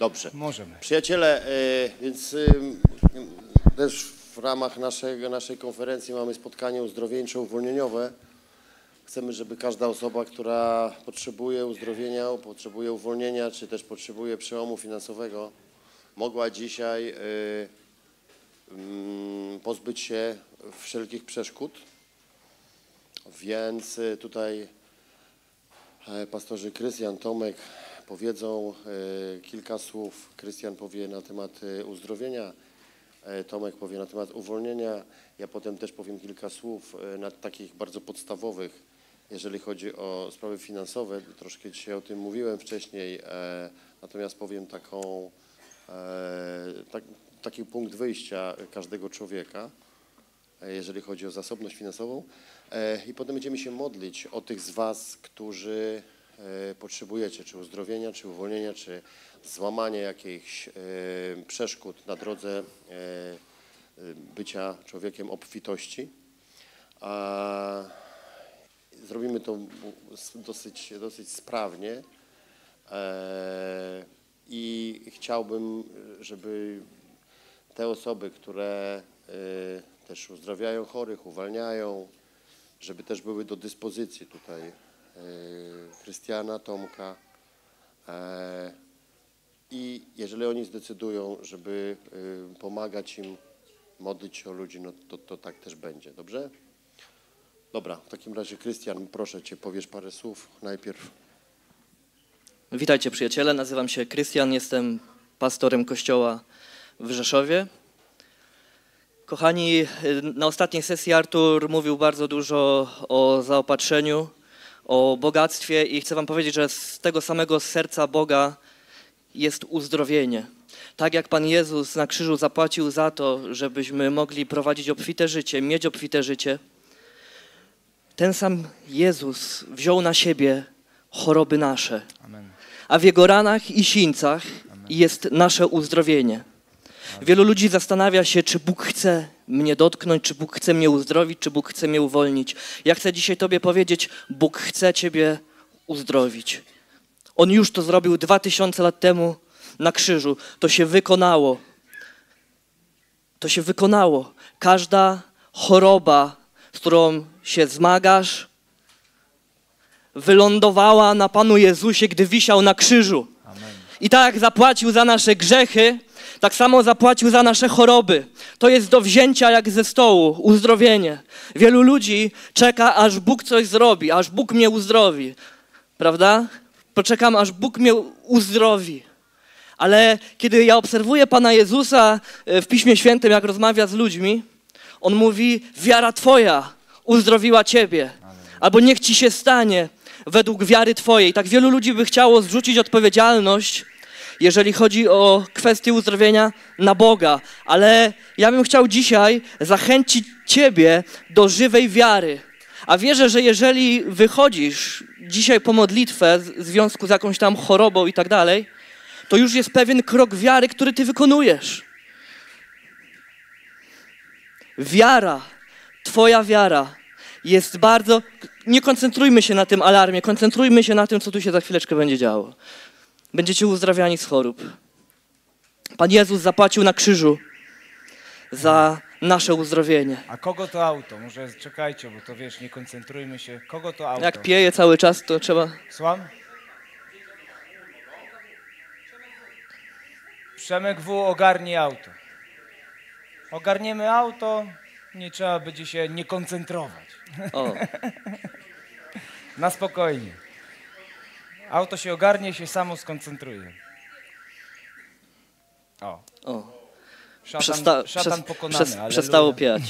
Dobrze. Możemy. Przyjaciele, więc też w ramach naszej konferencji mamy spotkanie uzdrowieńczo-uwolnieniowe. Chcemy, żeby każda osoba, która potrzebuje uzdrowienia, potrzebuje uwolnienia, czy też potrzebuje przełomu finansowego, mogła dzisiaj pozbyć się wszelkich przeszkód. Więc tutaj pastorzy Krystian, Tomek powiedzą kilka słów. Krystian powie na temat uzdrowienia, Tomek powie na temat uwolnienia. Ja potem też powiem kilka słów na takich bardzo podstawowych, jeżeli chodzi o sprawy finansowe. Troszkę dzisiaj o tym mówiłem wcześniej, natomiast powiem taki punkt wyjścia każdego człowieka, jeżeli chodzi o zasobność finansową. I potem będziemy się modlić o tych z was, którzy potrzebujecie, czy uzdrowienia, czy uwolnienia, czy złamania jakichś przeszkód na drodze bycia człowiekiem obfitości. Zrobimy to dosyć sprawnie i chciałbym, żeby te osoby, które też uzdrawiają chorych, uwalniają, żeby też były do dyspozycji tutaj Krystiana, Tomka i jeżeli oni zdecydują, żeby pomagać im, modlić się o ludzi, no to tak też będzie, dobrze? Dobra, w takim razie Krystian, proszę Cię, powiesz parę słów najpierw. Witajcie przyjaciele, nazywam się Krystian, jestem pastorem kościoła w Rzeszowie. Kochani, na ostatniej sesji Artur mówił bardzo dużo o zaopatrzeniu, o bogactwie i chcę wam powiedzieć, że z tego samego serca Boga jest uzdrowienie. Tak jak Pan Jezus na krzyżu zapłacił za to, żebyśmy mogli prowadzić obfite życie, mieć obfite życie, ten sam Jezus wziął na siebie choroby nasze. Amen. A w Jego ranach i sińcach jest nasze uzdrowienie. Wielu ludzi zastanawia się, czy Bóg chce mnie dotknąć, czy Bóg chce mnie uzdrowić, czy Bóg chce mnie uwolnić. Ja chcę dzisiaj Tobie powiedzieć, Bóg chce Ciebie uzdrowić. On już to zrobił 2000 lat temu na krzyżu. To się wykonało. To się wykonało. Każda choroba, z którą się zmagasz, wylądowała na Panu Jezusie, gdy wisiał na krzyżu. Amen. I tak jak zapłacił za nasze grzechy, tak samo zapłacił za nasze choroby. To jest do wzięcia jak ze stołu, uzdrowienie. Wielu ludzi czeka, aż Bóg coś zrobi, aż Bóg mnie uzdrowi. Prawda? Poczekam, aż Bóg mnie uzdrowi. Ale kiedy ja obserwuję Pana Jezusa w Piśmie Świętym, jak rozmawia z ludźmi, On mówi, wiara Twoja uzdrowiła Ciebie. Albo niech Ci się stanie według wiary Twojej. Tak wielu ludzi by chciało zrzucić odpowiedzialność, jeżeli chodzi o kwestię uzdrowienia, na Boga. Ale ja bym chciał dzisiaj zachęcić Ciebie do żywej wiary. A wierzę, że jeżeli wychodzisz dzisiaj po modlitwę w związku z jakąś tam chorobą i tak dalej, to już jest pewien krok wiary, który Ty wykonujesz. Wiara, Twoja wiara jest bardzo... Nie koncentrujmy się na tym alarmie, koncentrujmy się na tym, co tu się za chwileczkę będzie działo. Będziecie uzdrawiani z chorób. Pan Jezus zapłacił na krzyżu za nasze uzdrowienie. A kogo to auto? Może czekajcie, bo to wiesz, nie koncentrujmy się. Kogo to auto? Jak pieje cały czas, to trzeba... Słucham? Przemek W. ogarnie auto. Ogarniemy auto, nie trzeba będzie się nie koncentrować. O. Na spokojnie. Auto się ogarnie, się samo skoncentruje. O. Szatan pokonany. Przestało piać.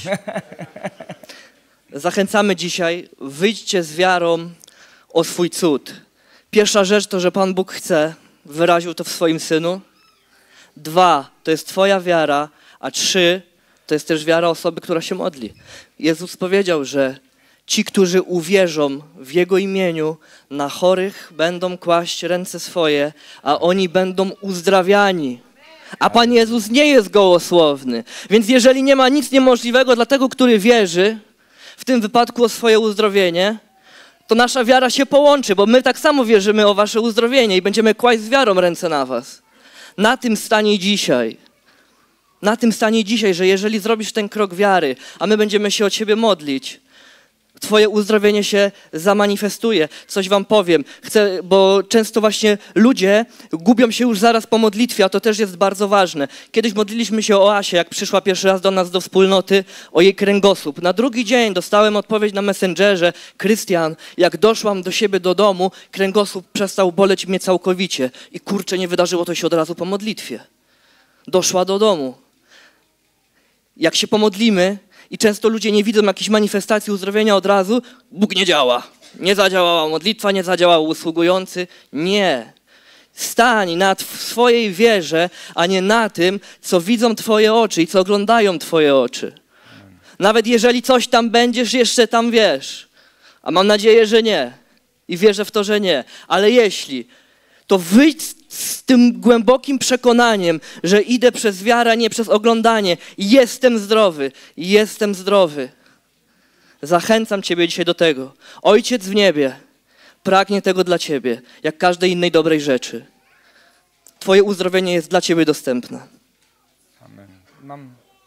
Zachęcamy dzisiaj, wyjdźcie z wiarą o swój cud. Pierwsza rzecz to, że Pan Bóg chce, wyraził to w swoim Synu. 2, to jest Twoja wiara, a 3, to jest też wiara osoby, która się modli. Jezus powiedział, że ci, którzy uwierzą w Jego imieniu, na chorych będą kłaść ręce swoje, a oni będą uzdrawiani. A Pan Jezus nie jest gołosłowny. Więc jeżeli nie ma nic niemożliwego dla tego, który wierzy, w tym wypadku o swoje uzdrowienie, to nasza wiara się połączy, bo my tak samo wierzymy o wasze uzdrowienie i będziemy kłaść z wiarą ręce na was. Na tym stanie dzisiaj. Na tym stanie dzisiaj, że jeżeli zrobisz ten krok wiary, a my będziemy się o ciebie modlić, twoje uzdrowienie się zamanifestuje. Coś wam powiem, bo często właśnie ludzie gubią się już zaraz po modlitwie, a to też jest bardzo ważne. Kiedyś modliliśmy się o Asię, jak przyszła pierwszy raz do nas do wspólnoty, o jej kręgosłup. Na drugi dzień dostałem odpowiedź na Messengerze: Krystian, jak doszłam do siebie do domu, kręgosłup przestał boleć mnie całkowicie. I kurczę, nie wydarzyło to się od razu po modlitwie. Doszła do domu. Jak się pomodlimy i często ludzie nie widzą jakiejś manifestacji uzdrowienia od razu, Bóg nie działa. Nie zadziałała modlitwa, nie zadziałał usługujący. Nie. Stań na swojej wierze, a nie na tym, co widzą twoje oczy i co oglądają twoje oczy. Nawet jeżeli coś tam będziesz, jeszcze tam wiesz. A mam nadzieję, że nie. I wierzę w to, że nie. Ale jeśli, to wyjdź z tym głębokim przekonaniem, że idę przez wiarę, a nie przez oglądanie. Jestem zdrowy. Jestem zdrowy. Zachęcam ciebie dzisiaj do tego. Ojciec w niebie pragnie tego dla ciebie, jak każdej innej dobrej rzeczy. Twoje uzdrowienie jest dla ciebie dostępne. Amen.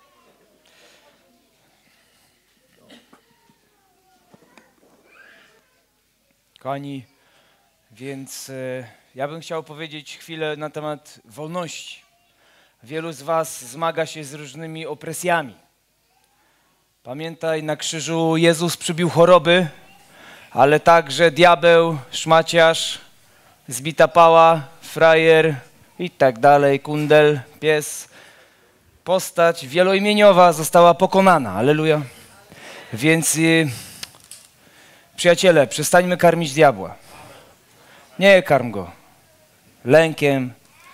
Kochani, więc ja bym chciał powiedzieć chwilę na temat wolności. Wielu z was zmaga się z różnymi opresjami. Pamiętaj, na krzyżu Jezus przybił choroby, ale także diabeł, szmaciarz, zbita pała, frajer i tak dalej, kundel, pies. Postać wieloimieniowa została pokonana. Alleluja. Więc przyjaciele, przestańmy karmić diabła. Nie karm go lękiem.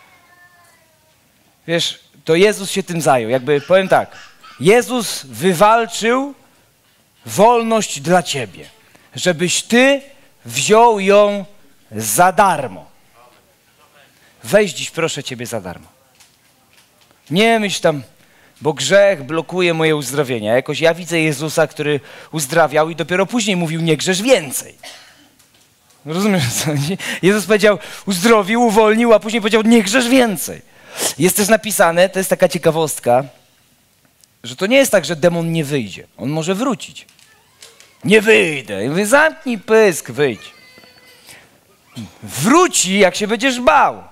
Wiesz, to Jezus się tym zajął. Jakby powiem tak, Jezus wywalczył wolność dla ciebie, żebyś ty wziął ją za darmo. Weź dziś, proszę ciebie, za darmo. Nie myśl tam, bo grzech blokuje moje uzdrowienie. Jakoś ja widzę Jezusa, który uzdrawiał i dopiero później mówił: nie grzesz więcej. Rozumiesz co? Jezus powiedział: uzdrowił, uwolnił, a później powiedział: nie grzesz więcej. Jest też napisane, to jest taka ciekawostka, że to nie jest tak, że demon nie wyjdzie. On może wrócić. Nie wyjdę. I mówię: zamknij pysk, wyjdź. Wróci, jak się będziesz bał.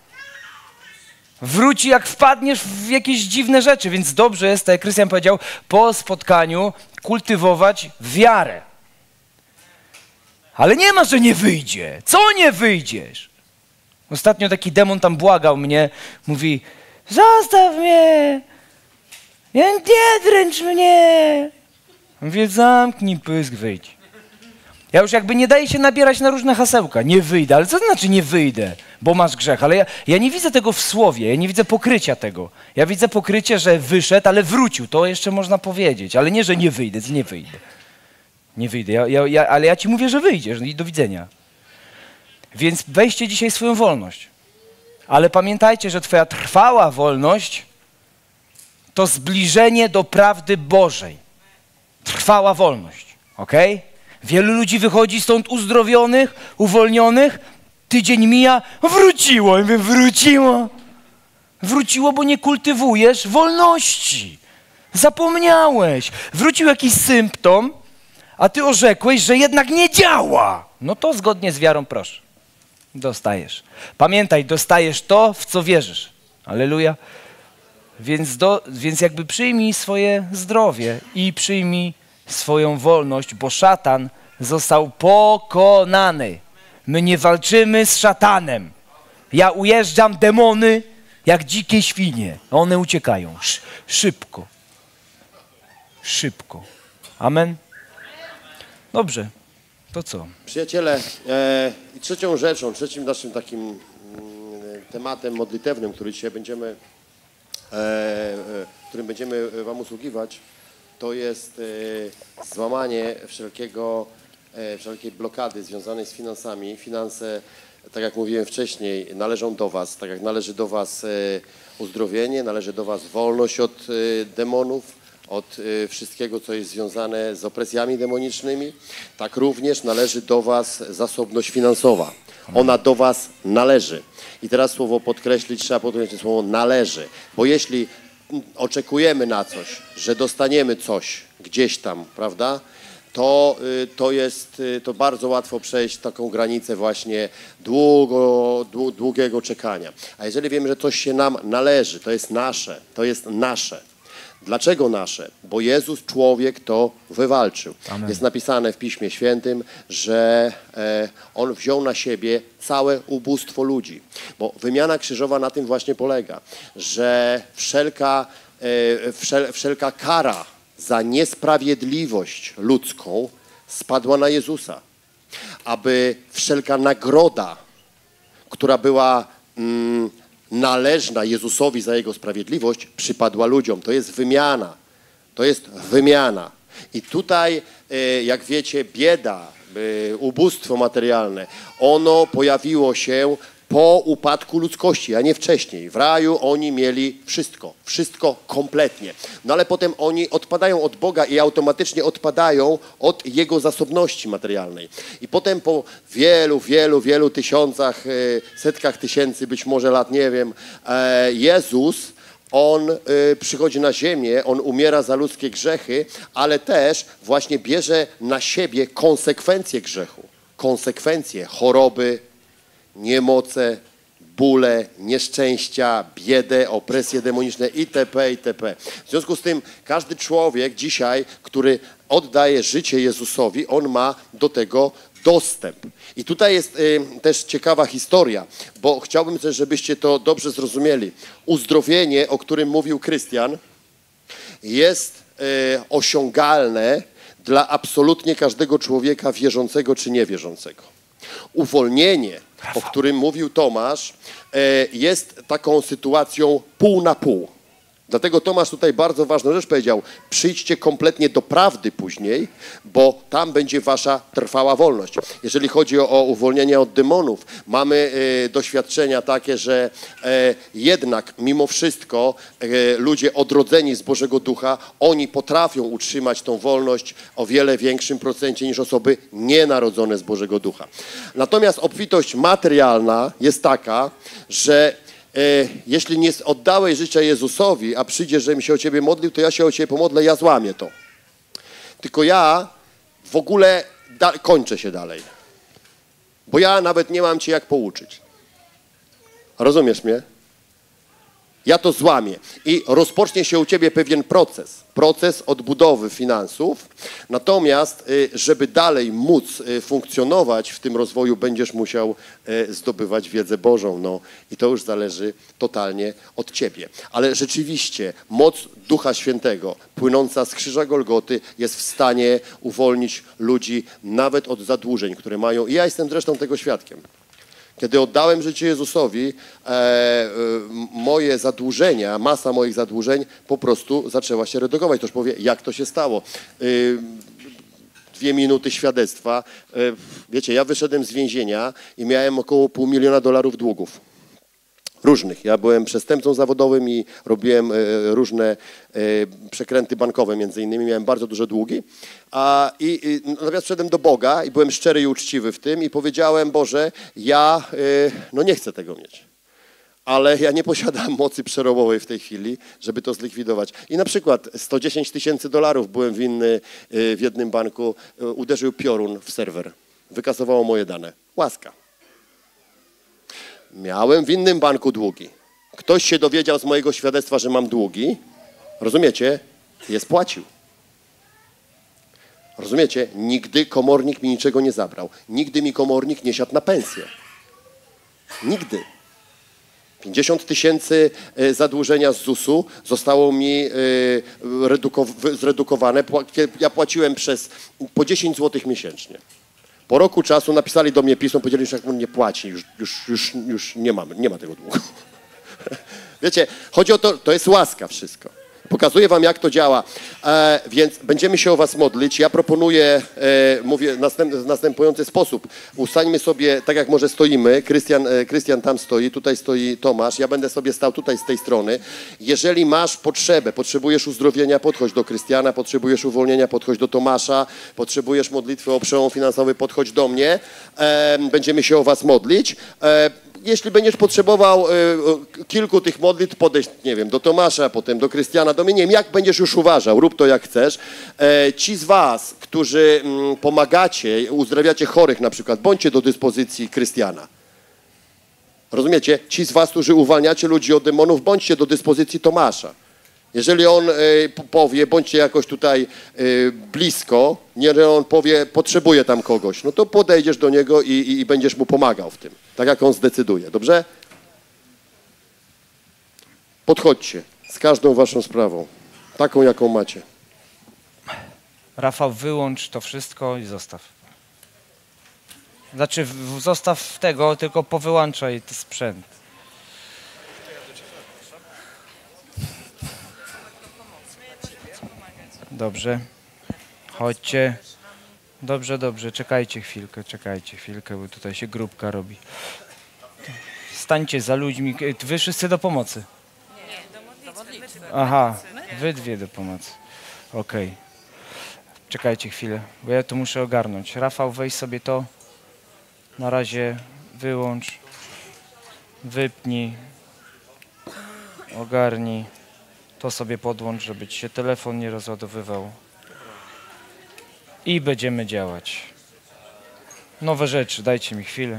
Wróci, jak wpadniesz w jakieś dziwne rzeczy. Więc dobrze jest, tak jak Krystian powiedział, po spotkaniu kultywować wiarę. Ale nie ma, że nie wyjdzie. Co nie wyjdziesz? Ostatnio taki demon tam błagał mnie. Mówi: zostaw mnie. Nie dręcz mnie. Mówię: zamknij pysk, wyjdź. Ja już jakby nie daję się nabierać na różne hasełka. Nie wyjdę. Ale co to znaczy nie wyjdę? Bo masz grzech. Ale ja nie widzę tego w słowie. Ja nie widzę pokrycia tego. Ja widzę pokrycie, że wyszedł, ale wrócił. To jeszcze można powiedzieć. Ale nie, że nie wyjdę. Nie wyjdę. Nie wyjdę. Ale ja ci mówię, że wyjdziesz. I do widzenia. Więc weźcie dzisiaj swoją wolność. Ale pamiętajcie, że twoja trwała wolność to zbliżenie do prawdy Bożej. Trwała wolność. Okej? Wielu ludzi wychodzi stąd uzdrowionych, uwolnionych. Tydzień mija, wróciło. Ja mówię: wróciło. Wróciło, bo nie kultywujesz wolności. Zapomniałeś. Wrócił jakiś symptom, a ty orzekłeś, że jednak nie działa. No to zgodnie z wiarą, proszę. Dostajesz. Pamiętaj, dostajesz to, w co wierzysz. Alleluja. Więc jakby przyjmij swoje zdrowie i przyjmij swoją wolność, bo szatan został pokonany. My nie walczymy z szatanem. Ja ujeżdżam demony jak dzikie świnie. One uciekają. Szybko. Szybko. Amen. Dobrze. To co? Przyjaciele, trzecią rzeczą, trzecim naszym takim tematem modlitewnym, który dzisiaj którym będziemy wam usługiwać, to jest złamanie wszelkiej blokady związanej z finansami. Finanse, tak jak mówiłem wcześniej, należą do was, tak jak należy do was uzdrowienie, należy do was wolność od demonów, od wszystkiego, co jest związane z opresjami demonicznymi, tak również należy do was zasobność finansowa. Ona do was należy. I teraz słowo podkreślić, trzeba podkreślić słowo należy. Bo jeśli oczekujemy na coś, że dostaniemy coś gdzieś tam, prawda? To bardzo łatwo przejść taką granicę właśnie długiego czekania. A jeżeli wiemy, że coś się nam należy, to jest nasze, to jest nasze. Dlaczego nasze? Bo Jezus, człowiek, to wywalczył. Amen. Jest napisane w Piśmie Świętym, że On wziął na siebie całe ubóstwo ludzi. Bo wymiana krzyżowa na tym właśnie polega, że wszelka kara za niesprawiedliwość ludzką spadła na Jezusa. Aby wszelka nagroda, która była należna Jezusowi za Jego sprawiedliwość, przypadła ludziom. To jest wymiana. To jest wymiana. I tutaj, jak wiecie, bieda, ubóstwo materialne, ono pojawiło się po upadku ludzkości, a nie wcześniej. W raju oni mieli wszystko, wszystko kompletnie. No ale potem oni odpadają od Boga i automatycznie odpadają od Jego zasobności materialnej. I potem po wielu tysiącach, setkach tysięcy, być może lat, nie wiem, Jezus, On przychodzi na ziemię, On umiera za ludzkie grzechy, ale też właśnie bierze na siebie konsekwencje grzechu. Konsekwencje choroby, niemoce, bóle, nieszczęścia, biedę, opresje demoniczne itp., itp. W związku z tym każdy człowiek dzisiaj, który oddaje życie Jezusowi, on ma do tego dostęp. I tutaj jest też ciekawa historia, bo chciałbym też, żebyście to dobrze zrozumieli. Uzdrowienie, o którym mówił Krystian, jest osiągalne dla absolutnie każdego człowieka wierzącego czy niewierzącego. Uwolnienie, o którym mówił Tomasz, jest taką sytuacją pół na pół. Dlatego Tomasz tutaj bardzo ważną rzecz powiedział: przyjdźcie kompletnie do prawdy później, bo tam będzie wasza trwała wolność. Jeżeli chodzi o uwolnienie od demonów, mamy doświadczenia takie, że jednak mimo wszystko ludzie odrodzeni z Bożego Ducha, oni potrafią utrzymać tą wolność o wiele większym procencie niż osoby nienarodzone z Bożego Ducha. Natomiast obfitość materialna jest taka, że jeśli nie oddałeś życia Jezusowi, a przyjdziesz, żebym się o ciebie modlił, to ja się o ciebie pomodlę, ja złamię to. Tylko ja w ogóle kończę się dalej. Bo ja nawet nie mam cię jak pouczyć. Rozumiesz mnie? Ja to złamię. I rozpocznie się u ciebie pewien proces odbudowy finansów. Natomiast, żeby dalej móc funkcjonować w tym rozwoju, będziesz musiał zdobywać wiedzę Bożą. No, i to już zależy totalnie od ciebie. Ale rzeczywiście moc Ducha Świętego płynąca z krzyża Golgoty jest w stanie uwolnić ludzi nawet od zadłużeń, które mają. I ja jestem zresztą tego świadkiem. Kiedy oddałem życie Jezusowi, moje zadłużenia, masa moich zadłużeń po prostu zaczęła się redukować. Toż powie, jak to się stało? 2 minuty świadectwa. Wiecie, ja wyszedłem z więzienia i miałem około $500 000 długów. Różnych. Ja byłem przestępcą zawodowym i robiłem różne przekręty bankowe, między innymi miałem bardzo duże długi. Natomiast wszedłem do Boga i byłem szczery i uczciwy w tym i powiedziałem: Boże, ja nie chcę tego mieć. Ale ja nie posiadam mocy przerobowej w tej chwili, żeby to zlikwidować. I na przykład $110 000 byłem winny w jednym banku, uderzył piorun w serwer. Wykasowało moje dane. Łaska. Miałem w innym banku długi. Ktoś się dowiedział z mojego świadectwa, że mam długi. Rozumiecie? Je spłacił. Rozumiecie? Nigdy komornik mi niczego nie zabrał. Nigdy mi komornik nie siadł na pensję. Nigdy. 50 000 zadłużenia z ZUS-u zostało mi zredukowane. Ja płaciłem po 10 zł miesięcznie. Po roku czasu napisali do mnie pismo, powiedzieli, że jak on nie płaci, już nie ma tego długu. Wiecie, chodzi o to, to jest łaska wszystko. Pokazuję wam, jak to działa, więc będziemy się o was modlić. Ja proponuję, mówię w następujący sposób. Ustańmy sobie, tak jak może stoimy, Krystian tam stoi, tutaj stoi Tomasz, ja będę sobie stał tutaj z tej strony. Jeżeli masz potrzebę, potrzebujesz uzdrowienia, podchodź do Krystiana, potrzebujesz uwolnienia, podchodź do Tomasza, potrzebujesz modlitwy o przełom finansowy, podchodź do mnie. Będziemy się o was modlić. Jeśli będziesz potrzebował kilku tych modlitw, podejść, nie wiem, do Tomasza, potem do Krystiana, do mnie, nie wiem, jak będziesz już uważał, rób to jak chcesz. Ci z was, którzy pomagacie, uzdrawiacie chorych na przykład, bądźcie do dyspozycji Krystiana. Rozumiecie? Ci z was, którzy uwalniacie ludzi od demonów, bądźcie do dyspozycji Tomasza. Jeżeli on powie, bądźcie jakoś tutaj blisko, nie, że on powie, potrzebuje tam kogoś, no to podejdziesz do niego i będziesz mu pomagał w tym, tak jak on zdecyduje, dobrze? Podchodźcie z każdą waszą sprawą, taką jaką macie. Rafał, wyłącz to wszystko i zostaw. Znaczy, zostaw tego, tylko powyłączaj ten sprzęt. Dobrze. Chodźcie. Dobrze, dobrze. Czekajcie chwilkę, bo tutaj się grupka robi. Stańcie za ludźmi. Wy wszyscy do pomocy. Aha, wy dwie do pomocy. Okej. Czekajcie chwilę, bo ja to muszę ogarnąć. Rafał, weź sobie to. Na razie wyłącz. Wypnij. Ogarnij. To sobie podłącz, żeby ci się telefon nie rozładowywał. I będziemy działać. Nowe rzeczy, dajcie mi chwilę.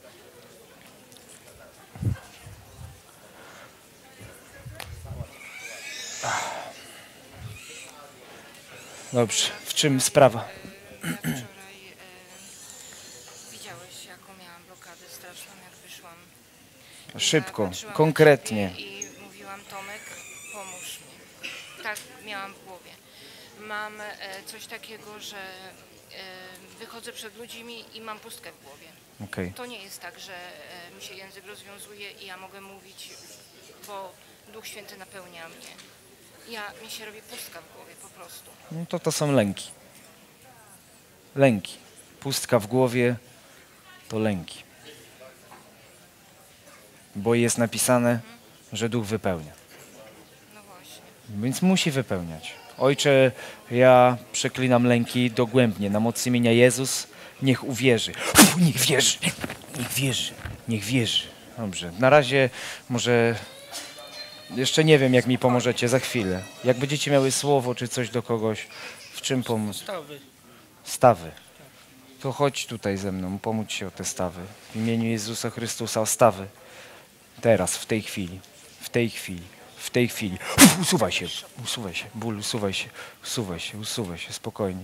Dobrze, w czym sprawa? Wczoraj widziałeś, jaką miałam blokadę straszną, jak wyszłam. Szybko, Patrzyłam na konkretnie. ciebie I mówiłam, Tomek, pomóż mi. Tak miałam w głowie. Mam coś takiego, że wychodzę przed ludźmi i mam pustkę w głowie. Okej. To nie jest tak, że mi się język rozwiązuje i ja mogę mówić, bo Duch Święty napełnia mnie. Mi się robi pustka w głowie po prostu. No to są lęki. Lęki. Pustka w głowie to lęki. Bo jest napisane, że Duch wypełnia. No właśnie. Więc musi wypełniać. Ojcze, ja przeklinam lęki dogłębnie. Na mocy imienia Jezus niech uwierzy. Niech wierzy. Niech wierzy. Niech wierzy. Dobrze. Na razie może jeszcze nie wiem, jak mi pomożecie za chwilę. Jak będziecie miały słowo czy coś do kogoś, w czym pomóc? Stawy. Stawy. To chodź tutaj ze mną, pomóż się o te stawy. W imieniu Jezusa Chrystusa o stawy. Teraz, w tej chwili. W tej chwili. W tej chwili. Usuwaj się. Ból, usuwaj się, spokojnie.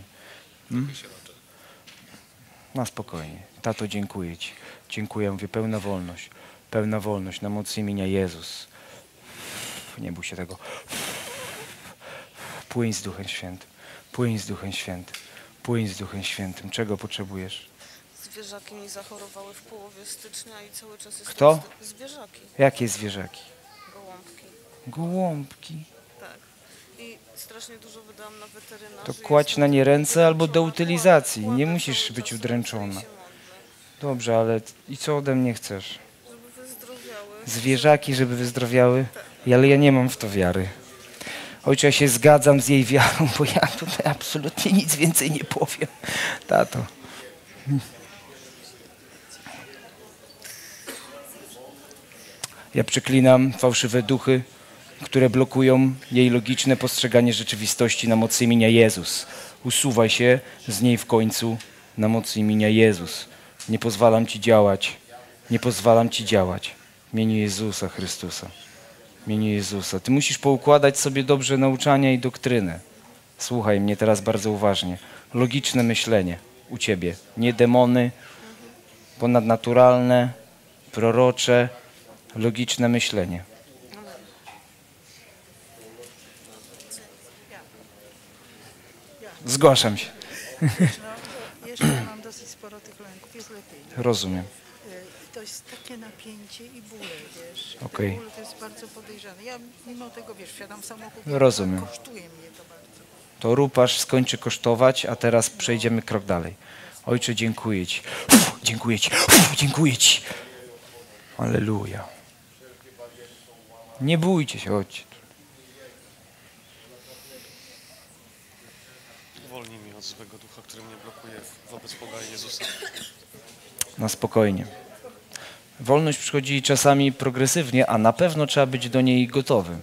Na spokojnie. Tato, dziękuję Ci. Dziękuję, mówię, pełna wolność na mocy imienia Jezus. Nie bój się tego. Płyń z Duchem Świętym. Płyń z Duchem Świętym. Czego potrzebujesz? Zwierzaki mi zachorowały w połowie stycznia i cały czas jest... Kto? Zwierzaki, Jakie zwierzaki? gołąbki. Gołąbki. Tak. I strasznie dużo wydałam na weterynarzy. To kładź na nie ręce albo do udręczona. utylizacji. Kładę Nie cały musisz czas być ręce udręczona. i się modlę, Dobrze, ale i co ode mnie chcesz? żeby wyzdrowiały. Zwierzaki, żeby wyzdrowiały? Ale ja nie mam w to wiary. Ojcze, ja się zgadzam z jej wiarą, bo ja tutaj absolutnie nic więcej nie powiem. Tato. Ja przeklinam fałszywe duchy, które blokują jej logiczne postrzeganie rzeczywistości na mocy imienia Jezus. Usuwaj się z niej w końcu na mocy imienia Jezus. Nie pozwalam Ci działać. Nie pozwalam Ci działać. W imieniu Jezusa Chrystusa. W imieniu Jezusa. Ty musisz poukładać sobie dobrze nauczania i doktrynę. Słuchaj mnie teraz bardzo uważnie. Logiczne myślenie u Ciebie. Nie demony, ponadnaturalne, prorocze, logiczne myślenie. Zgłaszam się. Jeszcze mam dosyć sporo tych lęków, jest lepiej. Rozumiem. To jest takie napięcie i bóle, wiesz. Okej. Ten ból to jest bardzo podejrzane. Ja mimo tego, wiesz, wsiadam w samochód, Rozumiem. kosztuje mnie to bardzo. To rób aż skończy kosztować, a teraz przejdziemy krok dalej. Ojcze, dziękuję Ci. Dziękuję Ci. Dziękuję Ci. Alleluja. Nie bójcie się, chodźcie. Uwolnij mnie od złego ducha, który mnie blokuje wobec Boga i Jezusa. Na spokojnie. Wolność przychodzi czasami progresywnie, a na pewno trzeba być do niej gotowym.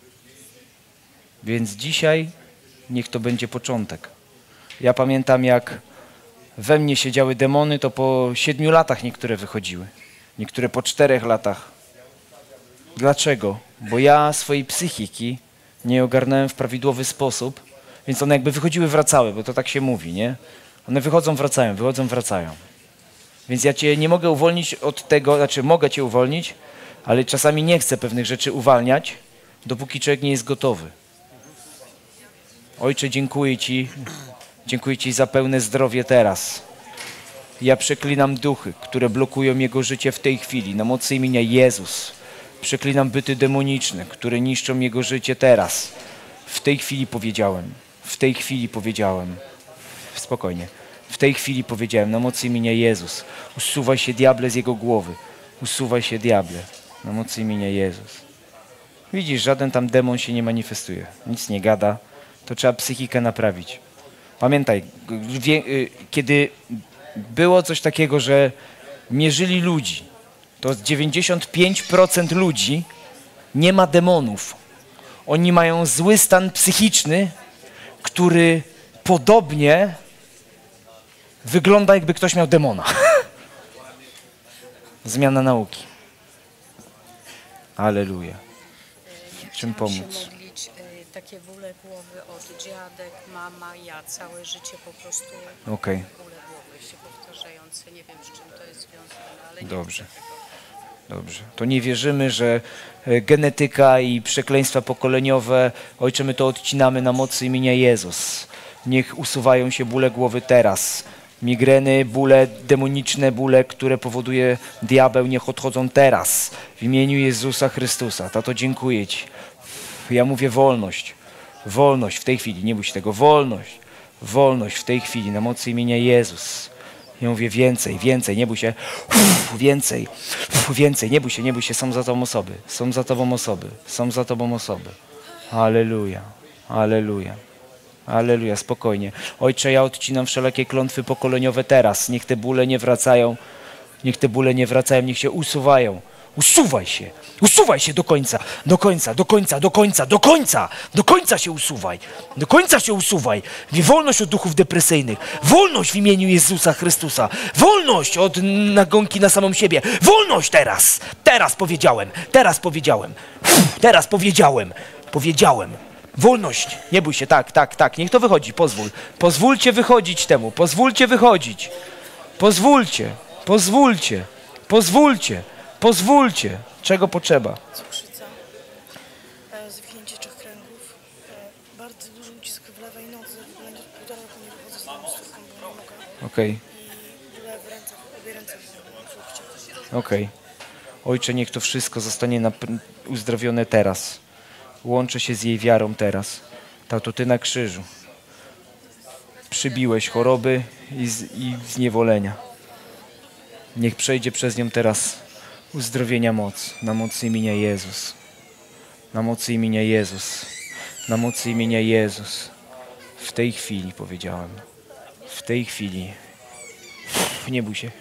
Więc dzisiaj niech to będzie początek. Ja pamiętam, jak we mnie siedziały demony, to po 7 latach niektóre wychodziły. Niektóre po 4 latach. Dlaczego? Bo ja swojej psychiki nie ogarnąłem w prawidłowy sposób, więc one jakby wychodziły, wracały, bo to tak się mówi, nie? One wychodzą, wracają, wychodzą, wracają. Więc ja Cię nie mogę uwolnić od tego, znaczy mogę Cię uwolnić, ale czasami nie chcę pewnych rzeczy uwalniać, dopóki człowiek nie jest gotowy. Ojcze, dziękuję Ci za pełne zdrowie teraz. Ja przeklinam duchy, które blokują Jego życie w tej chwili, na mocy imienia Jezus. Przeklinam byty demoniczne, które niszczą Jego życie teraz. W tej chwili powiedziałem, spokojnie. W tej chwili powiedziałem, na mocy imienia Jezus, usuwaj się diable z jego głowy. Usuwaj się diable, na mocy imienia Jezus. Widzisz, żaden tam demon się nie manifestuje, nic nie gada, to trzeba psychikę naprawić. Pamiętaj, kiedy było coś takiego, że mierzyli ludzi, to 95% ludzi nie ma demonów. Oni mają zły stan psychiczny, który podobnie wygląda, jakby ktoś miał demona. Zmiana nauki. Alleluja. Czym pomóc? Się modlić, takie bóle głowy od dziadek, mama, ja całe życie po prostu Okej. bóle głowy się powtarzające. Nie wiem, z czym to jest związane, ale nie Dobrze. chcę tego. Dobrze. To nie wierzymy, że genetyka i przekleństwa pokoleniowe, Ojcze, my to odcinamy na mocy imienia Jezus. Niech usuwają się bóle głowy teraz. Migreny, bóle, demoniczne bóle, które powoduje diabeł, niech odchodzą teraz. W imieniu Jezusa Chrystusa. Tato, dziękuję Ci. Ja mówię wolność. Wolność w tej chwili, nie bój się tego. Wolność. Wolność w tej chwili, na mocy imienia Jezus. Ja mówię więcej, więcej, nie bój się. Więcej, więcej, nie bój się, są za Tobą osoby. Są za Tobą osoby. Są za Tobą osoby. Alleluja. Alleluja. Alleluja, spokojnie. Ojcze, ja odcinam wszelakie klątwy pokoleniowe teraz. Niech te bóle nie wracają. Niech te bóle nie wracają, niech się usuwają. Usuwaj się. Usuwaj się do końca. Do końca, do końca, do końca, do końca. Do końca się usuwaj. Do końca się usuwaj. Wolność od duchów depresyjnych. Wolność w imieniu Jezusa Chrystusa. Wolność od nagonki na samą siebie. Wolność teraz. Teraz powiedziałem. Teraz powiedziałem. Teraz powiedziałem. Powiedziałem. Wolność. Nie bój się. Tak, tak, tak. Niech to wychodzi. Pozwól. Pozwólcie wychodzić temu. Pozwólcie wychodzić. Pozwólcie. Pozwólcie. Pozwólcie. Pozwólcie. Czego potrzeba? Cukrzyca, zwinięcie 3 kręgów, bardzo duży ucisk w lewej nodze, w ogóle półtora roku nie wychodzę z tą stówką, bo nie mogę. Okej. I bóle w rękach, obie ręce w Okej. Ojcze, niech to wszystko zostanie uzdrowione teraz. Łączę się z jej wiarą teraz. Tato, Ty na krzyżu przybiłeś choroby i zniewolenia. Niech przejdzie przez nią teraz uzdrowienia moc. Na mocy imienia Jezus. Na mocy imienia Jezus. Na mocy imienia Jezus. W tej chwili powiedziałem. W tej chwili. Nie bój się.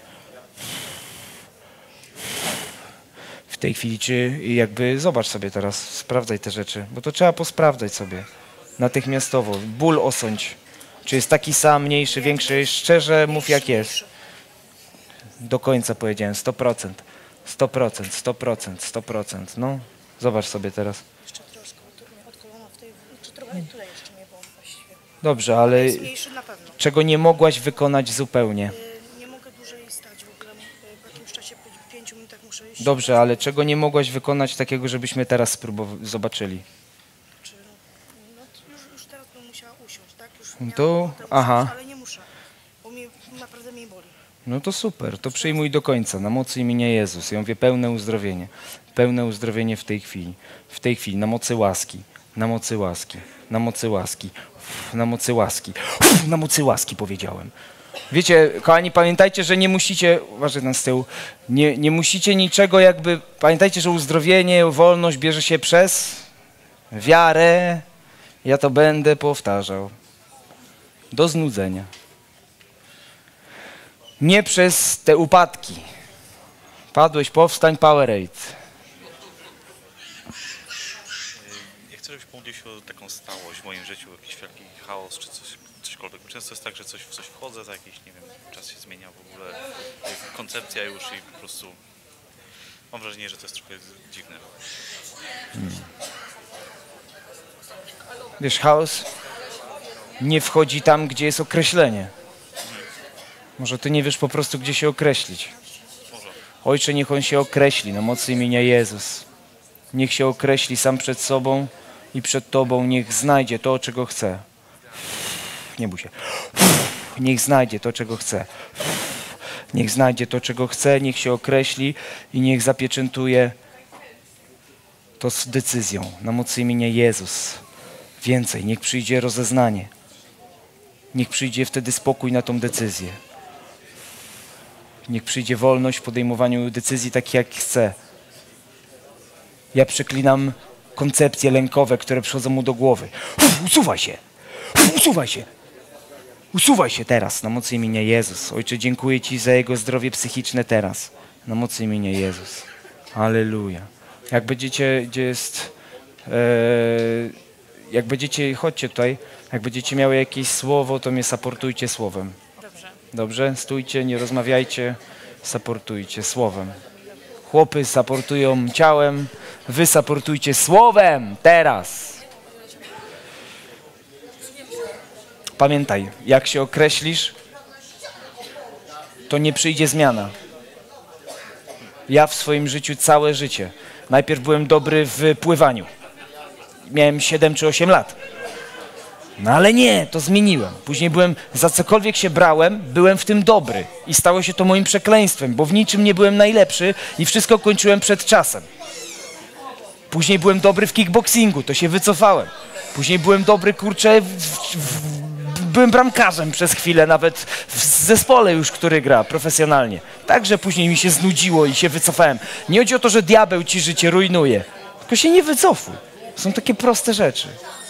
W tej chwili, czy jakby zobacz sobie teraz, sprawdzaj te rzeczy, bo to trzeba posprawdzać sobie natychmiastowo. Ból osądź. Czy jest taki sam, mniejszy, większy? Szczerze mów jak jest. Do końca powiedziałem, 100%. 100%, 100%, 100%. No, zobacz sobie teraz. Jeszcze troszkę od kolana w tej, czy trochę tutaj jeszcze mnie było właściwie. Dobrze, ale Jest mniejszy na pewno. czego nie mogłaś wykonać zupełnie? Nie mogę dłużej stać w ogóle, po jakimś czasie, po 5 minutach muszę iść. Dobrze, ale czego nie mogłaś wykonać takiego, żebyśmy teraz zobaczyli? Czy, no już teraz bym musiała usiąść, tak? Już To- miałam ochotę aha. usiąść, ale nie muszę, bo naprawdę mnie boli. No to super, to przyjmuj do końca, na mocy imienia Jezus. Ja mówię pełne uzdrowienie w tej chwili, na mocy łaski, na mocy łaski, na mocy łaski, na mocy łaski, na mocy łaski powiedziałem. Wiecie, kochani, pamiętajcie, że nie musicie, uważaj tam z tyłu, nie musicie niczego jakby, pamiętajcie, że uzdrowienie, wolność bierze się przez wiarę. Ja to będę powtarzał do znudzenia. Nie przez te upadki. Padłeś, powstań, Powerade. Ja chcę, żebyś pomówił się o taką stałość w moim życiu, jakiś wielki chaos czy cośkolwiek. Często jest tak, że w coś wchodzę, za jakiś, nie wiem, czas się zmienia w ogóle, koncepcja już i po prostu mam wrażenie, że to jest trochę dziwne. Wiesz, chaos nie wchodzi tam, gdzie jest określenie. Może ty nie wiesz po prostu, gdzie się określić. Ojcze, niech on się określi na mocy imienia Jezus. Niech się określi sam przed sobą i przed tobą. Niech znajdzie to, czego chce. Nie bój się. Niech znajdzie to, czego chce. Niech znajdzie to, czego chce. Niech się określi i niech zapieczętuje to z decyzją na mocy imienia Jezus. Więcej. Niech przyjdzie rozeznanie. Niech przyjdzie wtedy spokój na tą decyzję. Niech przyjdzie wolność w podejmowaniu decyzji takich, jak chce. Ja przeklinam koncepcje lękowe, które przychodzą mu do głowy. Usuwaj się! Usuwaj się! Usuwaj się teraz na mocy imienia Jezus. Ojcze, dziękuję Ci za jego zdrowie psychiczne teraz. Na mocy imienia Jezus. Alleluja. Jak będziecie, gdzie jest... jak będziecie, chodźcie tutaj, jak będziecie miały jakieś słowo, to mnie supportujcie słowem. Dobrze. Dobrze? Stójcie, nie rozmawiajcie, supportujcie słowem. Chłopy supportują ciałem, wy supportujcie słowem teraz. Pamiętaj, jak się określisz, to nie przyjdzie zmiana. Ja w swoim życiu całe życie. Najpierw byłem dobry w pływaniu. Miałem 7 czy 8 lat. No ale nie, to zmieniłem. Później za cokolwiek się brałem, byłem w tym dobry. I stało się to moim przekleństwem, bo w niczym nie byłem najlepszy i wszystko kończyłem przed czasem. Później byłem dobry w kickboxingu, to się wycofałem. Później byłem dobry, kurczę, byłem bramkarzem przez chwilę, nawet w zespole już, który gra profesjonalnie. Także później mi się znudziło i się wycofałem. Nie chodzi o to, że diabeł ci życie rujnuje, tylko się nie wycofuj. Są takie proste rzeczy.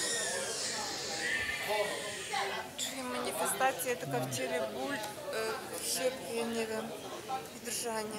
Czyli manifestacje, tylko w ciele ból, cierpienie, nie wiem, i drżanie.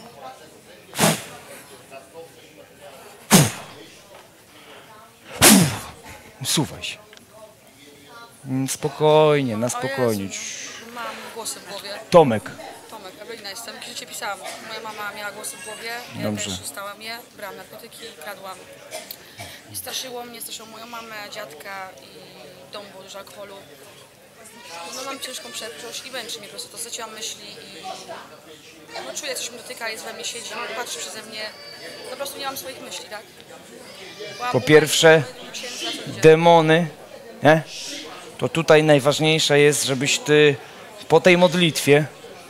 Usuwaj się. Spokojnie, na spokojnie. Mam głosy w głowie. Tomek. Tomek, Ewelina jestem. Kiedyś ci pisałam. Moja mama miała głosy w głowie. Ja Dobrze. też stałam je. Brałam narkotyki, kradłam. I straszyło moją mamę, dziadka i w domu było dużo alkoholu. No mam ciężką przeszłość i męczy mnie po prostu. To zacięłam myśli i no, czuję, coś mnie dotyka, jest we mnie, siedzi, patrzy przeze mnie. Po prostu nie mam swoich myśli, tak? Po pierwsze, demony, nie? To tutaj najważniejsze jest, żebyś ty po tej modlitwie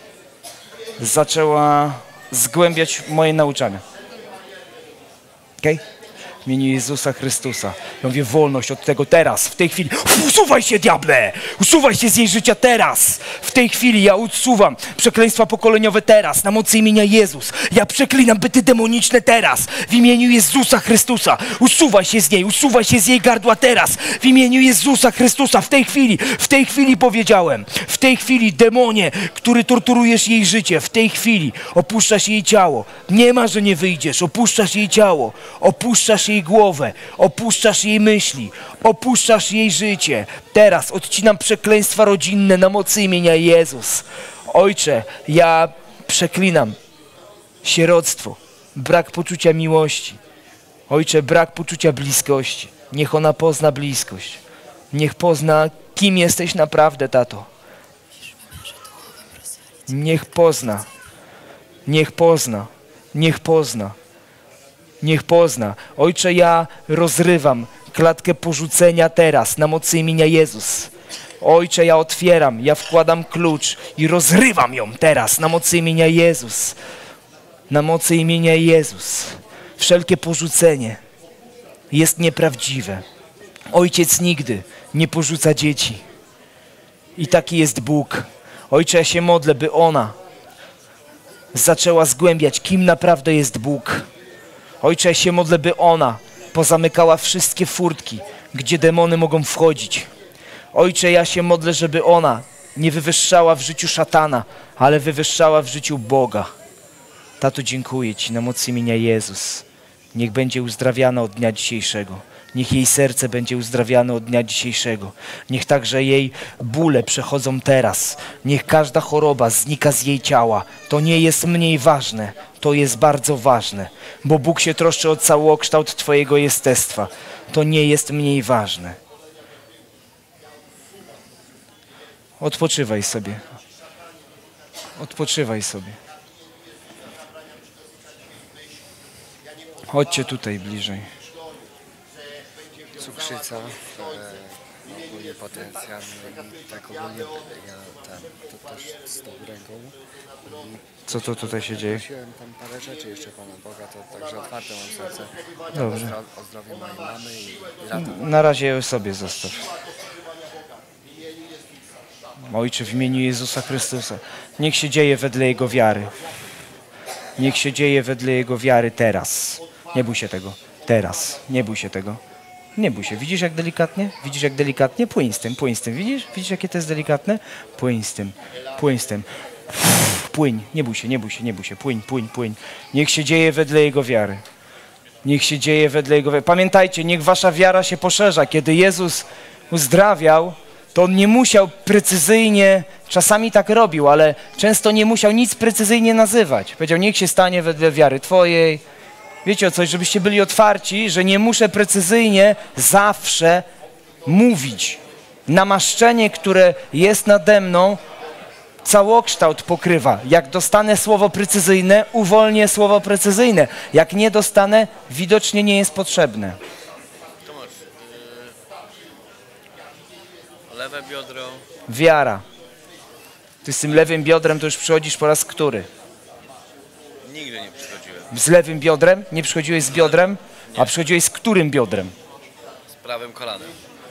zaczęła zgłębiać moje nauczania. Okej? W imieniu Jezusa Chrystusa. Ja mówię wolność od tego teraz, w tej chwili. Usuwaj się, diable! Usuwaj się z jej życia teraz! W tej chwili ja usuwam przekleństwa pokoleniowe teraz, na mocy imienia Jezus. Ja przeklinam byty demoniczne teraz, w imieniu Jezusa Chrystusa. Usuwaj się z niej, usuwaj się z jej gardła teraz, w imieniu Jezusa Chrystusa. W tej chwili powiedziałem, w tej chwili demonie, który torturujesz jej życie, w tej chwili opuszczasz jej ciało. Nie ma, że nie wyjdziesz, opuszczasz jej ciało, opuszczasz jej głowę, opuszczasz jej myśli, opuszczasz jej życie. Teraz odcinam przekleństwa rodzinne na mocy imienia Jezus. Ojcze, ja przeklinam sieroctwo, brak poczucia miłości. Ojcze, brak poczucia bliskości. Niech ona pozna bliskość. Niech pozna, kim jesteś naprawdę, tato. Niech pozna. Niech pozna. Niech pozna. Niech pozna. Ojcze, ja rozrywam klatkę porzucenia teraz na mocy imienia Jezus. Ojcze, ja otwieram, ja wkładam klucz i rozrywam ją teraz na mocy imienia Jezus. Na mocy imienia Jezus. Wszelkie porzucenie jest nieprawdziwe. Ojciec nigdy nie porzuca dzieci. I taki jest Bóg. Ojcze, ja się modlę, by ona zaczęła zgłębiać, kim naprawdę jest Bóg. Ojcze, ja się modlę, by ona pozamykała wszystkie furtki, gdzie demony mogą wchodzić. Ojcze, ja się modlę, żeby ona nie wywyższała w życiu szatana, ale wywyższała w życiu Boga. Tato, dziękuję Ci na mocy imienia Jezus. Niech będzie uzdrawiana od dnia dzisiejszego. Niech jej serce będzie uzdrawiane od dnia dzisiejszego. Niech także jej bóle przechodzą teraz. Niech każda choroba znika z jej ciała. To nie jest mniej ważne. To jest bardzo ważne. Bo Bóg się troszczy o całokształt Twojego jestestwa. To nie jest mniej ważne. Odpoczywaj sobie. Odpoczywaj sobie. Chodźcie tutaj bliżej. Cukrzyca, ogólnie potencjalny i tak ogólnie to też z dobrego. Co to tutaj się dzieje? Prosiłem tam parę rzeczy jeszcze Pana Boga, to także otwarte mam serce. Dobrze. O zdrowie mojej mamy i rata. Na razie sobie zostaw. Ojcze, w imieniu Jezusa Chrystusa, niech się dzieje wedle Jego wiary. Niech się dzieje wedle Jego wiary teraz. Nie bój się tego. Teraz. Nie bój się tego. Nie bój się. Widzisz jak delikatnie? Widzisz jak delikatnie? Płyń z tym, płyń z tym. Widzisz? Widzisz jakie to jest delikatne? Płyń z tym. Płyń z tym. Płyń. Nie bój się, nie bój się, nie bój się. Płyń, płyń, płyń. Niech się dzieje wedle Jego wiary. Niech się dzieje wedle Jego wiary. Pamiętajcie, niech wasza wiara się poszerza. Kiedy Jezus uzdrawiał, to On nie musiał precyzyjnie, czasami tak robił, ale często nie musiał nic precyzyjnie nazywać. Powiedział, niech się stanie wedle wiary Twojej. Wiecie o coś, żebyście byli otwarci, że nie muszę precyzyjnie zawsze mówić. Namaszczenie, które jest nade mną, całokształt pokrywa. Jak dostanę słowo precyzyjne, uwolnię słowo precyzyjne. Jak nie dostanę, widocznie nie jest potrzebne. Tomasz, lewe biodro. Wiara. Ty z tym lewym biodrem to już przychodzisz po raz który? Nigdy nie przychodziłem. Z lewym biodrem? Nie przychodziłeś z biodrem? A przychodziłeś z którym biodrem? Z prawym kolanem.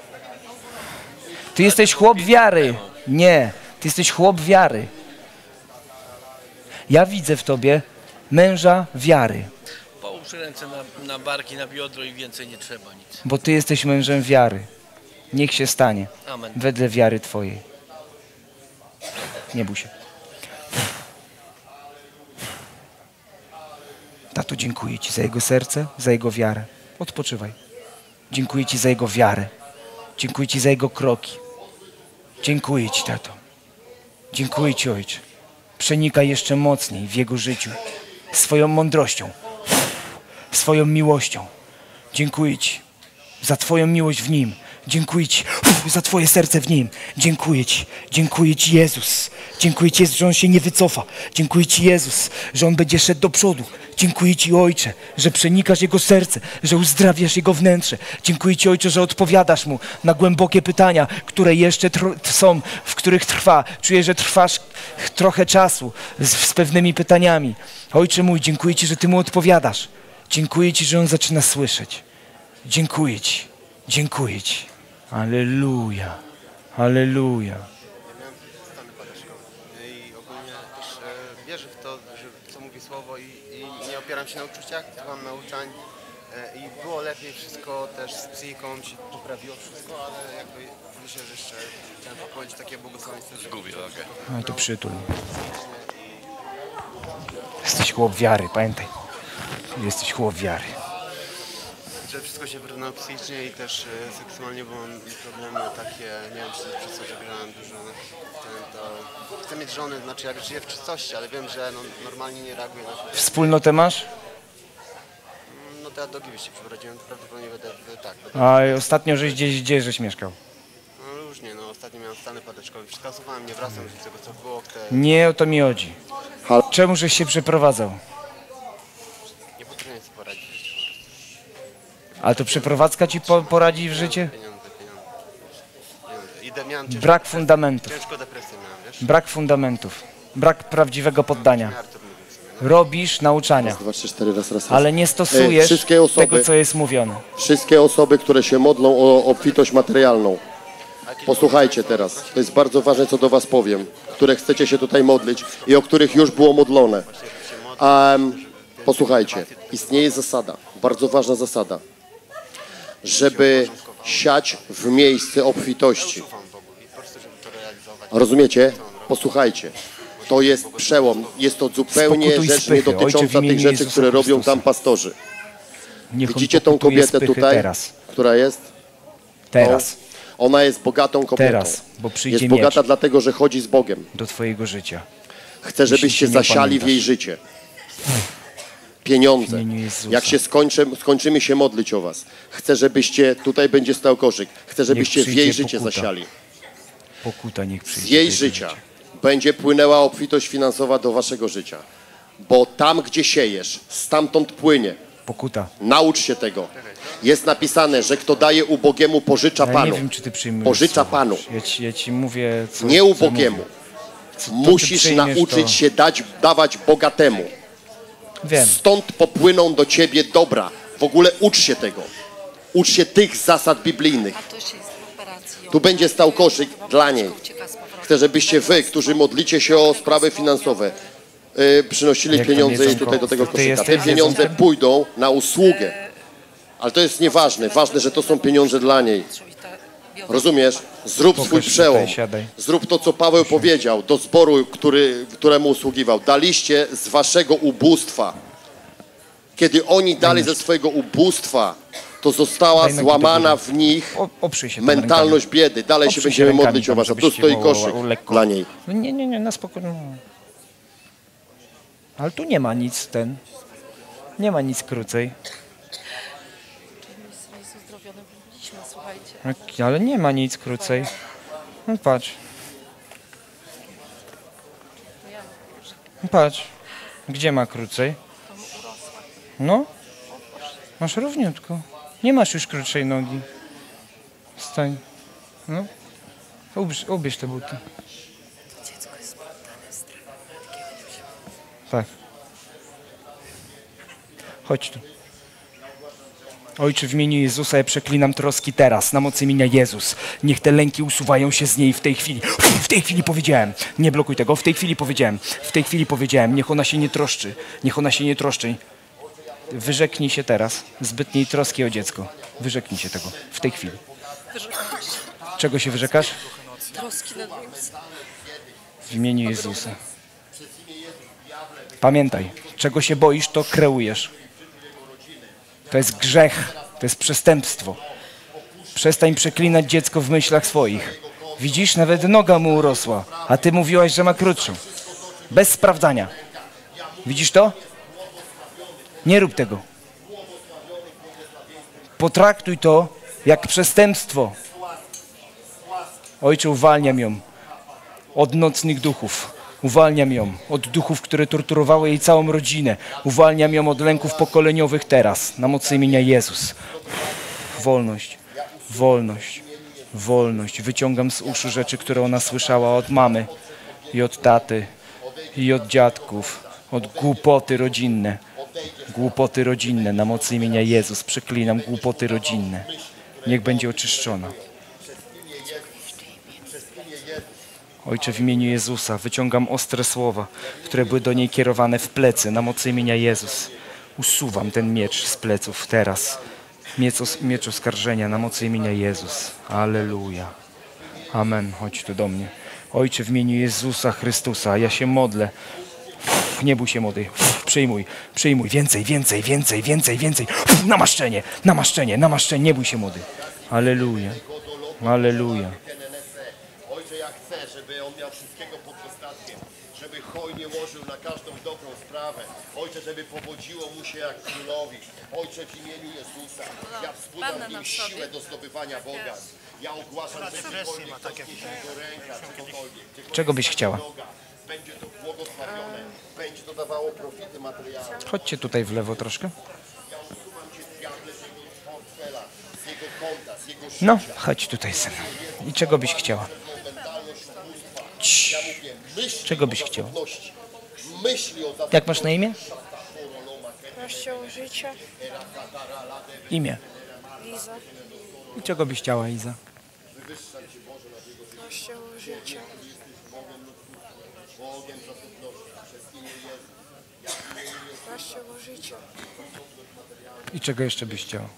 Ty jesteś chłop wiary. Nie, ty jesteś chłop wiary. Ja widzę w tobie męża wiary. Połóż ręce na barki, na biodro i więcej nie trzeba nic. Bo ty jesteś mężem wiary. Niech się stanie. Amen. Wedle wiary twojej. Nie bój się. Tato, dziękuję Ci za jego serce, za jego wiarę. Odpoczywaj. Dziękuję Ci za jego wiarę. Dziękuję Ci za jego kroki. Dziękuję Ci, tato. Dziękuję Ci, Ojcze. Przenikaj jeszcze mocniej w jego życiu. Swoją mądrością. Swoją miłością. Dziękuję Ci za Twoją miłość w nim. Dziękuję Ci za Twoje serce w nim. Dziękuję Ci. Dziękuję Ci, Jezus. Dziękuję Ci, Jezus, że On się nie wycofa. Dziękuję Ci, Jezus, że On będzie szedł do przodu. Dziękuję Ci, Ojcze, że przenikasz Jego serce, że uzdrawiasz Jego wnętrze. Dziękuję Ci, Ojcze, że odpowiadasz Mu na głębokie pytania, które jeszcze są, w których trwa. Czuję, że trwasz trochę czasu z pewnymi pytaniami. Ojcze mój, dziękuję Ci, że Ty Mu odpowiadasz. Dziękuję Ci, że On zaczyna słyszeć. Dziękuję Ci. Dziękuję Ci. Alleluja. Alleluja. Ja miałem stany padeczkowe i ogólnie też wierzę w to, że co mówi słowo i nie opieram się na uczuciach, słucham nauczań i było lepiej wszystko, też z psychiką się poprawiło wszystko, ale jakby myślę, że jeszcze chciałem powiedzieć takie błogosławieństwo, że Gubię, okej. No to przytul. Jesteś chłop wiary, pamiętaj. Jesteś chłop wiary. że wszystko się wyrównało psychicznie i też seksualnie, bo mam problemy takie, nie wiem, czy przez to, że grałem dużo, to chcę mieć żonę, znaczy jak żyję w czystości, ale wiem, że no, normalnie nie reaguję na to. Wspólnotę masz? No to ja do Giwy się przeprowadziłem, to prawdopodobnie będę, tak. A ostatnio gdzie żeś mieszkał? No różnie, no ostatnio miałem stany padeczkowe, przekasowałem, nie wracam już do tego, co było. Nie o to mi chodzi. Czemu żeś się przeprowadzał? Nie potrafię sobie poradzić. Ale to przeprowadzka ci poradzi w życie? Pieniądze. miałem ciężko, Brak fundamentów. ciężko depresję miałem, wiesz? Brak fundamentów. Brak prawdziwego poddania. Robisz nauczania, 2, 3, 4, raz. ale nie stosujesz Wszystkie osoby, tego, co jest mówione. Wszystkie osoby, które się modlą o obfitość materialną, posłuchajcie teraz, to jest bardzo ważne, co do was powiem, które chcecie się tutaj modlić i o których już było modlone. Posłuchajcie, istnieje zasada, bardzo ważna zasada, żeby siać w miejsce obfitości. Rozumiecie? Posłuchajcie. To jest przełom. Jest to zupełnie Spokutuj rzecz spychy, nie dotycząca Ojcze, w imieniu tych rzeczy, Jezusa które robią Chrystusa. tam pastorzy. Niech on Widzicie tą pokutuje kobietę spychy tutaj, teraz. która jest? Teraz. Ona jest bogatą kobietą. Teraz, bo przyjdzie Jest bogata miecz dlatego, że chodzi z Bogiem. do twojego życia. Chcę, żebyście Jeśli się nie zasiali w jej opamiętasz. życie. Pieniądze. W imieniu Jezusa. Jak się skończymy się modlić o was. Chcę, żebyście, tutaj będzie stał koszyk. Chcę, żebyście w przyjdzie jej życie pokuta. zasiali. Pokuta niech przyjdzie. Z jej do jego życia będzie płynęła obfitość finansowa do waszego życia. Bo tam, gdzie siejesz, stamtąd płynie. Pokuta. Naucz się tego. Jest napisane, że kto daje ubogiemu, pożycza Ja Panu. nie wiem, czy ty przyjmujesz Pożycza słowo. Panu. Ja ci mówię, co, Nie co ubogiemu. mówię. Co to ty Musisz przyjmiesz, nauczyć to... się dawać bogatemu. Wiem. Stąd popłyną do ciebie dobra. W ogóle ucz się tego. Ucz się tych zasad biblijnych. Tu będzie stał koszyk dla niej. Chcę, żebyście wy, którzy modlicie się o sprawy finansowe, przynosili Jak to pieniądze nie i są tutaj do tego Ty koszyka. jesteś Te pieniądze Jezusem? pójdą na usługę. Ale to jest nieważne. Ważne, że to są pieniądze dla niej. Rozumiesz? Zrób swój Pokaż przełom. tutaj, siadaj. Zrób to, co Paweł powiedział do zboru, któremu usługiwał. Daliście z waszego ubóstwa. Kiedy oni dali ze swojego ubóstwa, to została Daj nogi do złamana góry. w nich Oprzyj się tam mentalność rękami. biedy. Dalej się Oprzyj będziemy rękami modlić o tam, was. A tu żebyś stoi się koszyk lekko. dla niej. No nie, na spokojnie. Ale tu nie ma nic nie ma nic krócej. Jest uzdrowiony, byliśmy, słuchajcie. Ale nie ma nic krócej. No patrz. Patrz. Gdzie ma krócej? No. Masz równiutko. Nie masz już krótszej nogi. Stań. No. Ubierz te buty. Tak. Chodź tu. Ojcze, w imieniu Jezusa ja przeklinam troski teraz, na mocy imienia Jezus. Niech te lęki usuwają się z niej w tej chwili. W tej chwili powiedziałem. Nie blokuj tego. W tej chwili powiedziałem. W tej chwili powiedziałem. Niech ona się nie troszczy. Niech ona się nie troszczy. Wyrzeknij się teraz zbytniej troski o dziecko. Wyrzeknij się tego. W tej chwili. Czego się wyrzekasz? Troski nad moim synem. W imieniu Jezusa. Pamiętaj, czego się boisz, to kreujesz. To jest grzech, to jest przestępstwo. Przestań przeklinać dziecko w myślach swoich. Widzisz, nawet noga mu urosła, a ty mówiłaś, że ma krótszą. Bez sprawdzania. Widzisz to? Nie rób tego. Potraktuj to jak przestępstwo. Ojcze, uwalniam ją od nocnych duchów. Uwalniam ją od duchów, które torturowały jej całą rodzinę. Uwalniam ją od lęków pokoleniowych teraz, na mocy imienia Jezus. Wolność, wolność, wolność. Wyciągam z uszu rzeczy, które ona słyszała od mamy i od taty i od dziadków, od głupoty rodzinne. Głupoty rodzinne, na mocy imienia Jezus. Przeklinam głupoty rodzinne. Niech będzie oczyszczona. Ojcze, w imieniu Jezusa wyciągam ostre słowa, które były do niej kierowane w plecy, na mocy imienia Jezus. Usuwam ten miecz z pleców teraz. Miecz oskarżenia na mocy imienia Jezus. Alleluja. Amen. Chodź tu do mnie. Ojcze, w imieniu Jezusa Chrystusa, ja się modlę. Nie bój się, młody. Przyjmuj, przyjmuj. Więcej, więcej, więcej, więcej, więcej. Namaszczenie, namaszczenie, namaszczenie. Nie bój się, młody. Alleluja. Alleluja. Ojcze, ja chcę, żeby on miał wszystkiego pod dostatkiem, żeby hojnie łożył na każdą dobrą sprawę. Ojcze, żeby powodziło mu się jak królowi. Ojcze, w imieniu Jezusa, ja wzbudzam w nim siłę do zdobywania bogactw. Ja ogłaszam, że ktokolwiek dotknie jego ręka, czy cokolwiek. Czego byś chciała? Będzie to błogosławione, będzie to dawało profity materialne. Chodźcie tutaj w lewo troszkę. Ja usuwam cię, diable, z jego dworca. No, chodź tutaj, synu. I czego byś chciała? Cii. Czego byś chciała? Jak masz na imię? Rozdział życia. Imię. Liza. I czego byś chciała, Iza? Rozdział życia. Rozdział życia. I czego jeszcze byś chciała?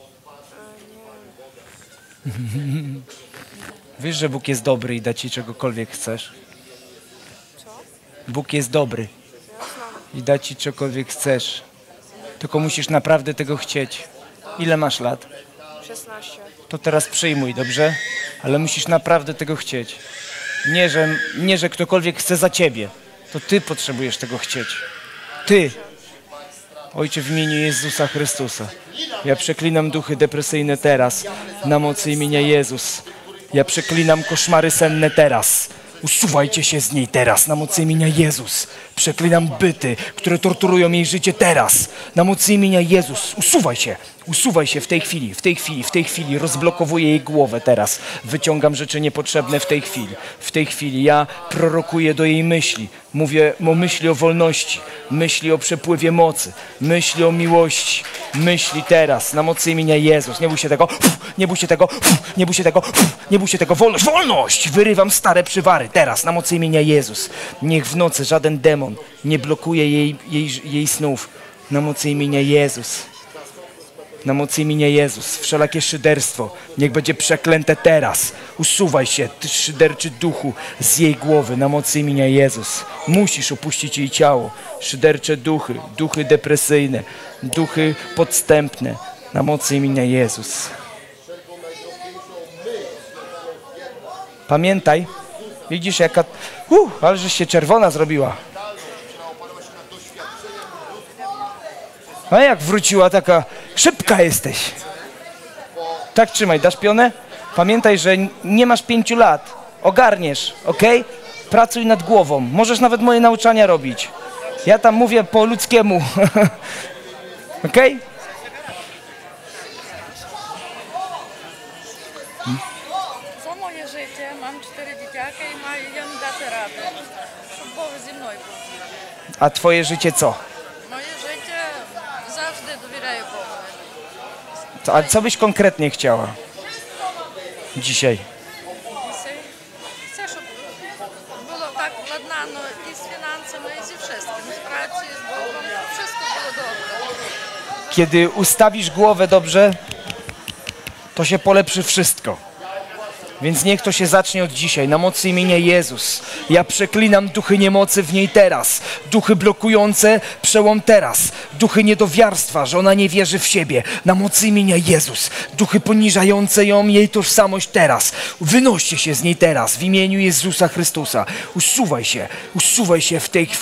Wiesz, że Bóg jest dobry i da ci czegokolwiek chcesz? Co? Bóg jest dobry Ja znam. i da ci czegokolwiek chcesz. Tylko musisz naprawdę tego chcieć. Ile masz lat? 16. To teraz przyjmuj, dobrze? Ale musisz naprawdę tego chcieć. Nie, że ktokolwiek chce za ciebie. To ty potrzebujesz tego chcieć. Ty. Ojcze, w imieniu Jezusa Chrystusa. Ja przeklinam duchy depresyjne teraz. Na mocy imienia Jezus. Ja przeklinam koszmary senne teraz. Usuwajcie się z niej teraz, na mocy imienia Jezus. Przeklinam byty, które torturują jej życie teraz. Na mocy imienia Jezus. Usuwaj się w tej chwili. Rozblokowuję jej głowę teraz. Wyciągam rzeczy niepotrzebne w tej chwili. Ja prorokuję do jej myśli. Mówię o myśli o wolności, myśli o przepływie mocy, myśli o miłości, myśli teraz, na mocy imienia Jezus. Nie bój się tego. Wolność! Wyrywam stare przywary teraz, na mocy imienia Jezus. Niech w nocy żaden demon nie blokuje jej snów. Na mocy imienia Jezus. Na mocy imienia Jezus. Wszelakie szyderstwo niech będzie przeklęte teraz. Usuwaj się, ty szyderczy duchu, z jej głowy. Na mocy imienia Jezus. Musisz opuścić jej ciało. Szydercze duchy, duchy depresyjne, duchy podstępne. Na mocy imienia Jezus. Pamiętaj, widzisz jaka... ale żeś się czerwona zrobiła. A jak wróciła taka... Szybka jesteś. Tak trzymaj, dasz pionę? Pamiętaj, że nie masz 5 lat. Ogarniesz, okej? Pracuj nad głową. Możesz nawet moje nauczania robić. Ja tam mówię po ludzkiemu. Okej? За моє життя mam 4 дитяки і маю їм дати ради, щоб Бог зі мною був. A twoje życie co? Моє життя завжди довіряю Богу. A co byś konkretnie chciała? Dzisiaj. Chcę, щоб було так ладнано і з фінансами, і зі wszystkim, з працею, з Богом, щоб wszystko було добре. Kiedy ustawisz głowę dobrze, to się polepszy wszystko. Więc niech to się zacznie od dzisiaj, na mocy imienia Jezus. Ja przeklinam duchy niemocy w niej teraz. Duchy blokujące przełom teraz. Duchy niedowiarstwa, że ona nie wierzy w siebie. Na mocy imienia Jezus. Duchy poniżające ją, jej tożsamość teraz. Wynoście się z niej teraz, w imieniu Jezusa Chrystusa. Usuwaj się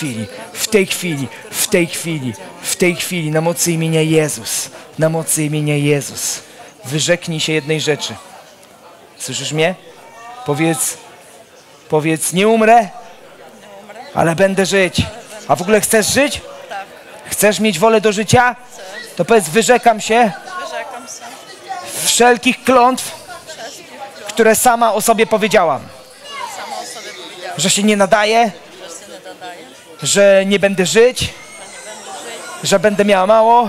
w tej chwili, na mocy imienia Jezus. Na mocy imienia Jezus. Wyrzeknij się jednej rzeczy. Słyszysz mnie? Powiedz, nie umrę, ale będę żyć. A w ogóle chcesz żyć? Tak. Chcesz mieć wolę do życia? To powiedz, wyrzekam się wszelkich klątw, które sama o sobie powiedziałam. Że się nie nadaje, że nie będę żyć, że będę miała mało,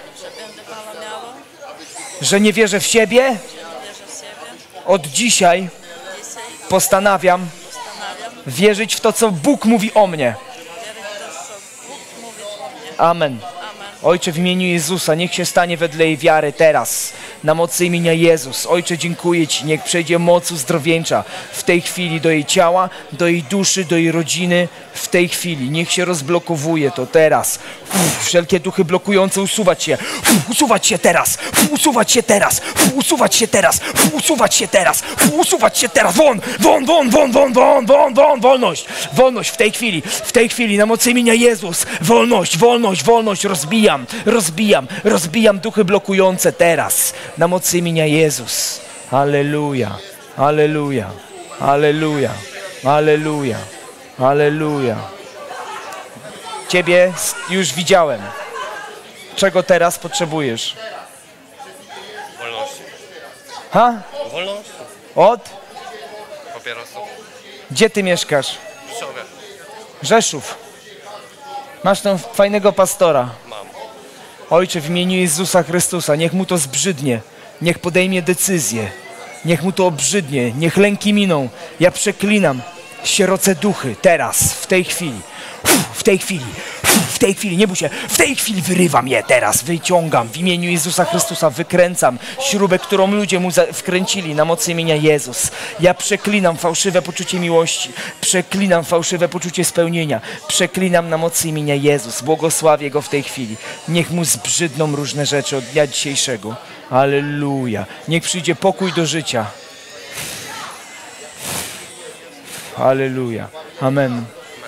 że nie wierzę w siebie. Od dzisiaj postanawiam wierzyć w to, co Bóg mówi o mnie. Amen. Ojcze, w imieniu Jezusa, niech się stanie wedle jej wiary teraz, na mocy imienia Jezus. Ojcze, dziękuję Ci, niech przejdzie moc uzdrowieńcza w tej chwili do jej ciała, do jej duszy, do jej rodziny, w tej chwili. Niech się rozblokowuje to teraz. Wszelkie duchy blokujące, usuwać się teraz, wolność w tej chwili, na mocy imienia Jezus, wolność, rozbijam duchy blokujące teraz, na mocy imienia Jezus. Alleluja, alleluja, alleluja, alleluja, alleluja. Ciebie już widziałem. Czego teraz potrzebujesz? Wolności. Ha? Wolności. Od? Papierosów. Gdzie ty mieszkasz? Rzeszowie. Rzeszów. Masz tam fajnego pastora. Mam. Ojcze, w imieniu Jezusa Chrystusa, niech mu to zbrzydnie. Niech podejmie decyzję. Niech mu to obrzydnie. Niech lęki miną. Ja przeklinam sieroce duchy teraz, w tej chwili. W tej chwili, nie bój się, w tej chwili wyrywam je teraz, wyciągam w imieniu Jezusa Chrystusa, wykręcam śrubę, którą ludzie mu wkręcili na mocy imienia Jezus. Ja przeklinam fałszywe poczucie miłości, przeklinam fałszywe poczucie spełnienia, przeklinam na mocy imienia Jezus, błogosławię go w tej chwili. Niech mu zbrzydną różne rzeczy od dnia dzisiejszego. Alleluja. Niech przyjdzie pokój do życia. Alleluja. Amen.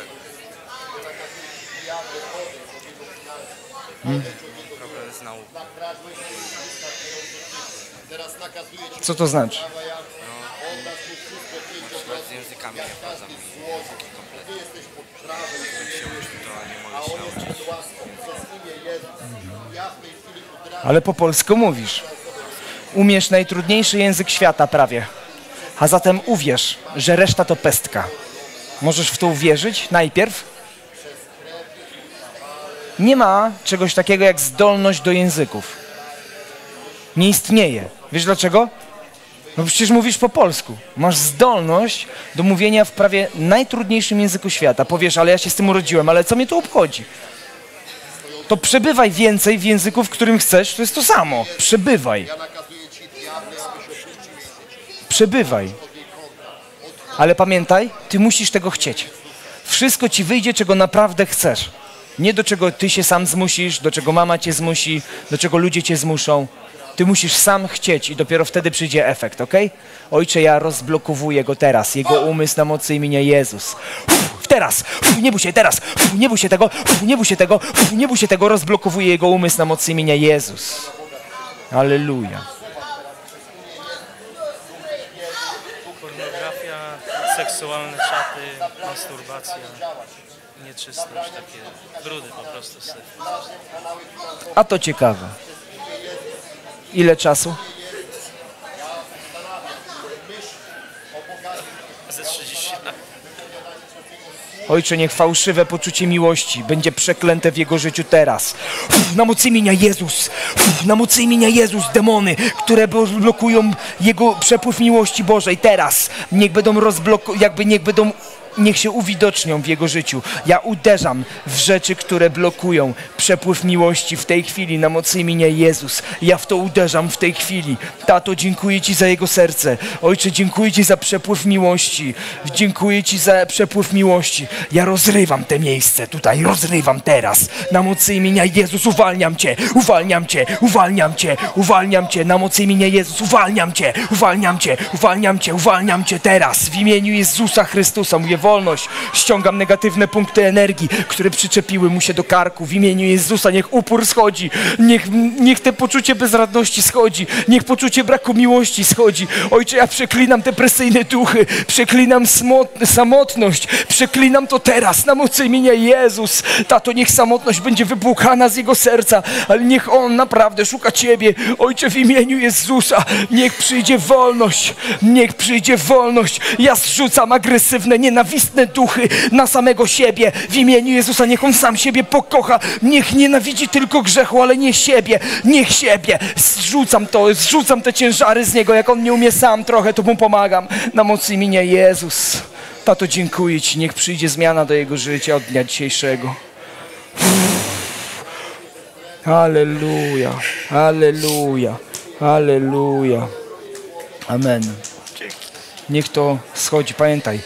Problem z nauką. Co to znaczy? Na przykład z językami nie wchodzą mi języki kompletnie. Jak się uczy, to nie mogę się nauczyć. Ale po polsku mówisz. Umiesz najtrudniejszy język świata prawie. A zatem uwierz, że reszta to pestka. Możesz w to uwierzyć najpierw? Nie ma czegoś takiego jak zdolność do języków. Nie istnieje. Wiesz dlaczego? No przecież mówisz po polsku. Masz zdolność do mówienia w prawie najtrudniejszym języku świata. Powiesz, ale ja się z tym urodziłem, ale co mnie to obchodzi? To przebywaj więcej w języku, w którym chcesz, to jest to samo. Przebywaj. Przebywaj. Ale pamiętaj, ty musisz tego chcieć. Wszystko ci wyjdzie, czego naprawdę chcesz. Nie do czego ty się sam zmusisz, do czego mama cię zmusi, do czego ludzie cię zmuszą. Ty musisz sam chcieć i dopiero wtedy przyjdzie efekt, ok? Ojcze, ja rozblokowuję go teraz, jego umysł na mocy imienia Jezus. Teraz! Nie bój się, teraz! Nie bój się tego! Nie bój się tego! Nie bój się tego! Rozblokowuję jego umysł na mocy imienia Jezus. Alleluja. Pornografia, seksualne czaty, masturbacja, nieczystość, takie brudy po prostu. A to ciekawe. Ile czasu? Ze 30 lat. Ojcze, niech fałszywe poczucie miłości będzie przeklęte w jego życiu teraz. Na mocy imienia Jezus. Na mocy imienia Jezus, demony, które blokują jego przepływ miłości Bożej teraz. Niech będą niech się uwidocznią w jego życiu. Ja uderzam w rzeczy, które blokują przepływ miłości w tej chwili na mocy imienia Jezus. Ja w to uderzam w tej chwili. Tato, dziękuję Ci za jego serce. Ojcze, dziękuję Ci za przepływ miłości. Dziękuję Ci za przepływ miłości. Ja rozrywam te miejsce tutaj, rozrywam teraz. Na mocy imienia Jezus uwalniam Cię, uwalniam Cię, uwalniam Cię, uwalniam Cię. Na mocy imienia Jezus uwalniam Cię, uwalniam Cię, uwalniam Cię, uwalniam Cię teraz. W imieniu Jezusa Chrystusa mówię wolność. Ściągam negatywne punkty energii, które przyczepiły mu się do karku. W imieniu Jezusa niech upór schodzi. Niech te poczucie bezradności schodzi. Niech poczucie braku miłości schodzi. Ojcze, ja przeklinam depresyjne duchy. Przeklinam samotność. Przeklinam to teraz na mocy imienia Jezus. Tato, niech samotność będzie wypłukana z jego serca, ale niech on naprawdę szuka Ciebie. Ojcze, w imieniu Jezusa niech przyjdzie wolność. Niech przyjdzie wolność. Ja zrzucam agresywne, nienawistne duchy na samego siebie. W imieniu Jezusa niech on sam siebie pokocha. Niech nienawidzi tylko grzechu, ale nie siebie. Niech siebie. Zrzucam te ciężary z niego. Jak on nie umie sam trochę, to mu pomagam. Na mocy imienia Jezus. Tato, dziękuję Ci. Niech przyjdzie zmiana do jego życia od dnia dzisiejszego. Alleluja. Alleluja. Alleluja. Amen. Niech to schodzi. Pamiętaj,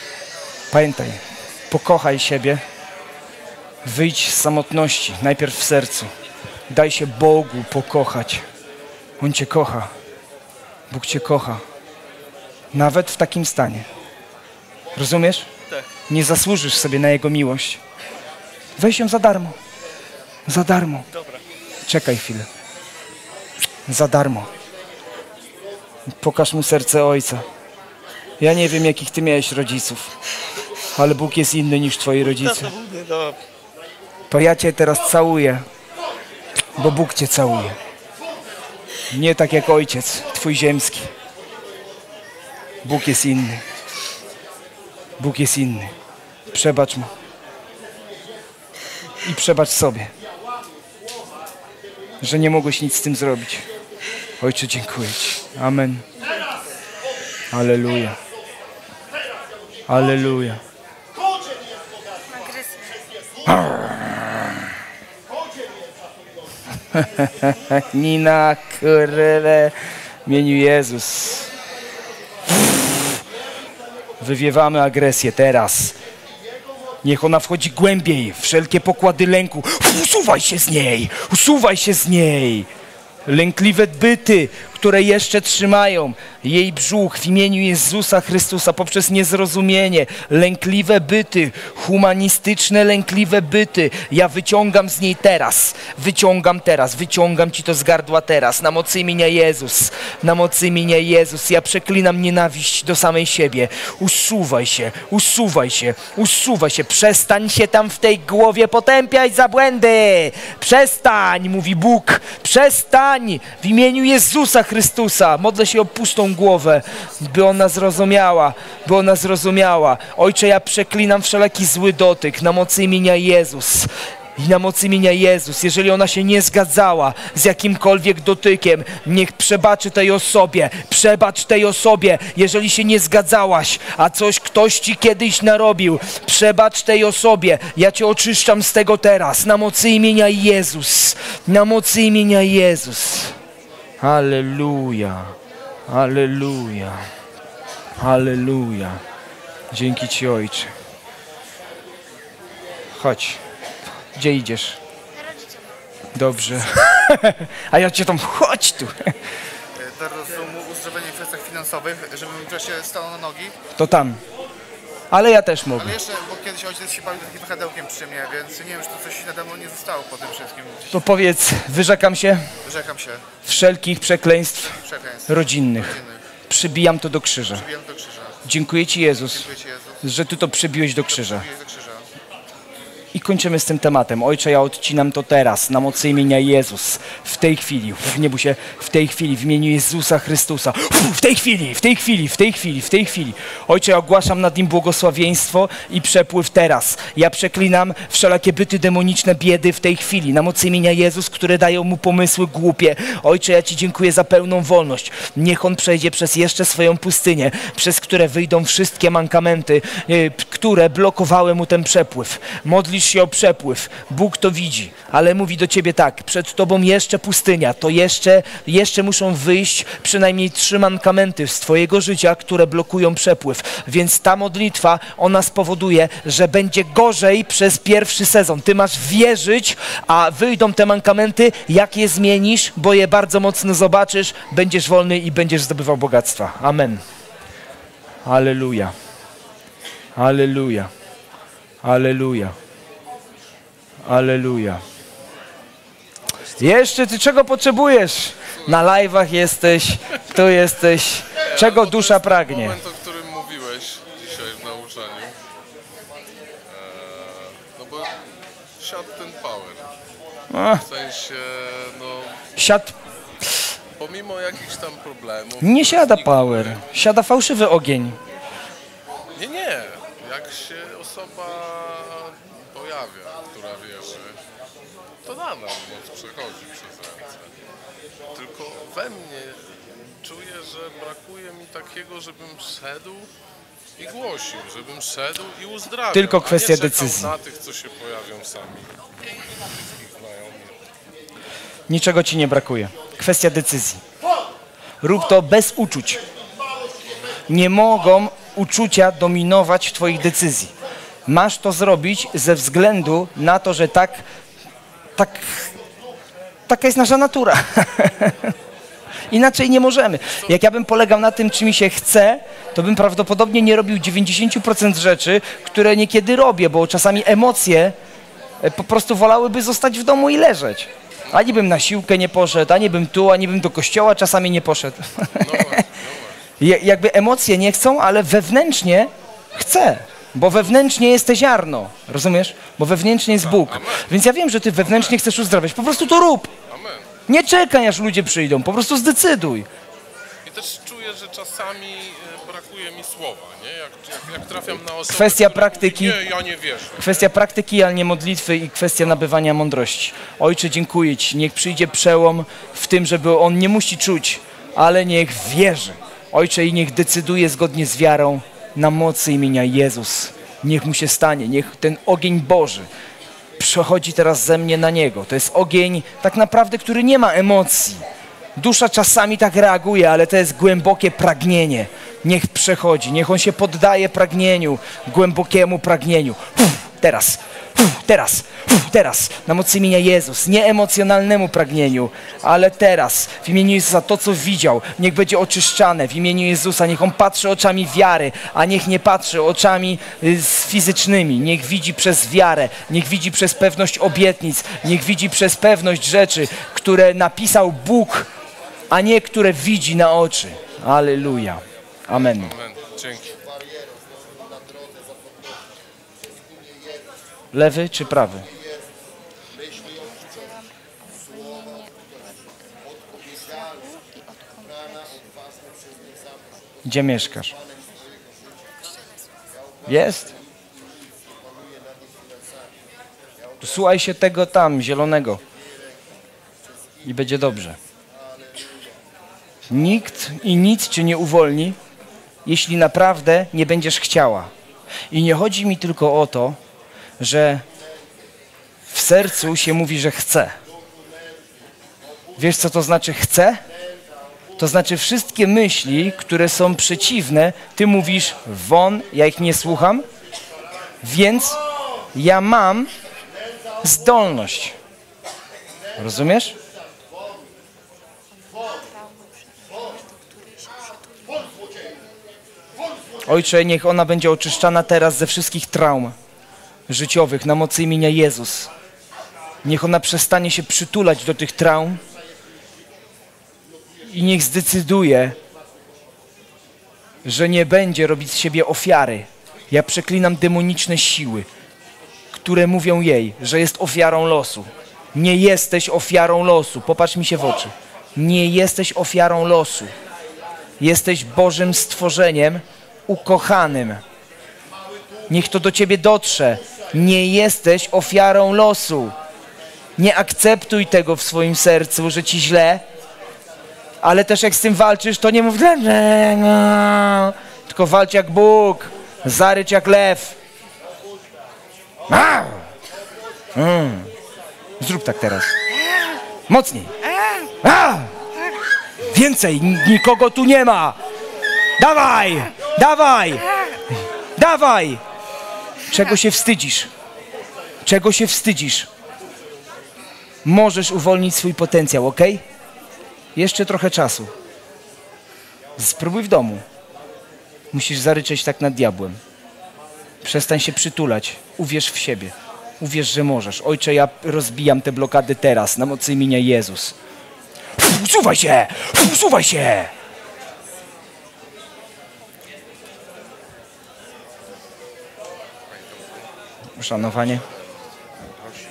pokochaj siebie, wyjdź z samotności, najpierw w sercu. Daj się Bogu pokochać. On Cię kocha. Bóg Cię kocha. Nawet w takim stanie. Rozumiesz? Tak. Nie zasłużysz sobie na Jego miłość. Weź ją za darmo. Za darmo. Dobra. Czekaj chwilę. Za darmo. Pokaż mu serce Ojca. Ja nie wiem, jakich ty miałeś rodziców, ale Bóg jest inny niż twoi rodzice. To ja cię teraz całuję, bo Bóg cię całuje. Nie tak jak Ojciec Twój ziemski. Bóg jest inny. Bóg jest inny. Przebacz Mu. I przebacz sobie, że nie mogłeś nic z tym zrobić. Ojcze, dziękuję Ci. Amen. Alleluja. Alleluja. Nina, kurele, w imieniu Jezus. Wywiewamy agresję teraz. Niech ona wchodzi głębiej, wszelkie pokłady lęku. Usuwaj się z niej, usuwaj się z niej. Lękliwe byty, które jeszcze trzymają jej brzuch w imieniu Jezusa Chrystusa poprzez niezrozumienie. Lękliwe byty, humanistyczne lękliwe byty. Ja wyciągam z niej teraz, wyciągam Ci to z gardła teraz. Na mocy imienia Jezus, na mocy imienia Jezus. Ja przeklinam nienawiść do samej siebie. Usuwaj się, usuwaj się, usuwaj się. Przestań się tam w tej głowie potępiać za błędy. Przestań, mówi Bóg, przestań w imieniu Jezusa Chrystusa. Modlę się o pustą głowę, by ona zrozumiała. Ojcze, ja przeklinam wszelaki zły dotyk na mocy imienia Jezus. I na mocy imienia Jezus, jeżeli ona się nie zgadzała z jakimkolwiek dotykiem, niech przebaczy tej osobie. Przebacz tej osobie, jeżeli się nie zgadzałaś, a ktoś Ci kiedyś narobił. Przebacz tej osobie. Ja Cię oczyszczam z tego teraz. Na mocy imienia Jezus. Na mocy imienia Jezus. Alleluja. Alleluja. Alleluja. Dzięki Ci, Ojcze. Chodź. Gdzie idziesz? Dobrze. A ja Cię tam, chodź tu. Do rozumu, uzdrowienie w kwestiach finansowych, żebym wreszcie stał na nogi. To tam. Ale ja też mogę. Ale jeszcze, bo kiedyś ojciec się bawił takim wahadełkiem przy mnie, więc nie wiem, czy to coś nade mną nie zostało po tym wszystkim. To powiedz, wyrzekam się. Wyrzekam się. Wszelkich przekleństw rodzinnych. Przybijam to do krzyża. Przybijam do krzyża. Dziękuję Ci, Jezus, że Ty to przybiłeś do krzyża. I kończymy z tym tematem. Ojcze, ja odcinam to teraz, na mocy imienia Jezus. W tej chwili, nie bój się, w tej chwili, w imieniu Jezusa Chrystusa. W tej chwili. Ojcze, ja ogłaszam nad nim błogosławieństwo i przepływ teraz. Ja przeklinam wszelakie byty demoniczne biedy w tej chwili, na mocy imienia Jezus, które dają mu pomysły głupie. Ojcze, ja Ci dziękuję za pełną wolność. Niech on przejdzie przez jeszcze swoją pustynię, przez które wyjdą wszystkie mankamenty, które blokowały mu ten przepływ. Modlisz się o przepływ. Bóg to widzi, ale mówi do Ciebie tak, przed Tobą jeszcze pustynia, to jeszcze muszą wyjść przynajmniej 3 mankamenty z Twojego życia, które blokują przepływ. Więc ta modlitwa, ona spowoduje, że będzie gorzej przez pierwszy sezon. Ty masz wierzyć, a wyjdą te mankamenty, jak je zmienisz, bo je bardzo mocno zobaczysz, będziesz wolny i będziesz zdobywał bogactwa. Amen. Alleluja. Alleluja. Alleluja. Alleluja. Jeszcze Ty czego potrzebujesz? Na live'ach jesteś, tu jesteś. Czego dusza pragnie? Moment, o którym mówiłeś dzisiaj w nauczaniu. No bo siadł ten power. W sensie, no... Siadł. Pomimo jakichś tam problemów... Nie siada power, siada fałszywy ogień. Nie. Jak się osoba pojawia, która wierzy, to nadal moc przechodzi przez ręce. Tylko we mnie czuję, że brakuje mi takiego, żebym szedł i głosił, żebym szedł i uzdrawiał. Tylko kwestia a nie decyzji. na tych, co się pojawią sami. Wszystkich znajomych. Niczego Ci nie brakuje. Kwestia decyzji. Rób to bez uczuć. Nie mogą uczucia dominować Twoich decyzji. Masz to zrobić ze względu na to, że taka jest nasza natura. Inaczej nie możemy. Jak ja bym polegał na tym, czy mi się chce, to bym prawdopodobnie nie robił 90% rzeczy, które niekiedy robię, bo czasami emocje po prostu wolałyby zostać w domu i leżeć. Ani bym na siłkę nie poszedł, ani bym tu, ani bym do kościoła czasami nie poszedł. Jakby emocje nie chcą, ale wewnętrznie chcę. Bo wewnętrznie jest te ziarno, rozumiesz? Bo wewnętrznie jest Bóg. Więc ja wiem, że Ty wewnętrznie chcesz uzdrawiać. Po prostu to rób. Nie czekaj, aż ludzie przyjdą, po prostu zdecyduj. I też czuję, że czasami brakuje mi słowa, nie? Jak trafiam na osobę, Kwestia która praktyki. mówi, nie, ja nie wierzę. Kwestia praktyki, ale nie modlitwy i kwestia nabywania mądrości. Ojcze, dziękuję Ci. Niech przyjdzie przełom w tym, żeby on nie musi czuć, ale niech wierzy. Ojcze, i niech decyduje zgodnie z wiarą na mocy imienia Jezus. Niech mu się stanie, niech ten ogień Boży przechodzi teraz ze mnie na niego. To jest ogień tak naprawdę, który nie ma emocji. Dusza czasami tak reaguje, ale to jest głębokie pragnienie. Niech przechodzi, niech on się poddaje pragnieniu, głębokiemu pragnieniu. Teraz, teraz, teraz, na mocy imienia Jezus, nie emocjonalnemu pragnieniu, ale teraz, w imieniu Jezusa, to co widział, niech będzie oczyszczane, w imieniu Jezusa, niech on patrzy oczami wiary, a niech nie patrzy oczami fizycznymi, niech widzi przez wiarę, niech widzi przez pewność obietnic, niech widzi przez pewność rzeczy, które napisał Bóg, a nie które widzi na oczy. Alleluja. Amen. Amen. Dzięki. Lewy czy prawy? Gdzie mieszkasz? Jest? Słuchaj się tego tam, zielonego. I będzie dobrze. Nikt i nic cię nie uwolni, jeśli naprawdę nie będziesz chciała. I nie chodzi mi tylko o to, że w sercu się mówi, że chce. Wiesz, co to znaczy chce? To znaczy wszystkie myśli, które są przeciwne, ty mówisz won, ja ich nie słucham, więc ja mam zdolność. Rozumiesz? Ojcze, niech ona będzie oczyszczana teraz ze wszystkich traum życiowych na mocy imienia Jezus. Niech ona przestanie się przytulać do tych traum i niech zdecyduje, że nie będzie robić z siebie ofiary. Ja przeklinam demoniczne siły, które mówią jej, że jest ofiarą losu. Nie jesteś ofiarą losu. Popatrz mi się w oczy. Nie jesteś ofiarą losu. Jesteś Bożym stworzeniem, ukochanym. Niech to do ciebie dotrze. Nie jesteś ofiarą losu. Nie akceptuj tego w swoim sercu, że ci źle, ale też jak z tym walczysz, to nie mów tylko walcz jak Bóg, zarycz jak lew. Zrób tak teraz. Mocniej. Więcej, nikogo tu nie ma. Dawaj, dawaj, dawaj. Czego się wstydzisz? Czego się wstydzisz? Możesz uwolnić swój potencjał, ok? Jeszcze trochę czasu. Spróbuj w domu. Musisz zaryczeć tak nad diabłem. Przestań się przytulać. Uwierz w siebie. Uwierz, że możesz. Ojcze, ja rozbijam te blokady teraz na mocy imienia Jezus. Usuwaj się! Usuwaj się! Uszanowanie. Prosić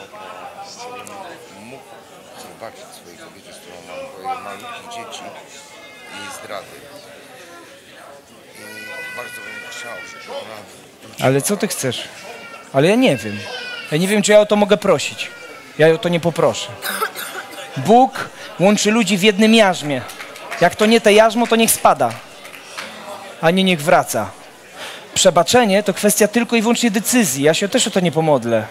mógł zobaczyć swojej kobiecie, z którą mam dwoje malutkie dzieci i jej zdrady. I bardzo bym chciał, żeby ona... Ale co ty chcesz? Ale ja nie wiem. Ja nie wiem, czy ja o to mogę prosić. Ja o to nie poproszę. Bóg łączy ludzi w jednym jarzmie. Jak to nie te jarzmo, to niech spada, a nie niech wraca. Przebaczenie to kwestia tylko i wyłącznie decyzji. Ja się też o to nie pomodlę.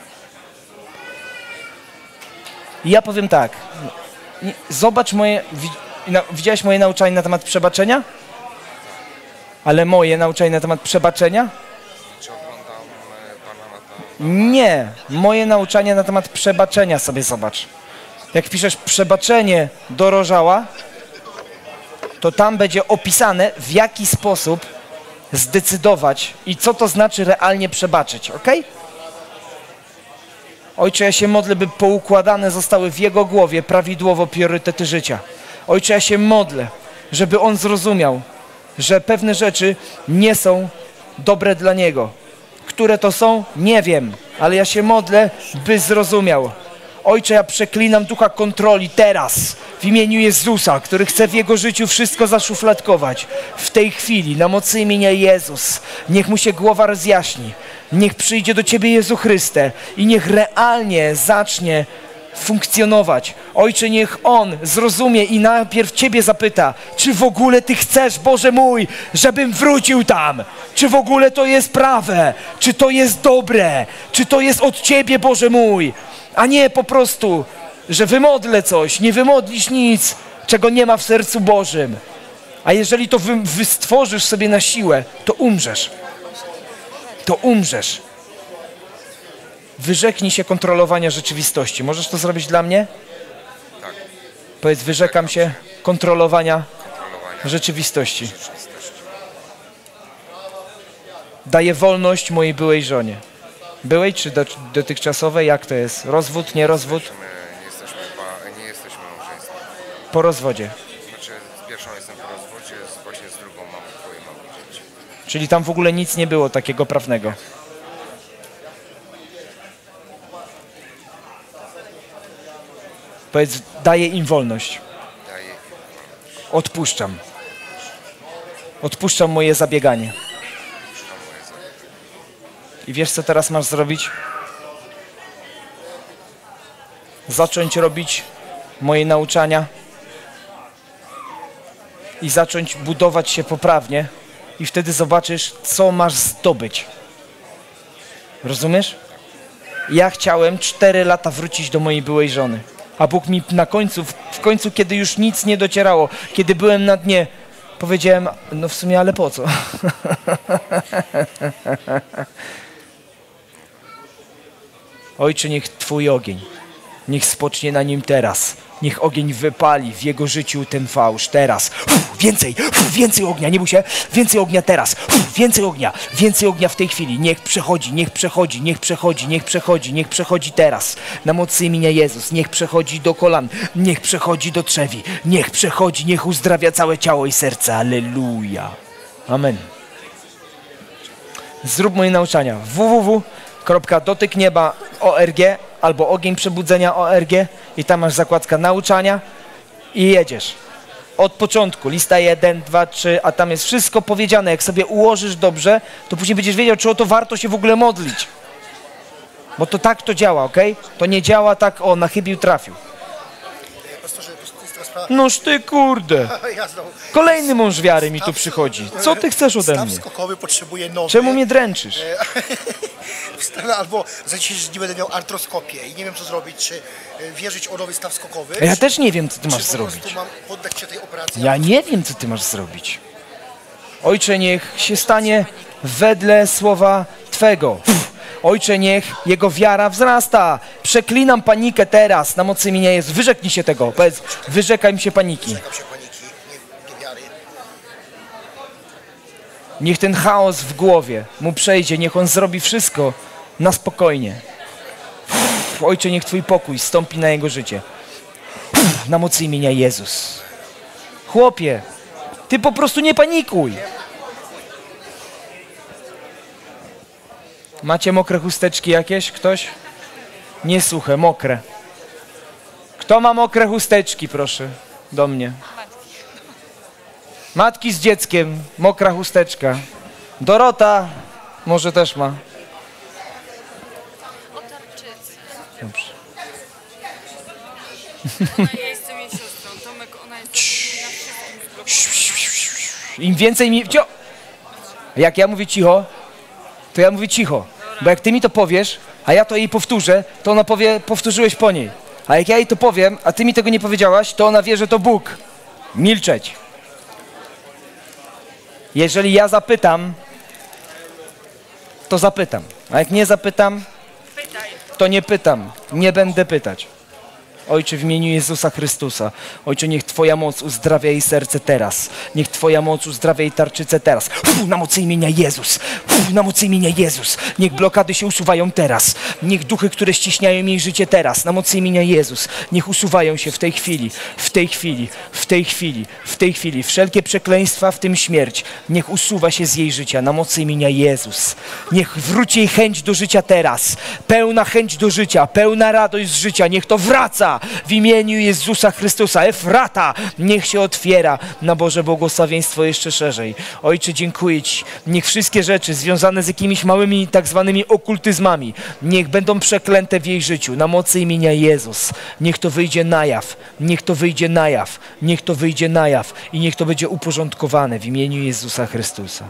I ja powiem tak. Zobacz moje... Widziałeś moje nauczanie na temat przebaczenia? Ale moje nauczanie na temat przebaczenia? Czy oglądam pana na to? Nie. Moje nauczanie na temat przebaczenia sobie zobacz. Jak piszesz przebaczenie dorożała, to tam będzie opisane, w jaki sposób zdecydować i co to znaczy realnie przebaczyć, ok? Ojcze, ja się modlę, by poukładane zostały w jego głowie prawidłowo priorytety życia. Ojcze, ja się modlę, żeby on zrozumiał, że pewne rzeczy nie są dobre dla niego. Które to są? Nie wiem, ale ja się modlę, by zrozumiał. Ojcze, ja przeklinam ducha kontroli teraz w imieniu Jezusa, który chce w jego życiu wszystko zaszufladkować. W tej chwili, na mocy imienia Jezus, niech mu się głowa rozjaśni. Niech przyjdzie do Ciebie Jezu Chryste i niech realnie zacznie funkcjonować. Ojcze, niech On zrozumie i najpierw Ciebie zapyta, czy w ogóle Ty chcesz, Boże mój, żebym wrócił tam? Czy w ogóle to jest prawe? Czy to jest dobre? Czy to jest od Ciebie, Boże mój? A nie po prostu, że wymodlę coś, nie wymodlisz nic, czego nie ma w sercu Bożym. A jeżeli to wystworzysz sobie na siłę, to umrzesz. To umrzesz. Wyrzeknij się kontrolowania rzeczywistości. Możesz to zrobić dla mnie? Tak. Powiedz, wyrzekam się kontrolowania rzeczywistości. Daję wolność mojej byłej żonie. Byłej czy dotychczasowej? Jak to jest? Rozwód, nie rozwód? Nie jesteśmy małżeństwem. Po rozwodzie. Znaczy, z pierwszą jestem po rozwodzie, właśnie z drugą mam dwoje małe dzieci. Czyli tam w ogóle nic nie było takiego prawnego. Powiedz, daję im wolność. Odpuszczam. Odpuszczam moje zabieganie. I wiesz, co teraz masz zrobić? Zacząć robić moje nauczania i zacząć budować się poprawnie i wtedy zobaczysz, co masz zdobyć. Rozumiesz? Ja chciałem 4 lata wrócić do mojej byłej żony. A Bóg mi w końcu, kiedy już nic nie docierało, kiedy byłem na dnie, powiedziałem, no w sumie, ale po co? Ojcze, niech Twój ogień, niech spocznie na nim teraz. Niech ogień wypali w jego życiu ten fałsz teraz. Więcej ognia, nie bój się. Więcej ognia teraz. Więcej ognia w tej chwili. Niech przechodzi teraz. Na mocy imienia Jezus. Niech przechodzi do kolan. Niech przechodzi do trzewi. Niech przechodzi, niech uzdrawia całe ciało i serce. Alleluja. Amen. Zrób moje nauczania. www.dotyknieba.org albo ogień przebudzenia.org i tam masz zakładkę nauczania i jedziesz. Od początku, lista 1, 2, 3, a tam jest wszystko powiedziane. Jak sobie ułożysz dobrze, to później będziesz wiedział, czy o to warto się w ogóle modlić. Bo to tak to działa, ok? To nie działa tak, o, na chybił trafił. Noż ty kurde. Kolejny mąż wiary mi tu przychodzi. Co ty chcesz ode mnie? Staw skokowy potrzebuje nowy. Czemu mnie dręczysz? Albo za dzisiaj, że nie będę miał artroskopię i nie wiem, co zrobić, czy wierzyć o nowy staw skokowy. Ja też nie wiem, co ty masz zrobić. Czy mam poddać się tej operacji? Ja nie wiem, co ty masz zrobić. Ojcze, niech się stanie wedle słowa Twego. Ojcze, niech jego wiara wzrasta. Przeklinam panikę teraz na mocy imienia Jezus. Wyrzeknij się tego. Powiedz, wyrzekaj mi się paniki. Niech ten chaos w głowie mu przejdzie. Niech on zrobi wszystko na spokojnie. Ojcze, niech Twój pokój stąpi na jego życie. Na mocy imienia Jezus. Chłopie, ty po prostu nie panikuj. Macie mokre chusteczki jakieś? Ktoś? Nie suche, mokre. Kto ma mokre chusteczki, proszę? Do mnie. Matki z dzieckiem, mokra chusteczka. Dorota może też ma. Dobrze. Ja jestem jej siostrą. Tomek, ona jest na wszystkim. Im więcej mi... Jak ja mówię cicho, to ja mówię cicho. Bo jak ty mi to powiesz, a ja to jej powtórzę, to ona powie, powtórzyłeś po niej. A jak ja jej to powiem, a ty mi tego nie powiedziałaś, to ona wie, że to Bóg. Milczeć. Jeżeli ja zapytam, to zapytam. A jak nie zapytam, to nie pytam. Nie będę pytać. Ojcze, w imieniu Jezusa Chrystusa. Ojcze, niech Twoja moc uzdrawia jej serce teraz. Niech Twoja moc uzdrawia jej tarczycę teraz. Na mocy imienia Jezus. Na mocy imienia Jezus. Niech blokady się usuwają teraz. Niech duchy, które ściśniają jej życie teraz. Na mocy imienia Jezus. Niech usuwają się w tej chwili. W tej chwili. W tej chwili. W tej chwili. Wszelkie przekleństwa, w tym śmierć. Niech usuwa się z jej życia. Na mocy imienia Jezus. Niech wróci jej chęć do życia teraz. Pełna chęć do życia. Pełna radość z życia. Niech to wraca. W imieniu Jezusa Chrystusa. Efrata, niech się otwiera na Boże błogosławieństwo jeszcze szerzej. Ojcze, dziękuję Ci. Niech wszystkie rzeczy związane z jakimiś małymi tak zwanymi okultyzmami, niech będą przeklęte w jej życiu na mocy imienia Jezus. Niech to wyjdzie na jaw. Niech to wyjdzie na jaw. Niech to wyjdzie na jaw. I niech to będzie uporządkowane w imieniu Jezusa Chrystusa.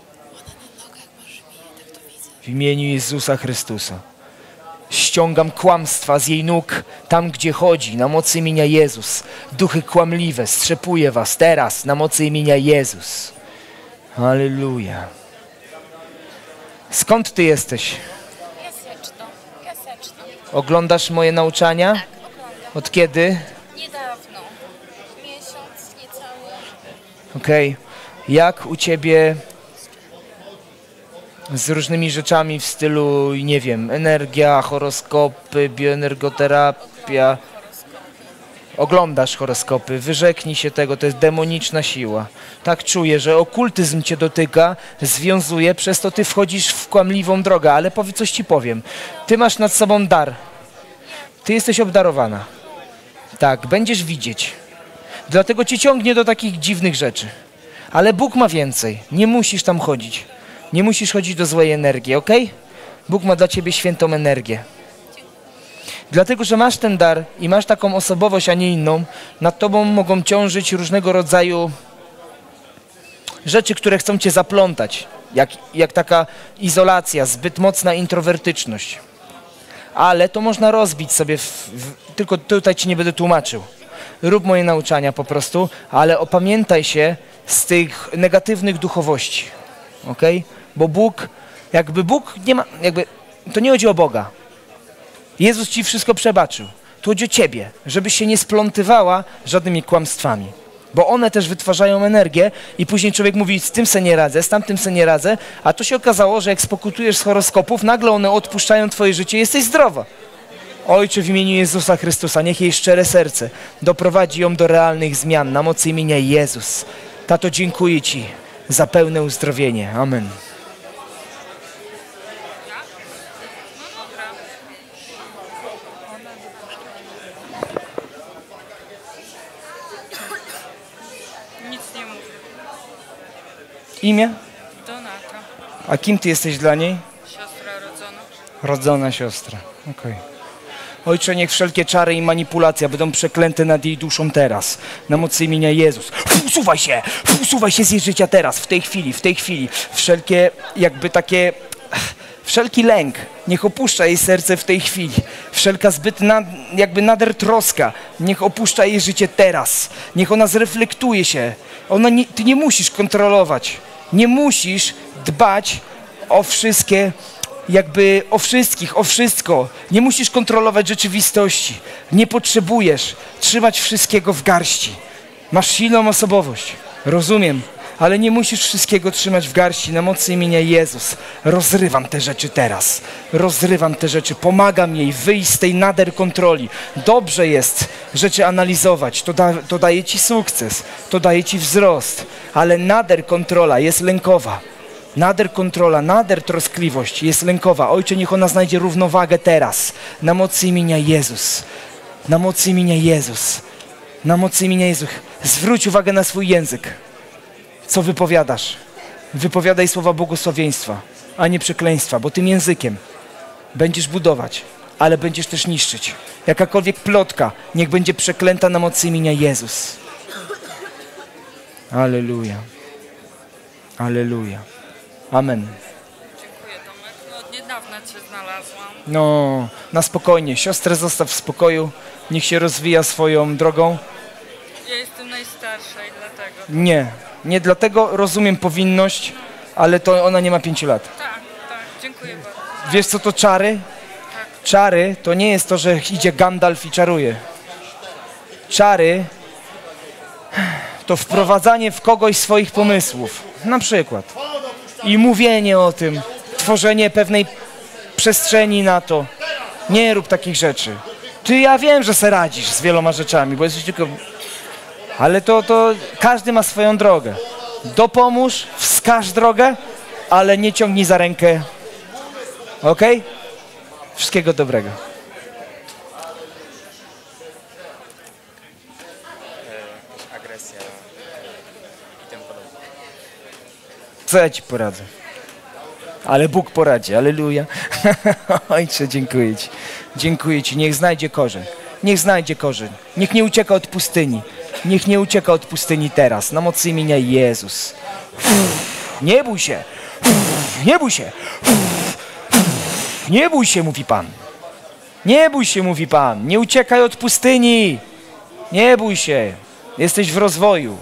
W imieniu Jezusa Chrystusa. Ściągam kłamstwa z jej nóg, tam gdzie chodzi, na mocy imienia Jezus. Duchy kłamliwe, strzepuję was teraz, na mocy imienia Jezus. Halleluja. Skąd ty jesteś? Jaseczno. Oglądasz moje nauczania? Tak, oglądam. Od kiedy? Niedawno. Miesiąc, niecały. Okej. Jak u ciebie z różnymi rzeczami w stylu, nie wiem, energia, horoskopy, bioenergoterapia? Oglądasz horoskopy, wyrzeknij się tego, to jest demoniczna siła. Tak czuję, że okultyzm cię dotyka, związuje, przez to ty wchodzisz w kłamliwą drogę, ale coś ci powiem. Ty masz nad sobą dar. Ty jesteś obdarowana. Tak, będziesz widzieć. Dlatego cię ciągnie do takich dziwnych rzeczy. Ale Bóg ma więcej. Nie musisz tam chodzić. Nie musisz chodzić do złej energii, ok? Bóg ma dla ciebie świętą energię. Dlatego, że masz ten dar i masz taką osobowość, a nie inną, nad tobą mogą ciążyć różnego rodzaju rzeczy, które chcą cię zaplątać. Jak taka izolacja, zbyt mocna introwertyczność. Ale to można rozbić sobie, tylko tutaj ci nie będę tłumaczył. Rób moje nauczania po prostu, ale opamiętaj się z tych negatywnych duchowości. Ok? Bo Bóg nie ma, to nie chodzi o Boga. Jezus ci wszystko przebaczył. Tu chodzi o ciebie, żebyś się nie splątywała żadnymi kłamstwami. Bo one też wytwarzają energię i później człowiek mówi, z tym se nie radzę, z tamtym se nie radzę, a to się okazało, że jak spokutujesz z horoskopów, nagle one odpuszczają twoje życie i jesteś zdrowa. Ojcze, w imieniu Jezusa Chrystusa, niech jej szczere serce doprowadzi ją do realnych zmian na mocy imienia Jezus. Tato, dziękuję Ci za pełne uzdrowienie. Amen. Nic nie mówię. Imię? Donata. A kim Ty jesteś dla niej? Siostra rodzona. Rodzona siostra. Okej. Ojcze, niech wszelkie czary i manipulacja będą przeklęte nad jej duszą teraz. Na mocy imienia Jezus. Usuwaj się z jej życia teraz, w tej chwili. Wszelkie wszelki lęk, niech opuszcza jej serce w tej chwili. Wszelka zbyt nader troska, niech opuszcza jej życie teraz. Niech ona zreflektuje się. Ty nie musisz kontrolować. Nie musisz dbać o wszystkie o wszystko. Nie musisz kontrolować rzeczywistości. Nie potrzebujesz trzymać wszystkiego w garści. Masz silną osobowość. Rozumiem. Ale nie musisz wszystkiego trzymać w garści. Na mocy imienia Jezus rozrywam te rzeczy teraz. Rozrywam te rzeczy. Pomagam jej wyjść z tej nader kontroli. Dobrze jest rzeczy analizować. To daje ci sukces. To daje ci wzrost. Ale nader kontrola jest lękowa. Nader kontrola, nader troskliwość jest lękowa. Ojcze, niech ona znajdzie równowagę teraz. Na mocy imienia Jezus. Na mocy imienia Jezus. Na mocy imienia Jezus. Zwróć uwagę na swój język. Co wypowiadasz? Wypowiadaj słowa błogosławieństwa, a nie przekleństwa, bo tym językiem będziesz budować, ale będziesz też niszczyć. Jakakolwiek plotka, niech będzie przeklęta na mocy imienia Jezus. Alleluja. Alleluja. Amen. Dziękuję, Tomek. No od niedawna Cię znalazłam. No, na spokojnie. Siostrę zostaw w spokoju. Niech się rozwija swoją drogą. Ja jestem najstarsza i dlatego. Nie dlatego rozumiem powinność, ale to ona nie ma 5 lat. Tak, dziękuję bardzo. Wiesz co to czary? Czary to nie jest to, że idzie Gandalf i czaruje. Czary to wprowadzanie w kogoś swoich pomysłów. Na przykład. I mówienie o tym. Tworzenie pewnej przestrzeni na to. Nie rób takich rzeczy. Ty, ja wiem, że se radzisz z wieloma rzeczami, bo jesteś tylko... Ale to każdy ma swoją drogę. Dopomóż, wskaż drogę, ale nie ciągnij za rękę. Okej? Wszystkiego dobrego. Agresja i tym podobne. Co ja ci poradzę? Ale Bóg poradzi, alleluja. Ojcze, dziękuję Ci. Dziękuję Ci. Niech znajdzie korzeń. Niech znajdzie korzeń. Niech nie ucieka od pustyni. Niech nie ucieka od pustyni teraz. Na mocy imienia Jezus. Nie bój się. Nie bój się. Nie bój się, mówi Pan. Nie bój się, mówi Pan. Nie uciekaj od pustyni. Nie bój się. Jesteś w rozwoju.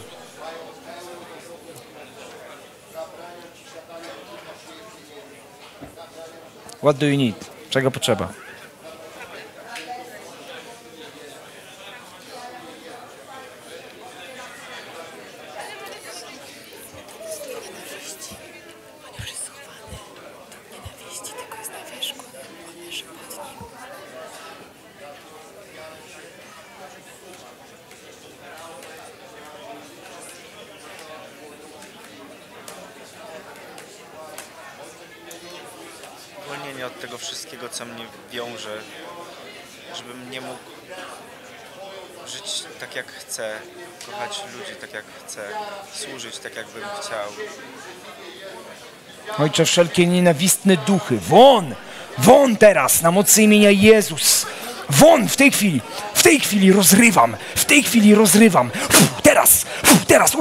What do you need? Czego potrzeba? Uwolnienie od tego wszystkiego, co mnie wiąże, żebym nie mógł żyć tak jak chcę, kochać ludzi tak jak chcę, służyć tak jak bym chciał. Ojcze, wszelkie nienawistne duchy, won! Won teraz, na mocy imienia Jezus! Won w tej chwili rozrywam, w tej chwili rozrywam. Teraz,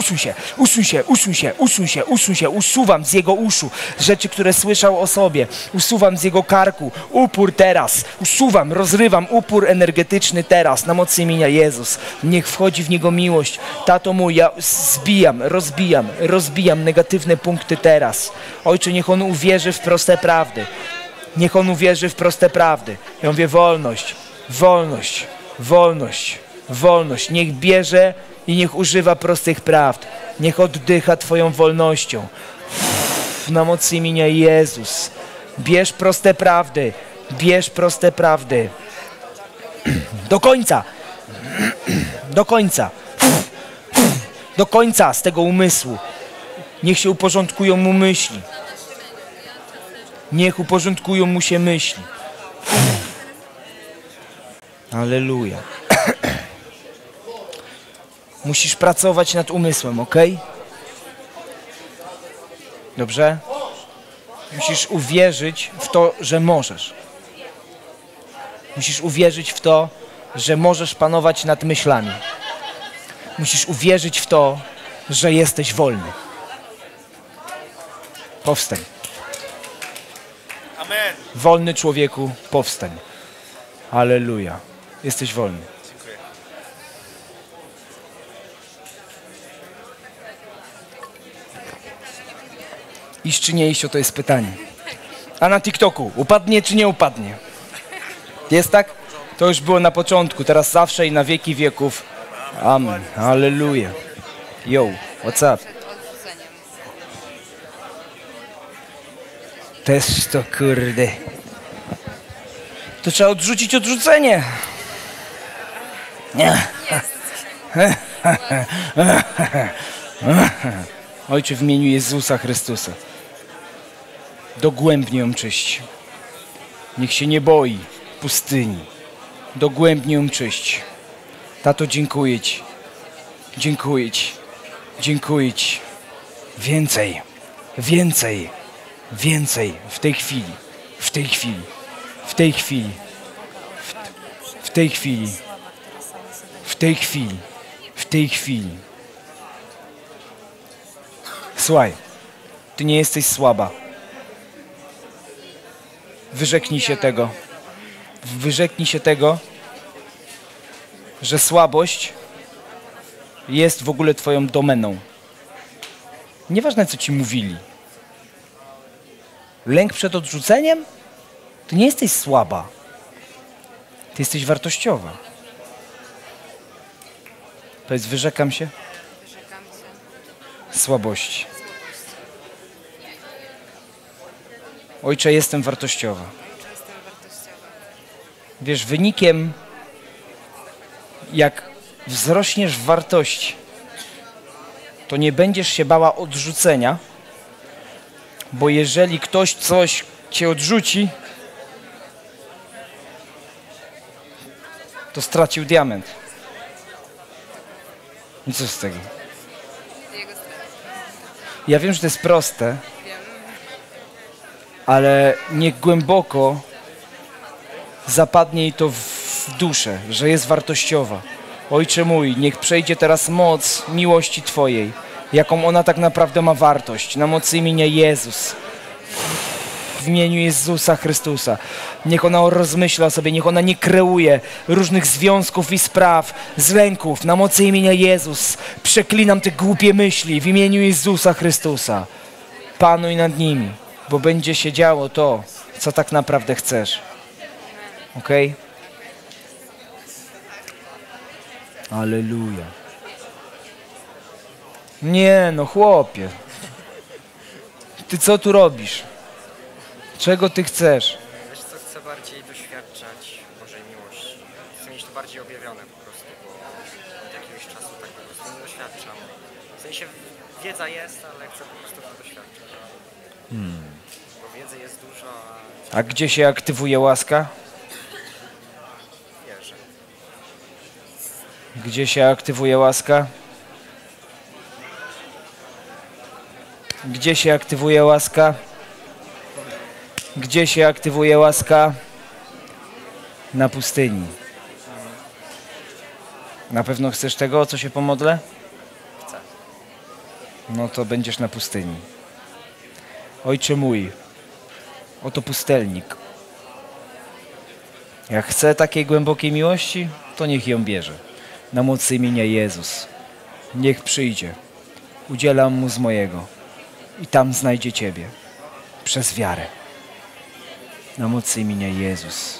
usuń się, usuwam z jego uszu rzeczy, które słyszał o sobie, usuwam z jego karku, upór teraz, usuwam, rozrywam upór energetyczny teraz, na mocy imienia Jezus. Niech wchodzi w niego miłość. Tato mój, ja rozbijam negatywne punkty teraz. Ojcze, niech on uwierzy w proste prawdy. Niech on uwierzy w proste prawdy. Ja mówię wolność, wolność, wolność, wolność. Niech bierze i niech używa prostych prawd. Niech oddycha Twoją wolnością. Na mocy imienia Jezus. Bierz proste prawdy. Bierz proste prawdy. Do końca. Do końca. Do końca z tego umysłu. Niech się uporządkują mu myśli. Niech uporządkują mu się myśli. Alleluja. Musisz pracować nad umysłem, ok? Dobrze? Musisz uwierzyć w to, że możesz. Musisz uwierzyć w to, że możesz panować nad myślami. Musisz uwierzyć w to, że jesteś wolny. Powstań. Amen. Wolny człowieku, powstań. Alleluja. Jesteś wolny. Dziękuję. Iść czy nie iść, to jest pytanie. A na TikToku upadnie czy nie upadnie? Jest tak? To już było na początku, teraz zawsze i na wieki wieków. Amen. Alleluja. Yo, what's up? Też to kurde. To trzeba odrzucić odrzucenie. Nie. Ojcze, w imieniu Jezusa Chrystusa, dogłębnie ją czyść. Niech się nie boi pustyni. Dogłębnie ją czyść. Tato, dziękuję Ci. Dziękuję Ci. Dziękuję Ci. Więcej. Więcej. Więcej. W tej chwili. W tej chwili. W tej chwili. W tej chwili. W tej chwili. W tej chwili. Słuchaj, Ty nie jesteś słaba. Wyrzeknij się tego. Wyrzeknij się tego, że słabość jest w ogóle Twoją domeną. Nieważne, co Ci mówili. Lęk przed odrzuceniem? Ty nie jesteś słaba. Ty jesteś wartościowa. To jest wyrzekam się wyrzekam się słabości. Ojcze, jestem wartościowa. Ojcze, jestem wartościowa. Wiesz, wynikiem, jak wzrośniesz w wartości, to nie będziesz się bała odrzucenia, bo jeżeli ktoś coś cię odrzuci, to stracił diament. I co z tego? Jego strony. Ja wiem, że to jest proste, ale niech głęboko zapadnie jej to w duszę, że jest wartościowa. Ojcze mój, niech przejdzie teraz moc miłości Twojej, jaką ona tak naprawdę ma wartość, na mocy imienia Jezus. W imieniu Jezusa Chrystusa. Niech ona rozmyśla sobie, niech ona nie kreuje różnych związków i spraw z lęków. Na mocy imienia Jezus przeklinam te głupie myśli w imieniu Jezusa Chrystusa. Panuj nad nimi, bo będzie się działo to, co tak naprawdę chcesz. Okej? Alleluja. Nie no, chłopie. Ty co tu robisz? Czego ty chcesz? Wiesz co, chcę bardziej doświadczać Bożej miłości. Chcę mieć to bardziej objawione po prostu, bo od jakiegoś czasu tak po prostu nie doświadczam. W sensie wiedza jest, ale chcę po prostu to doświadczać. Bo wiedzy jest dużo, A gdzie się aktywuje łaska? wierzę. Gdzie się aktywuje łaska? Gdzie się aktywuje łaska? Gdzie się aktywuje łaska? Na pustyni. Na pewno chcesz tego, o co się pomodlę? Chcę. No to będziesz na pustyni. Ojcze mój, oto pustelnik. Jak chce takiej głębokiej miłości, to niech ją bierze. Na mocy imienia Jezus. Niech przyjdzie. Udzielam mu z mojego. I tam znajdzie Ciebie. Przez wiarę. Na mocy imienia Jezus.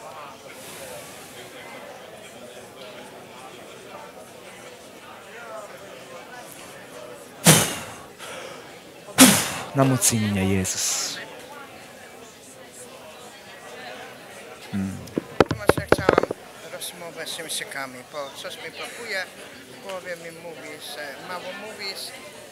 Na mocy imienia Jezus. Właśnie chciałam rozmawiać z myślnikami, bo coś mi blokuje, w głowie mi mówi, że mało mówisz.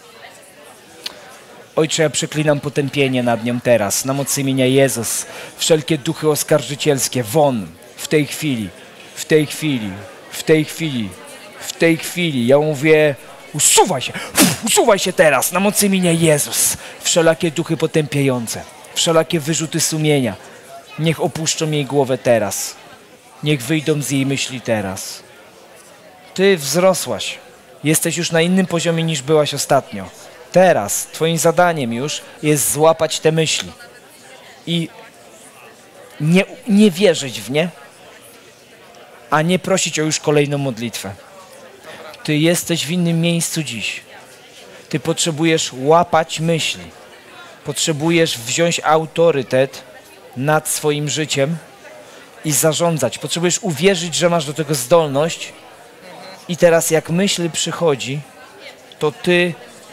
Ojcze, ja przeklinam potępienie nad nią teraz, na mocy imienia Jezus. Wszelkie duchy oskarżycielskie, won, w tej chwili, w tej chwili, w tej chwili, w tej chwili. Ja mówię, usuwaj się teraz, na mocy imienia Jezus. Wszelakie duchy potępiające, wszelakie wyrzuty sumienia, niech opuszczą jej głowę teraz. Niech wyjdą z jej myśli teraz. Ty wzrosłaś, jesteś już na innym poziomie niż byłaś ostatnio. Teraz twoim zadaniem już jest złapać te myśli i nie wierzyć w nie, a nie prosić o już kolejną modlitwę. Ty jesteś w innym miejscu dziś. Ty potrzebujesz łapać myśli. Potrzebujesz wziąć autorytet nad swoim życiem i zarządzać. Potrzebujesz uwierzyć, że masz do tego zdolność i teraz jak myśl przychodzi, to ty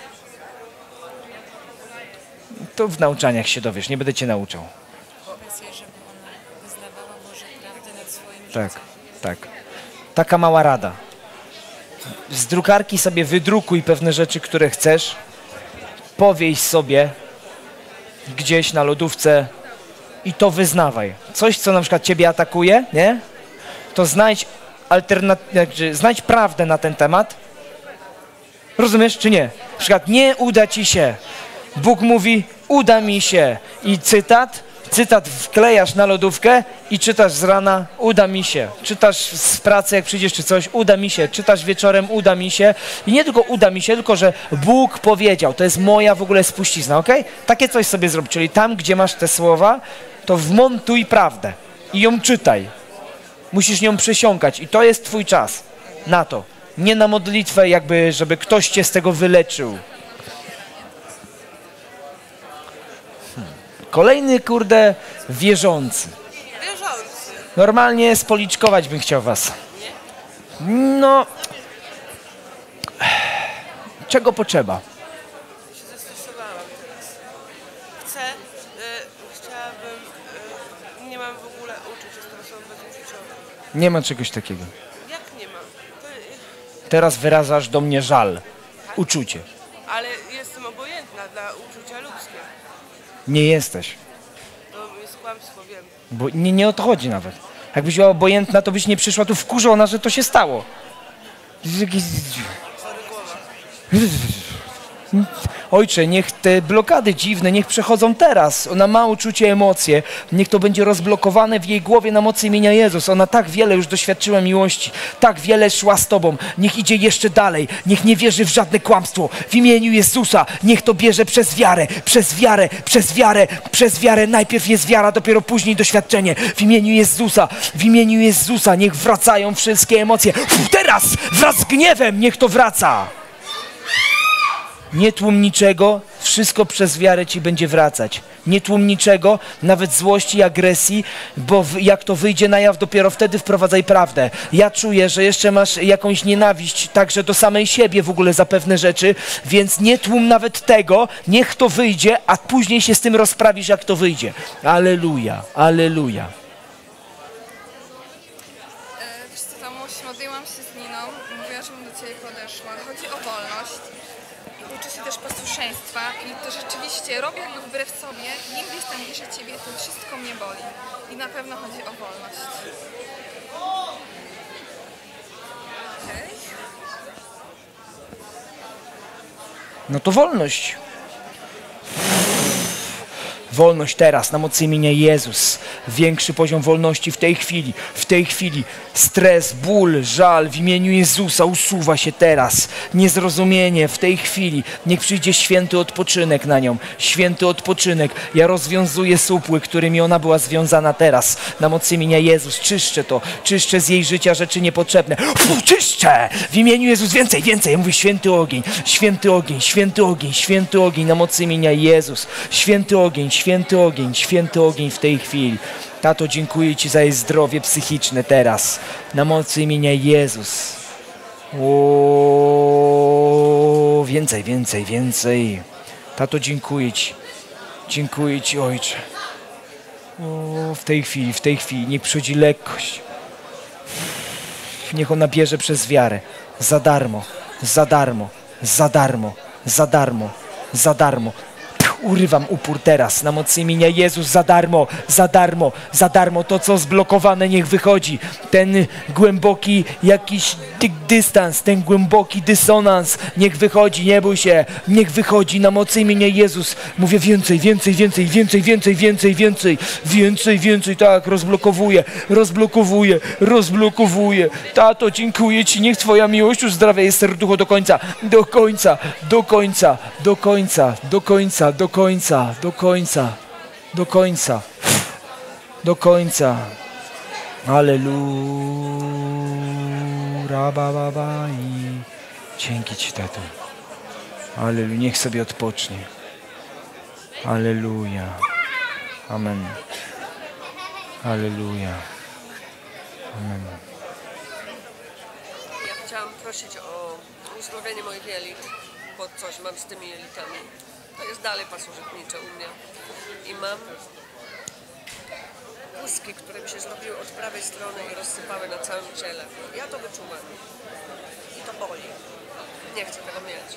to w nauczaniach się dowiesz, nie będę cię nauczał. Powiedz jej, żeby ona wyznawała Boże prawdy nad swoim Tak, życiem. tak. Taka mała rada. Z drukarki sobie wydrukuj pewne rzeczy, które chcesz. Powieś sobie gdzieś na lodówce i to wyznawaj. Coś, co na przykład ciebie atakuje, nie? To znajdź znajdź prawdę na ten temat. Rozumiesz, czy nie? Na przykład nie uda ci się. Bóg mówi, uda mi się. I cytat wklejasz na lodówkę i czytasz z rana, uda mi się. Czytasz z pracy, jak przyjdziesz czy coś, uda mi się. Czytasz wieczorem, uda mi się. I nie tylko uda mi się, tylko że Bóg powiedział. To jest moja w ogóle spuścizna, okej? Takie coś sobie zrób. Czyli tam, gdzie masz te słowa, to wmontuj prawdę i ją czytaj. Musisz nią przesiąkać i to jest twój czas na to. Nie na modlitwę, jakby, żeby ktoś cię z tego wyleczył. Kolejny, kurde, wierzący. Wierzący. Normalnie spoliczkować bym chciał was. No, Czego potrzeba? Się zestresowałam teraz. Chciałabym, nie mam w ogóle uczuć, jestem osobą bezuczuciową. Nie ma czegoś takiego. Jak nie mam? Teraz wyrażasz do mnie żal, uczucie. Ale jestem obojętna dla uczucia ludzkie. Nie jesteś. To jest kłamstwo, wiem. Bo nie o to chodzi nawet. Jakbyś była obojętna, to byś nie przyszła tu wkurzona, że to się stało. Ojcze, niech te blokady dziwne, niech przechodzą teraz. Ona ma uczucie, emocje. Niech to będzie rozblokowane w jej głowie na mocy imienia Jezus. Ona tak wiele już doświadczyła miłości. Tak wiele szła z Tobą. Niech idzie jeszcze dalej. Niech nie wierzy w żadne kłamstwo. W imieniu Jezusa. Niech to bierze przez wiarę. Przez wiarę. Przez wiarę. Przez wiarę. Najpierw jest wiara, dopiero później doświadczenie. W imieniu Jezusa. W imieniu Jezusa. Niech wracają wszystkie emocje. Teraz wraz z gniewem niech to wraca. Nie tłum niczego, wszystko przez wiarę Ci będzie wracać. Nie tłum niczego, nawet złości, agresji, bo jak to wyjdzie na jaw, dopiero wtedy wprowadzaj prawdę. Ja czuję, że jeszcze masz jakąś nienawiść także do samej siebie w ogóle za pewne rzeczy, więc nie tłum nawet tego, niech to wyjdzie, a później się z tym rozprawisz, jak to wyjdzie. Alleluja, alleluja. Wiesz co, Tomuś, modliłam się z Niną, mówiła, żebym do Ciebie podeszła. Chodzi o wolność. Uczę się też posłuszeństwa i to rzeczywiście robię jakby wbrew sobie. Im jestem bliżej Ciebie, tym wszystko mnie boli. I na pewno chodzi o wolność. Okej. No to wolność. Wolność teraz, na mocy imienia Jezus. Większy poziom wolności w tej chwili. W tej chwili stres, ból, żal w imieniu Jezusa usuwa się teraz. Niezrozumienie w tej chwili. Niech przyjdzie święty odpoczynek na nią. Święty odpoczynek. Ja rozwiązuję supły, którymi ona była związana teraz. Na mocy imienia Jezus. Czyszczę to. Czyszczę z jej życia rzeczy niepotrzebne. Czyszczę! W imieniu Jezus więcej, więcej. Ja mówię święty ogień. Święty ogień, święty ogień, święty ogień. Na mocy imienia Jezus. Święty ogień, święty ogień w tej chwili. Tato, dziękuję Ci za jej zdrowie psychiczne teraz. Na mocy imienia Jezus. O, więcej, więcej, więcej. Tato, dziękuję Ci. Dziękuję Ci, Ojcze. O, w tej chwili, niech przychodzi lekkość. Niech ona bierze przez wiarę. Za darmo, za darmo, za darmo, za darmo, za darmo. Urywam upór teraz, na mocy imienia Jezus, za darmo, za darmo, za darmo. To, co zblokowane, niech wychodzi. Ten głęboki jakiś dystans, ten głęboki dysonans, niech wychodzi, nie bój się, niech wychodzi na mocy imienia Jezus. Mówię więcej, więcej, więcej, więcej, więcej, więcej, więcej, więcej, więcej, tak, rozblokowuję, rozblokowuję, rozblokowuję. Tato, dziękuję Ci, niech Twoja miłość uzdrawia jej serducho do końca, do końca, do końca, do końca, do końca, do końca, do końca, do końca, do końca. Alleluja, ba i dzięki Ci, tato. Alleluja, niech sobie odpocznie. Alleluja. Amen. Alleluja. Amen. Ja chciałam prosić o uzdrowienie moich jelit, bo coś mam z tymi jelitami. To jest dalej pasożytnicze u mnie. I mam łuski, które mi się zrobiły od prawej strony i rozsypały na całym ciele. Ja to wyczuwam. I to boli. Nie chcę tego mieć.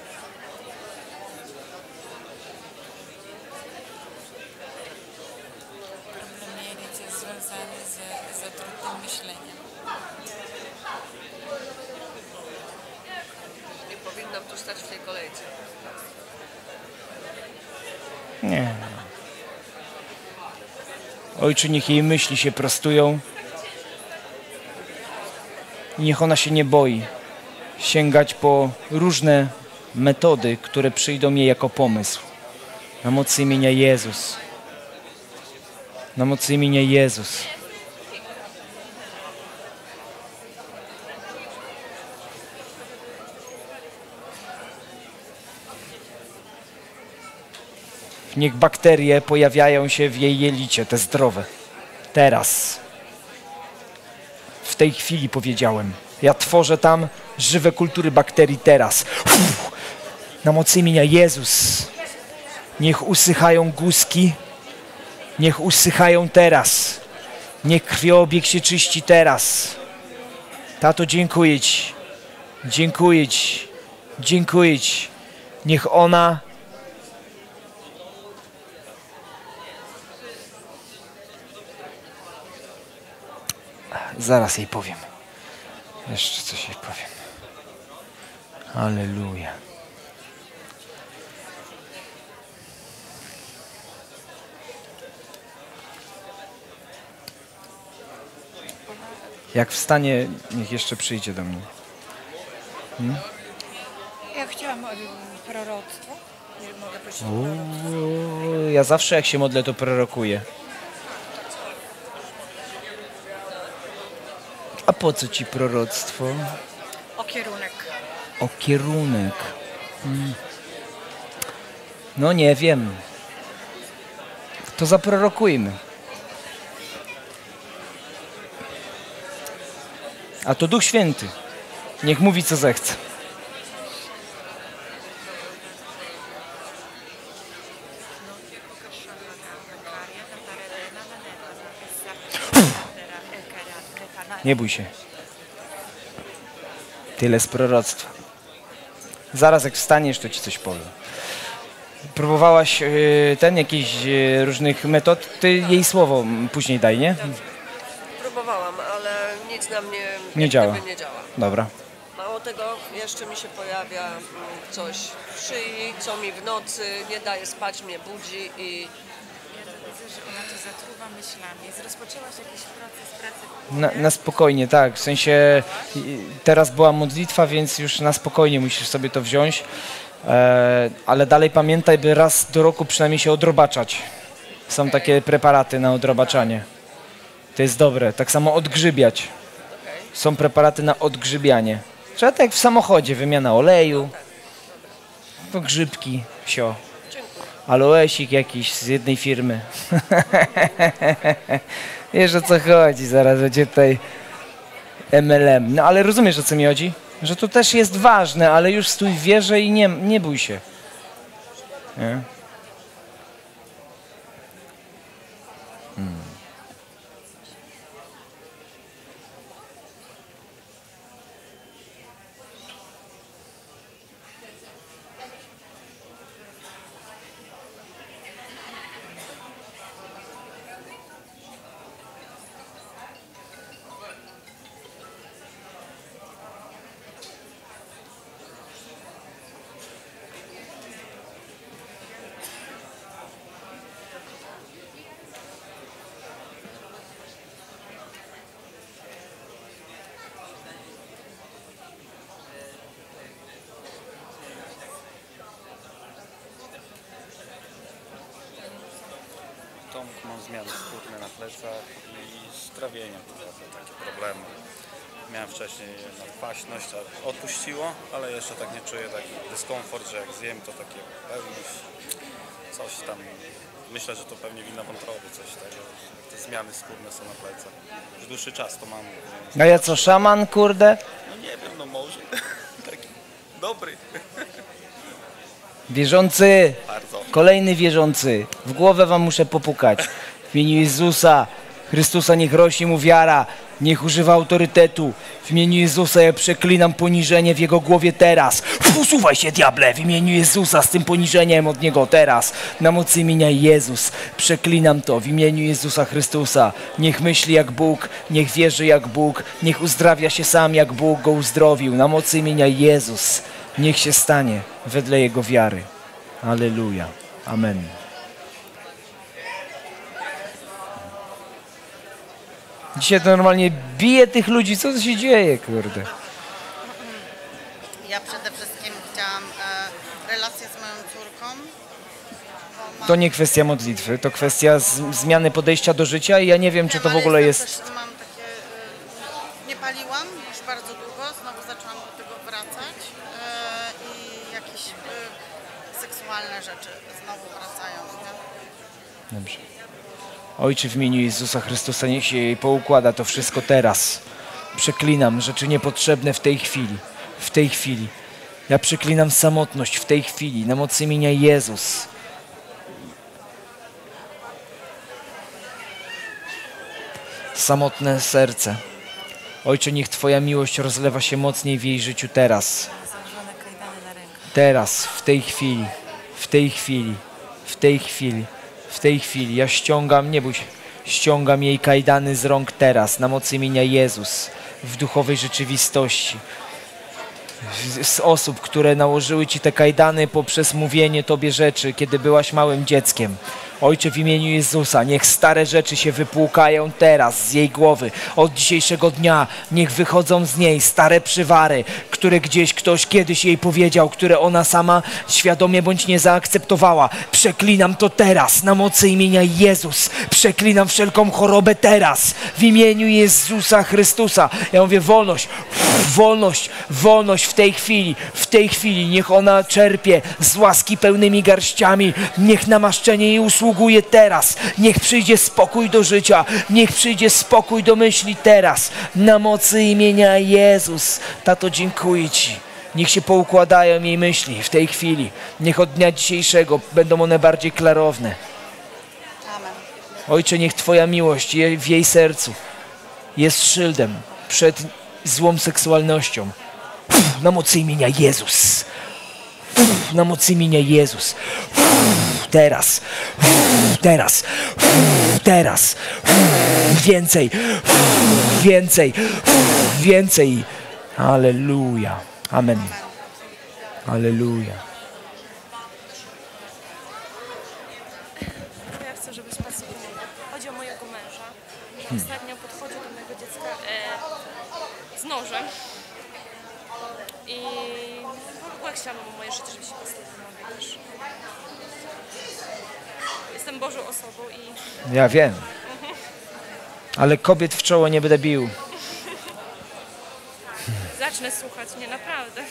Problem jelit jest związany ze trudnym myśleniem. Nie powinnam tu stać w tej kolejce. Nie. Ojcze, niech jej myśli się prostują i niech ona się nie boi sięgać po różne metody, które przyjdą jej jako pomysł. Na mocy imienia Jezus. Na mocy imienia Jezus. Niech bakterie pojawiają się w jej jelicie, te zdrowe. Teraz. W tej chwili powiedziałem. Ja tworzę tam żywe kultury bakterii teraz. Na mocy imienia Jezus. Niech usychają guzki. Niech usychają teraz. Niech krwiobieg się czyści teraz. Tato, dziękuję Ci. Dziękuję Ci. Dziękuję Ci. Niech ona zaraz jej powiem. Jeszcze coś jej powiem. Alleluja. Jak wstanie, niech jeszcze przyjdzie do mnie. Ja chciałam proroctwo. Nie mogę prosić o proroctwo. Ja zawsze jak się modlę, to prorokuję. A po co ci proroctwo? O kierunek. O kierunek. No nie wiem. To zaprorokujmy. A to Duch Święty. Niech mówi, co zechce. Nie bój się. Tyle z proroctwa. Zaraz jak wstaniesz, to ci coś powiem. Próbowałaś jakichś różnych metod? Ty jej słowo później daj, nie? Próbowałam, ale nic na mnie Nie działa. nie działa. Dobra. Mało tego, jeszcze mi się pojawia coś w szyi, co mi w nocy nie daje spać, mnie budzi i... Widzę, że ona to zatruwa myślami. Rozpoczęłaś jakiś proces pracy? Na spokojnie, tak. W sensie teraz była modlitwa, więc już na spokojnie musisz sobie to wziąć. Ale dalej pamiętaj, by raz do roku przynajmniej się odrobaczać. Są takie preparaty na odrobaczanie. To jest dobre. Tak samo odgrzybiać. Są preparaty na odgrzybianie. Trzeba tak jak w samochodzie, wymiana oleju, grzybki, sio. Aloesik jakiś z jednej firmy. Wiesz, o co chodzi, zaraz będzie tutaj MLM. No ale rozumiesz, o co mi chodzi? Że to też jest ważne, ale już stój w wierze i nie bój się. Nie? Tomku, mam zmiany skórne na plecach i z trawieniem takie problemy. Miałem wcześniej kwaśność, a odpuściło, ale jeszcze tak nie czuję taki dyskomfort, że jak zjem, to takie pewność, coś tam. Myślę, że to pewnie wina wątroby, coś tego. Te zmiany skórne są na plecach. Już dłuższy czas to mam. A ja co, szaman, kurde? No nie wiem, no może. Taki dobry. Wierzący, Bardzo. kolejny wierzący. W głowę wam muszę popukać. W imieniu Jezusa Chrystusa niech rośnie mu wiara, niech używa autorytetu. W imieniu Jezusa ja przeklinam poniżenie w jego głowie teraz. Usuwaj się, diable, w imieniu Jezusa z tym poniżeniem od niego teraz. Na mocy imienia Jezus przeklinam to w imieniu Jezusa Chrystusa. Niech myśli jak Bóg, niech wierzy jak Bóg, niech uzdrawia się sam jak Bóg go uzdrowił. Na mocy imienia Jezus niech się stanie wedle jego wiary. Alleluja. Amen. Dzisiaj to normalnie bije tych ludzi. Co się dzieje, kurde? Ja przede wszystkim chciałam relację z moją córką. To nie kwestia modlitwy, to kwestia zmiany podejścia do życia i ja nie wiem, czy to w ogóle jest... Też mam takie, nie paliłam już bardzo długo, znowu zaczęłam do tego wracać i jakieś seksualne rzeczy znowu wracają. Nie? Dobrze. Ojcze, w imieniu Jezusa Chrystusa, niech się jej poukłada to wszystko teraz. Przeklinam rzeczy niepotrzebne w tej chwili. W tej chwili. Ja przeklinam samotność w tej chwili, na mocy imienia Jezus. Samotne serce. Ojcze, niech Twoja miłość rozlewa się mocniej w jej życiu teraz. Teraz, w tej chwili, w tej chwili, w tej chwili, w tej chwili. Ja ściągam, nie bój się, ściągam jej kajdany z rąk teraz, na mocy imienia Jezus, w duchowej rzeczywistości. Z osób, które nałożyły Ci te kajdany poprzez mówienie Tobie rzeczy, kiedy byłaś małym dzieckiem. Ojcze, w imieniu Jezusa, niech stare rzeczy się wypłukają teraz z jej głowy. Od dzisiejszego dnia niech wychodzą z niej stare przywary, które gdzieś ktoś kiedyś jej powiedział, które ona sama świadomie bądź nie zaakceptowała. Przeklinam to teraz na mocy imienia Jezus. Przeklinam wszelką chorobę teraz w imieniu Jezusa Chrystusa. Ja mówię wolność, wolność, wolność w tej chwili, w tej chwili. Niech ona czerpie z łaski pełnymi garściami. Niech namaszczenie jej usługuje teraz. Niech przyjdzie spokój do życia. Niech przyjdzie spokój do myśli teraz. Na mocy imienia Jezus. Tato, dziękuję Ci. Niech się poukładają jej myśli w tej chwili. Niech od dnia dzisiejszego będą one bardziej klarowne. Ojcze, niech Twoja miłość w jej sercu jest szyldem przed złą seksualnością. Na mocy imienia Jezus. Na mocy imienia Jezus. Teraz. Teraz. Teraz. Więcej. Więcej. Więcej. Alleluja. Amen. Alleluja. Ja chcę, żebyś pasował. Chodzi o mojego męża, że ostatnio podchodził do mojego dziecka z nożem i w ogóle chciałabym o moje życie, żeby się pasował, wiesz. Jestem Bożą osobą i... Ja wiem. Ale kobiet w czoło nie będę bił. Zacznę słuchać mnie, naprawdę.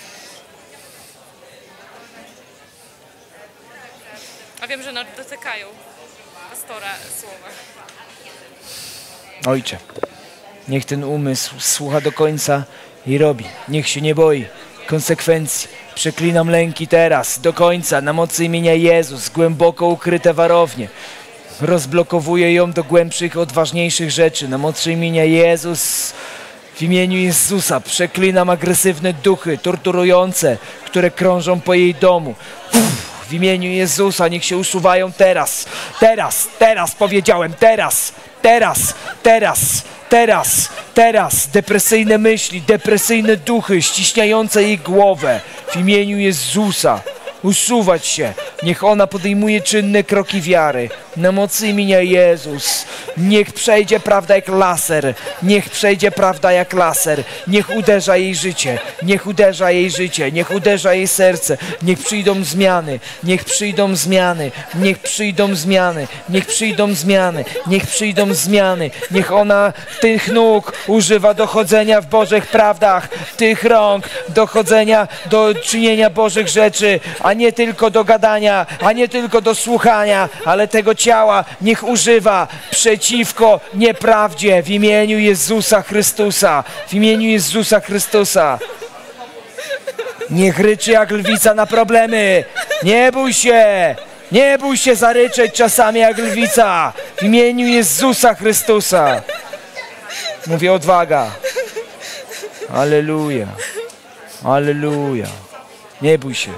A wiem, że dotykają pastora słowa. Ojcze, niech ten umysł słucha do końca i robi. Niech się nie boi konsekwencji. Przeklinam lęki teraz, do końca, na mocy imienia Jezus, głęboko ukryte warownie. Rozblokowuję ją do głębszych, odważniejszych rzeczy, na mocy imienia Jezus. W imieniu Jezusa przeklinam agresywne duchy, torturujące, które krążą po jej domu. W imieniu Jezusa niech się usuwają teraz. Teraz, teraz powiedziałem, teraz, teraz, teraz, teraz, teraz. Depresyjne myśli, depresyjne duchy ściśniające jej głowę. W imieniu Jezusa usuwać się. Niech ona podejmuje czynne kroki wiary. Na mocy imienia Jezus. Niech przejdzie prawda jak laser. Niech przejdzie prawda jak laser. Niech uderza jej życie. Niech uderza jej życie. Niech uderza jej serce. Niech przyjdą zmiany. Niech przyjdą zmiany. Niech przyjdą zmiany. Niech przyjdą zmiany. Niech przyjdą zmiany. Niech ona tych nóg używa do chodzenia w Bożych prawdach. Tych rąk do chodzenia, do czynienia Bożych rzeczy, a nie tylko do gadania, a nie tylko do słuchania, ale tego ciała niech używa przeciwko nieprawdzie w imieniu Jezusa Chrystusa. W imieniu Jezusa Chrystusa. Niech ryczy jak lwica na problemy. Nie bój się. Nie bój się zaryczeć czasami jak lwica. W imieniu Jezusa Chrystusa. Mówię odwaga. Alleluja. Alleluja. Nie bój się.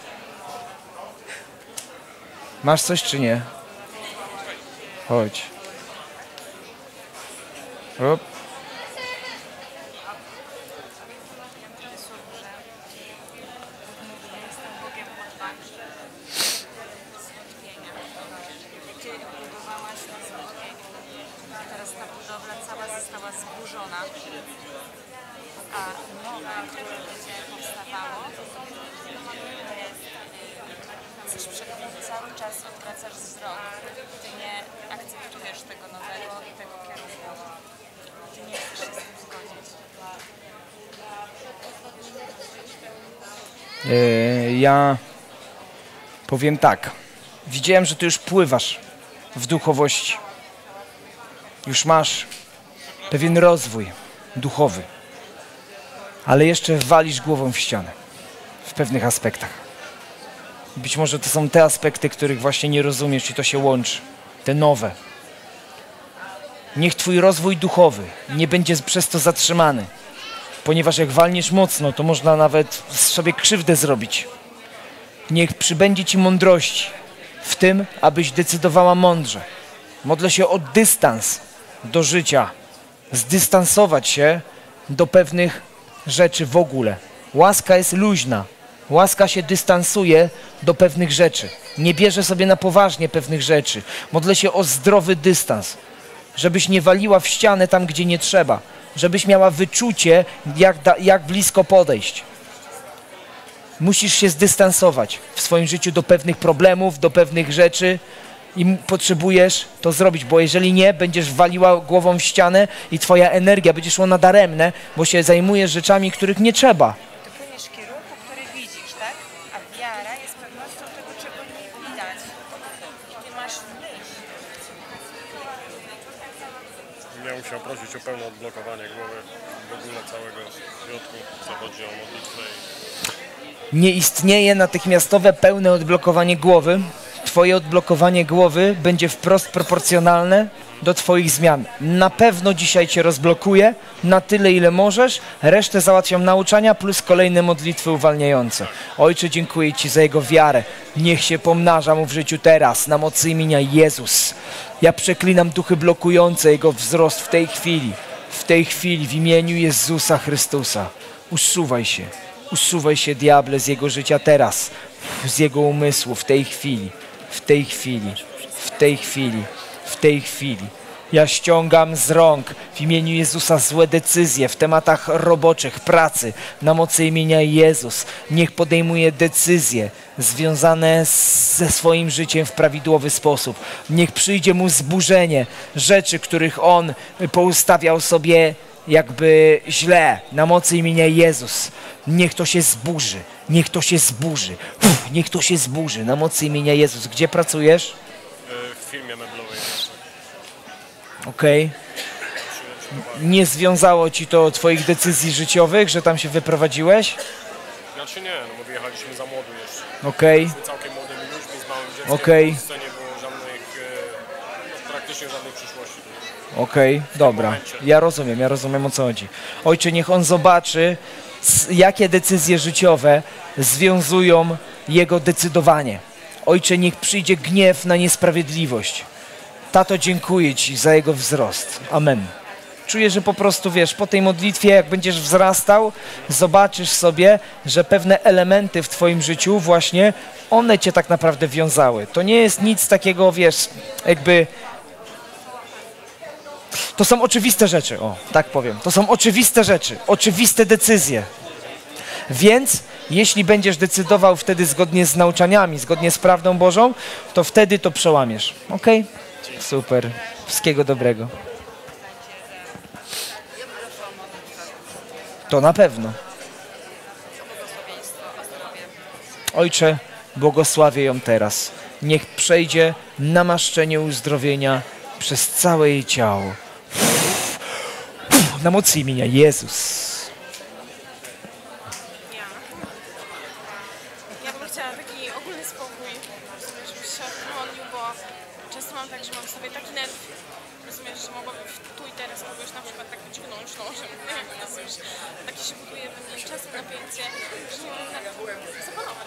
Masz coś czy nie? Chodź. Hop. Teraz ta budowla cała została zburzona, a nowa, która będzie powstawało, to jest coś cały czas odwracasz wzrok. Ty nie akceptujesz tego nowego i tego kierunku. Ty nie chcesz się z tym zgodzić. Ja powiem tak. Widziałem, że ty już pływasz w duchowości. Już masz pewien rozwój duchowy. Ale jeszcze walisz głową w ścianę. w pewnych aspektach. Być może to są te aspekty, których właśnie nie rozumiesz i to się łączy. Te nowe. Niech twój rozwój duchowy nie będzie przez to zatrzymany. Ponieważ jak walniesz mocno, to można nawet sobie krzywdę zrobić. Niech przybędzie ci mądrości w tym, abyś decydowała mądrze. Modlę się o dystans do życia. Zdystansować się do pewnych rzeczy w ogóle. Łaska jest luźna. Łaska się dystansuje do pewnych rzeczy. Nie bierze sobie na poważnie pewnych rzeczy. Modlę się o zdrowy dystans. Żebyś nie waliła w ścianę tam, gdzie nie trzeba. Żebyś miała wyczucie, jak blisko podejść. Musisz się zdystansować w swoim życiu do pewnych problemów, do pewnych rzeczy i potrzebujesz to zrobić, bo jeżeli nie, będziesz waliła głową w ścianę i twoja energia będzie szła na daremne, bo się zajmujesz rzeczami, których nie trzeba. Ty płyniesz w kierunku, który widzisz, tak? A wiara jest pewnością tego, czego nie widać. I ty masz myśl. Ja musiał prosić o pełne odblokowanie głowy w ogóle całego środku, co chodzi o modlitwę. Nie istnieje natychmiastowe pełne odblokowanie głowy. Twoje odblokowanie głowy będzie wprost proporcjonalne do twoich zmian. Na pewno dzisiaj cię rozblokuje na tyle, ile możesz. Resztę załatwią nauczania plus kolejne modlitwy uwalniające. Ojcze, dziękuję Ci za Jego wiarę. Niech się pomnaża Mu w życiu teraz, na mocy imienia Jezus. Ja przeklinam duchy blokujące Jego wzrost w tej chwili. W tej chwili, w imieniu Jezusa Chrystusa. Usuwaj się, diable, z Jego życia teraz. Z Jego umysłu, w tej chwili. W tej chwili. W tej chwili. W tej chwili. Ja ściągam z rąk w imieniu Jezusa złe decyzje w tematach roboczych, pracy, na mocy imienia Jezus. Niech podejmuje decyzje związane ze swoim życiem w prawidłowy sposób. Niech przyjdzie mu zburzenie rzeczy, których on poustawiał sobie jakby źle, na mocy imienia Jezus. Niech to się zburzy. Niech to się zburzy. Niech to się zburzy, na mocy imienia Jezus. Gdzie pracujesz? W firmie meblowej. Okej. Nie związało ci to twoich decyzji życiowych, że tam się wyprowadziłeś? Znaczy nie, no bo wyjechaliśmy za młodu jeszcze. Okej. Jesteśmy całkiem młodymi ludźmi, z małym dzieckiem. Okej. W Polsce nie było praktycznie żadnej przyszłości. Okej, dobra. Ja rozumiem o co chodzi. Ojcze, niech on zobaczy, jakie decyzje życiowe związują jego decydowanie. Ojcze, niech przyjdzie gniew na niesprawiedliwość. Tato, dziękuję Ci za jego wzrost. Amen. Czuję, że po prostu, wiesz, po tej modlitwie, jak będziesz wzrastał, zobaczysz sobie, że pewne elementy w Twoim życiu właśnie, one Cię tak naprawdę wiązały. To nie jest nic takiego, wiesz, jakby... To są oczywiste rzeczy, o, tak powiem. To są oczywiste rzeczy, oczywiste decyzje. Więc jeśli będziesz decydował wtedy zgodnie z nauczaniami, zgodnie z prawdą Bożą, to wtedy to przełamiesz. Okej? Super. Wszystkiego dobrego. To na pewno. Ojcze, błogosławię ją teraz. Niech przejdzie namaszczenie uzdrowienia przez całe jej ciało. Na mocy imienia Jezus. Ja bym chciała taki ogólny spokój, żebyś się modlił, bo często mam tak, że mam sobie taki nerw, rozumiesz, że mogłabym tu i teraz kogoś na przykład tak wyciągnąć nożem, nie wiem, rozumiesz, takie się buduje we mnie czasem napięcie, że nie mam nerwu zapanować.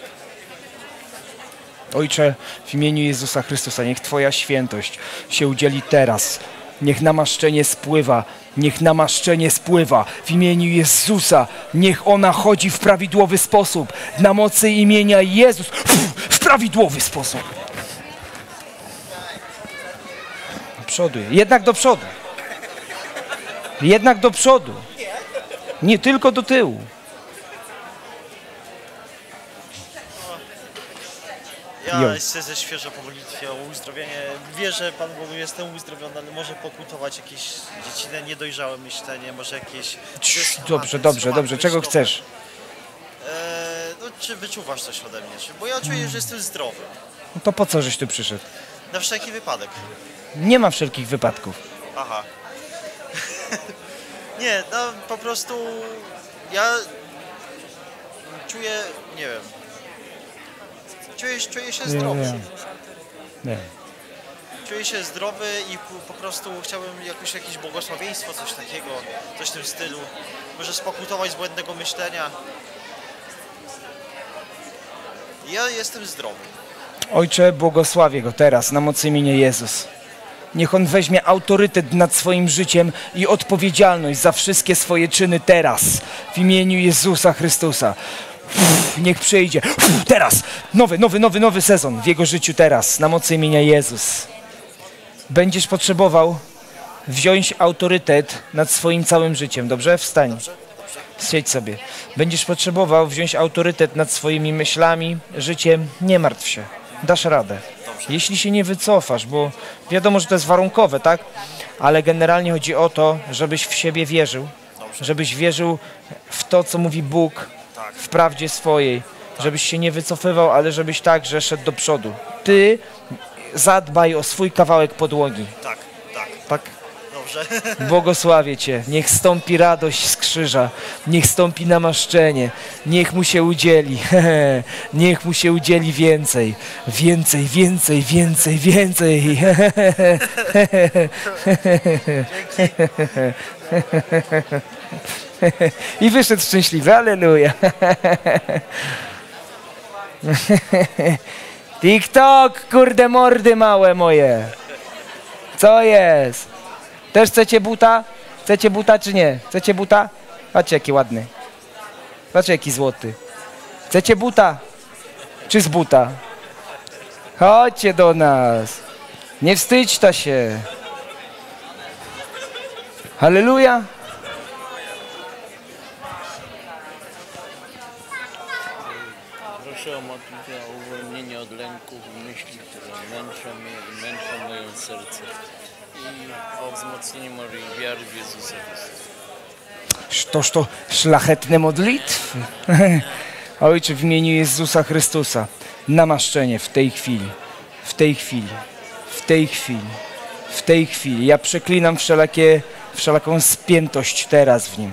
Ojcze, w imieniu Jezusa Chrystusa, niech Twoja świętość się udzieli teraz. Niech namaszczenie spływa. Niech namaszczenie spływa w imieniu Jezusa. Niech ona chodzi w prawidłowy sposób. Na mocy imienia Jezus. W prawidłowy sposób. Do przodu. Jednak do przodu. Jednak do przodu. Nie tylko do tyłu. Ja siedzę świeżo po modlitwie o uzdrowienie. Wierzę, Pan Bogu, jestem uzdrowiony, ale może pokutować jakieś dziecinne, niedojrzałe myślenie, może jakieś... Dobrze. Czego chcesz? No, czy wyczuwasz coś ode mnie? Bo ja czuję, że jestem zdrowy. No to po co żeś tu przyszedł? Na wszelki wypadek. Nie ma wszelkich wypadków. Aha. Nie, no po prostu ja czuję, nie wiem, czuję się zdrowy. Nie. Czuję się zdrowy i po prostu chciałbym jakieś błogosławieństwo, coś takiego, coś w tym stylu. Może spokutować z błędnego myślenia. Ja jestem zdrowy. Ojcze, błogosławię go teraz na mocy imienia Jezus. Niech on weźmie autorytet nad swoim życiem i odpowiedzialność za wszystkie swoje czyny teraz. W imieniu Jezusa Chrystusa. Niech przyjdzie. Teraz. Nowy sezon w jego życiu teraz. Na mocy imienia Jezus. Będziesz potrzebował wziąć autorytet nad swoim całym życiem. Dobrze? Wstań. Siedź sobie. Będziesz potrzebował wziąć autorytet nad swoimi myślami, życiem. Nie martw się. Dasz radę. Jeśli się nie wycofasz, bo wiadomo, że to jest warunkowe, tak? Ale generalnie chodzi o to, żebyś w siebie wierzył. Żebyś wierzył w to, co mówi Bóg, w prawdzie swojej. Żebyś się nie wycofywał, ale żebyś także szedł do przodu. Ty zadbaj o swój kawałek podłogi. Tak? Dobrze. Błogosławię Cię. Niech stąpi radość z krzyża. Niech stąpi namaszczenie. Niech mu się udzieli. Niech mu się udzieli więcej. Więcej. I wyszedł szczęśliwy. Alleluja. TikTok, kurde mordy małe moje. Co jest? Też chcecie buta? Chcecie buta czy nie? Chcecie buta? Patrzcie jaki ładny. Patrzcie jaki złoty. Chcecie buta? Czy z buta? Chodźcie do nas. Nie wstydźcie się. Halleluja. Proszę o modlitwę o uwolnienie od lęków i myśli, które męczą mnie i męczą moje serce. I o wzmocnienie mojej wiary w Jezusa Chrystusa. Toż to szlachetne modlitwy. Ojcze, w imieniu Jezusa Chrystusa, namaszczenie w tej chwili, w tej chwili, w tej chwili, w tej chwili. Ja przeklinam wszelaką spiętość teraz w nim.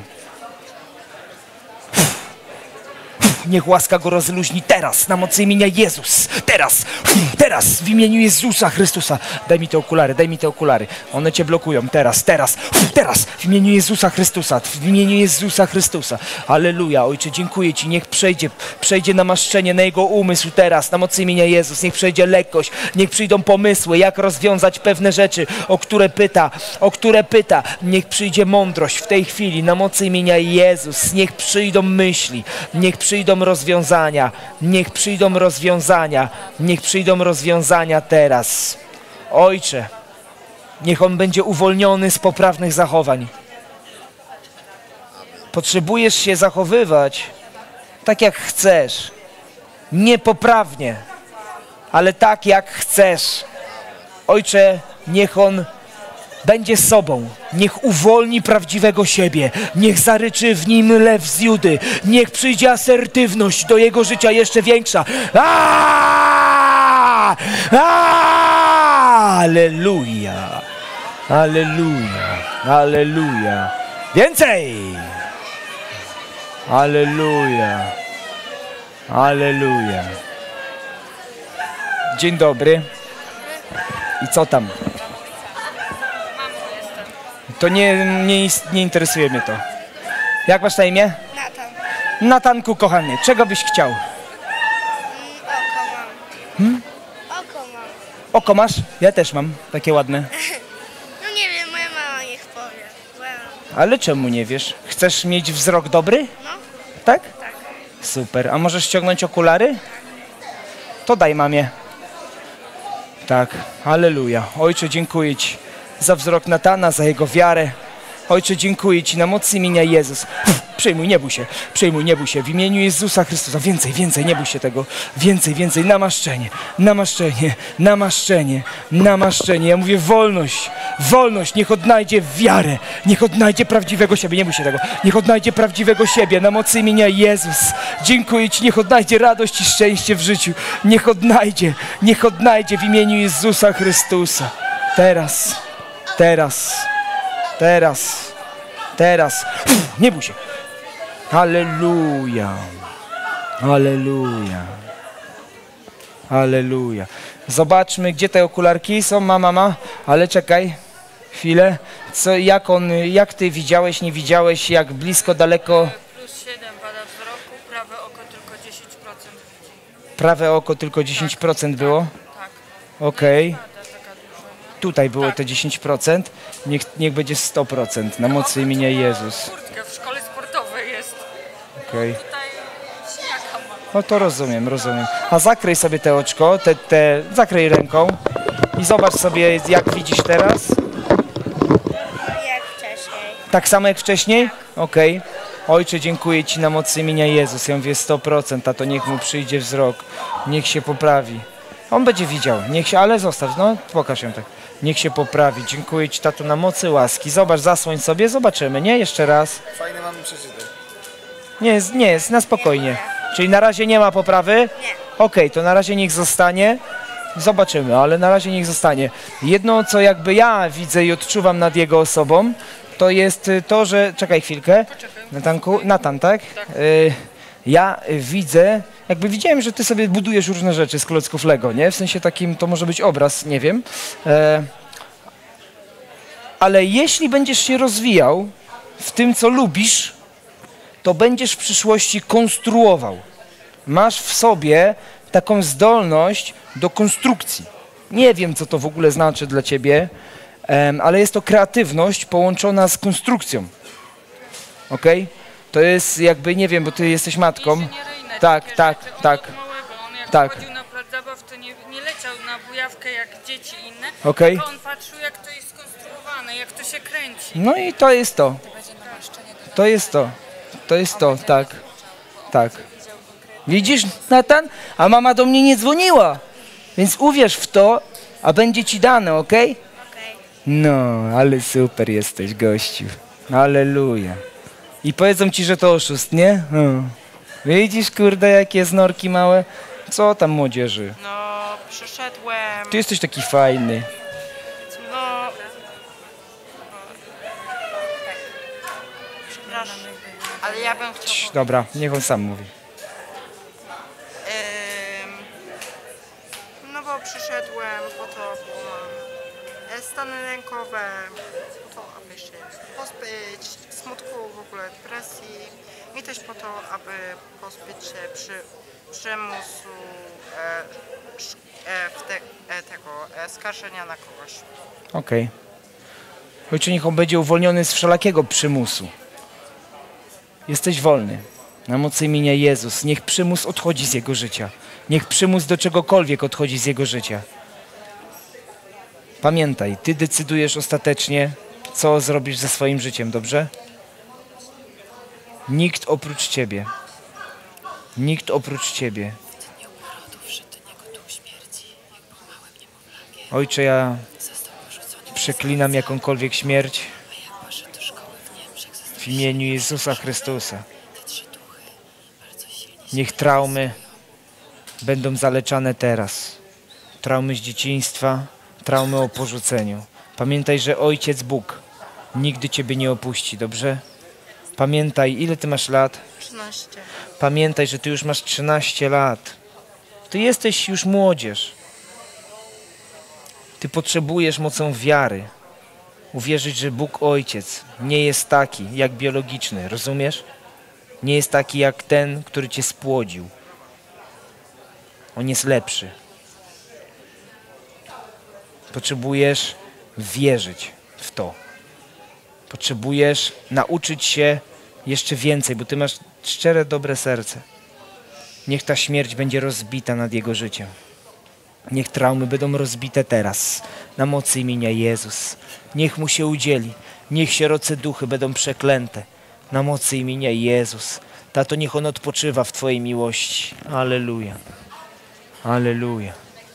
Niech łaska go rozluźni teraz, na mocy imienia Jezus. Teraz, w imieniu Jezusa Chrystusa. Daj mi te okulary. One cię blokują. Teraz, w imieniu Jezusa Chrystusa. W imieniu Jezusa Chrystusa. Alleluja. Ojcze, dziękuję Ci. Niech przejdzie namaszczenie na jego umysł teraz, na mocy imienia Jezus. Niech przejdzie lekkość. Niech przyjdą pomysły, jak rozwiązać pewne rzeczy, o które pyta. Niech przyjdzie mądrość w tej chwili, na mocy imienia Jezus. Niech przyjdą myśli. Niech przyjdą rozwiązania. Niech przyjdą rozwiązania teraz. Ojcze, niech on będzie uwolniony z poprawnych zachowań. Potrzebujesz się zachowywać tak, jak chcesz. Niepoprawnie, ale tak, jak chcesz. Ojcze, niech on będzie sobą. Niech uwolni prawdziwego siebie. Niech zaryczy w nim lew z Judy. Niech przyjdzie asertywność do jego życia jeszcze większa. Alleluja. Alleluja. Alleluja. Więcej. Alleluja. Alleluja. Dzień dobry. I co tam? To nie interesuje mnie to. Jak masz na imię? Natan. Natanku, kochany, czego byś chciał? Oko mam. Oko masz? Ja też mam, takie ładne. No nie wiem, moja mama niech powie. Ale czemu nie wiesz? Chcesz mieć wzrok dobry? No. Tak? Tak. Super. A możesz ściągnąć okulary? To daj mamie. Tak. Alleluja. Ojcze, dziękuję Ci za wzrok Natana, za jego wiarę. Ojcze, dziękuję Ci na mocy imienia Jezus. Przyjmuj, nie bój się. W imieniu Jezusa Chrystusa. Więcej, nie bój się tego. Więcej. Namaszczenie. Ja mówię wolność. Niech odnajdzie wiarę. Niech odnajdzie prawdziwego siebie. Nie bój się tego. Niech odnajdzie prawdziwego siebie na mocy imienia Jezus. Dziękuję Ci. Niech odnajdzie radość i szczęście w życiu. Niech odnajdzie w imieniu Jezusa Chrystusa. Teraz. Nie bój się. Halleluja. Halleluja. Halleluja. Zobaczmy, gdzie te okularki są, mama. Ale czekaj, chwilę. Jak ty widziałeś, nie widziałeś, jak blisko, daleko? Plus 7 pada wzroku, prawe oko tylko 10% widzi. Prawe oko tylko 10% było? Tak. Okej. Tutaj było te 10%. Niech będzie 100%. Na mocy imienia Jezus. Kurtka w szkole sportowej jest. Okej. Tutaj siniaka ma. No to rozumiem. A zakryj sobie te oczko, zakryj ręką i zobacz sobie, jak widzisz teraz. Jak wcześniej. Tak samo jak wcześniej? Okej. Ojcze, dziękuję Ci na mocy imienia Jezus. Ja mówię 100%, a to niech mu przyjdzie wzrok. Niech się poprawi. On będzie widział. Ale zostaw, pokaż ją tak. Niech się poprawi. Dziękuję Ci, tato, na mocy łaski. Zobacz, zasłoń sobie, zobaczymy, nie? Jeszcze raz. Fajne mamy przeczytać. Nie jest, na spokojnie. Czyli na razie nie ma poprawy? Nie. Okej, to na razie niech zostanie. Zobaczymy, ale na razie niech zostanie. Jedno, co jakby ja widzę i odczuwam nad jego osobą, to jest to, że... Czekaj chwilkę. Natan, tak? Ja widzę... Jakby widziałem, że ty sobie budujesz różne rzeczy z klocków Lego, nie? W sensie takim, to może być obraz, nie wiem. Ale jeśli będziesz się rozwijał w tym, co lubisz, to będziesz w przyszłości konstruował. Masz w sobie taką zdolność do konstrukcji. Nie wiem, co to w ogóle znaczy dla ciebie, ale jest to kreatywność połączona z konstrukcją. Okej? To jest jakby, nie wiem, bo ty jesteś matką. Tak. Jak chodził na plac zabaw, to nie leciał na bujawkę jak dzieci inne, Okej. tylko on patrzył, jak to jest skonstruowane, jak to się kręci. No i to jest to. To jest to, tak. Widzisz, Natan? A mama do mnie nie dzwoniła. Więc uwierz w to, a będzie ci dane, okej? No, ale super jesteś, gościu. Halleluja. I powiedzą ci, że to oszust, nie? Widzisz, kurde, jakie znorki małe? Co tam, młodzieży? No, przyszedłem... Ty jesteś taki fajny. No... Przepraszam, ale ja bym chciał... Dobra, niech on sam mówi. No bo przyszedłem po to, bo mam stany lękowe, po to, aby się pozbyć smutku, w ogóle depresji i też po to, aby pozbyć się przymusu skarżenia na kogoś. Okej. Ojcze, niech on będzie uwolniony z wszelakiego przymusu. Jesteś wolny. Na mocy imienia Jezus. Niech przymus odchodzi z jego życia. Niech przymus do czegokolwiek odchodzi z jego życia. Pamiętaj, ty decydujesz ostatecznie, co zrobisz ze swoim życiem, dobrze? Nikt oprócz ciebie. Nikt oprócz ciebie. Ojcze, ja przeklinam jakąkolwiek śmierć w imieniu Jezusa Chrystusa. Niech traumy będą zaleczane teraz. Traumy z dzieciństwa, traumy o porzuceniu. Pamiętaj, że Ojciec Bóg nigdy ciebie nie opuści, dobrze? Pamiętaj, ile ty masz lat? 13. Pamiętaj, że ty już masz 13 lat. Ty jesteś już młodzież. Ty potrzebujesz mocą wiary uwierzyć, że Bóg Ojciec nie jest taki jak biologiczny, rozumiesz? Nie jest taki jak ten, który cię spłodził. On jest lepszy. Potrzebujesz wierzyć w to. Potrzebujesz nauczyć się jeszcze więcej, bo ty masz szczere, dobre serce. Niech ta śmierć będzie rozbita nad jego życiem. Niech traumy będą rozbite teraz, na mocy imienia Jezus. Niech mu się udzieli. Niech sieroce duchy będą przeklęte, na mocy imienia Jezus. Tato, niech on odpoczywa w Twojej miłości. Alleluja. Alleluja.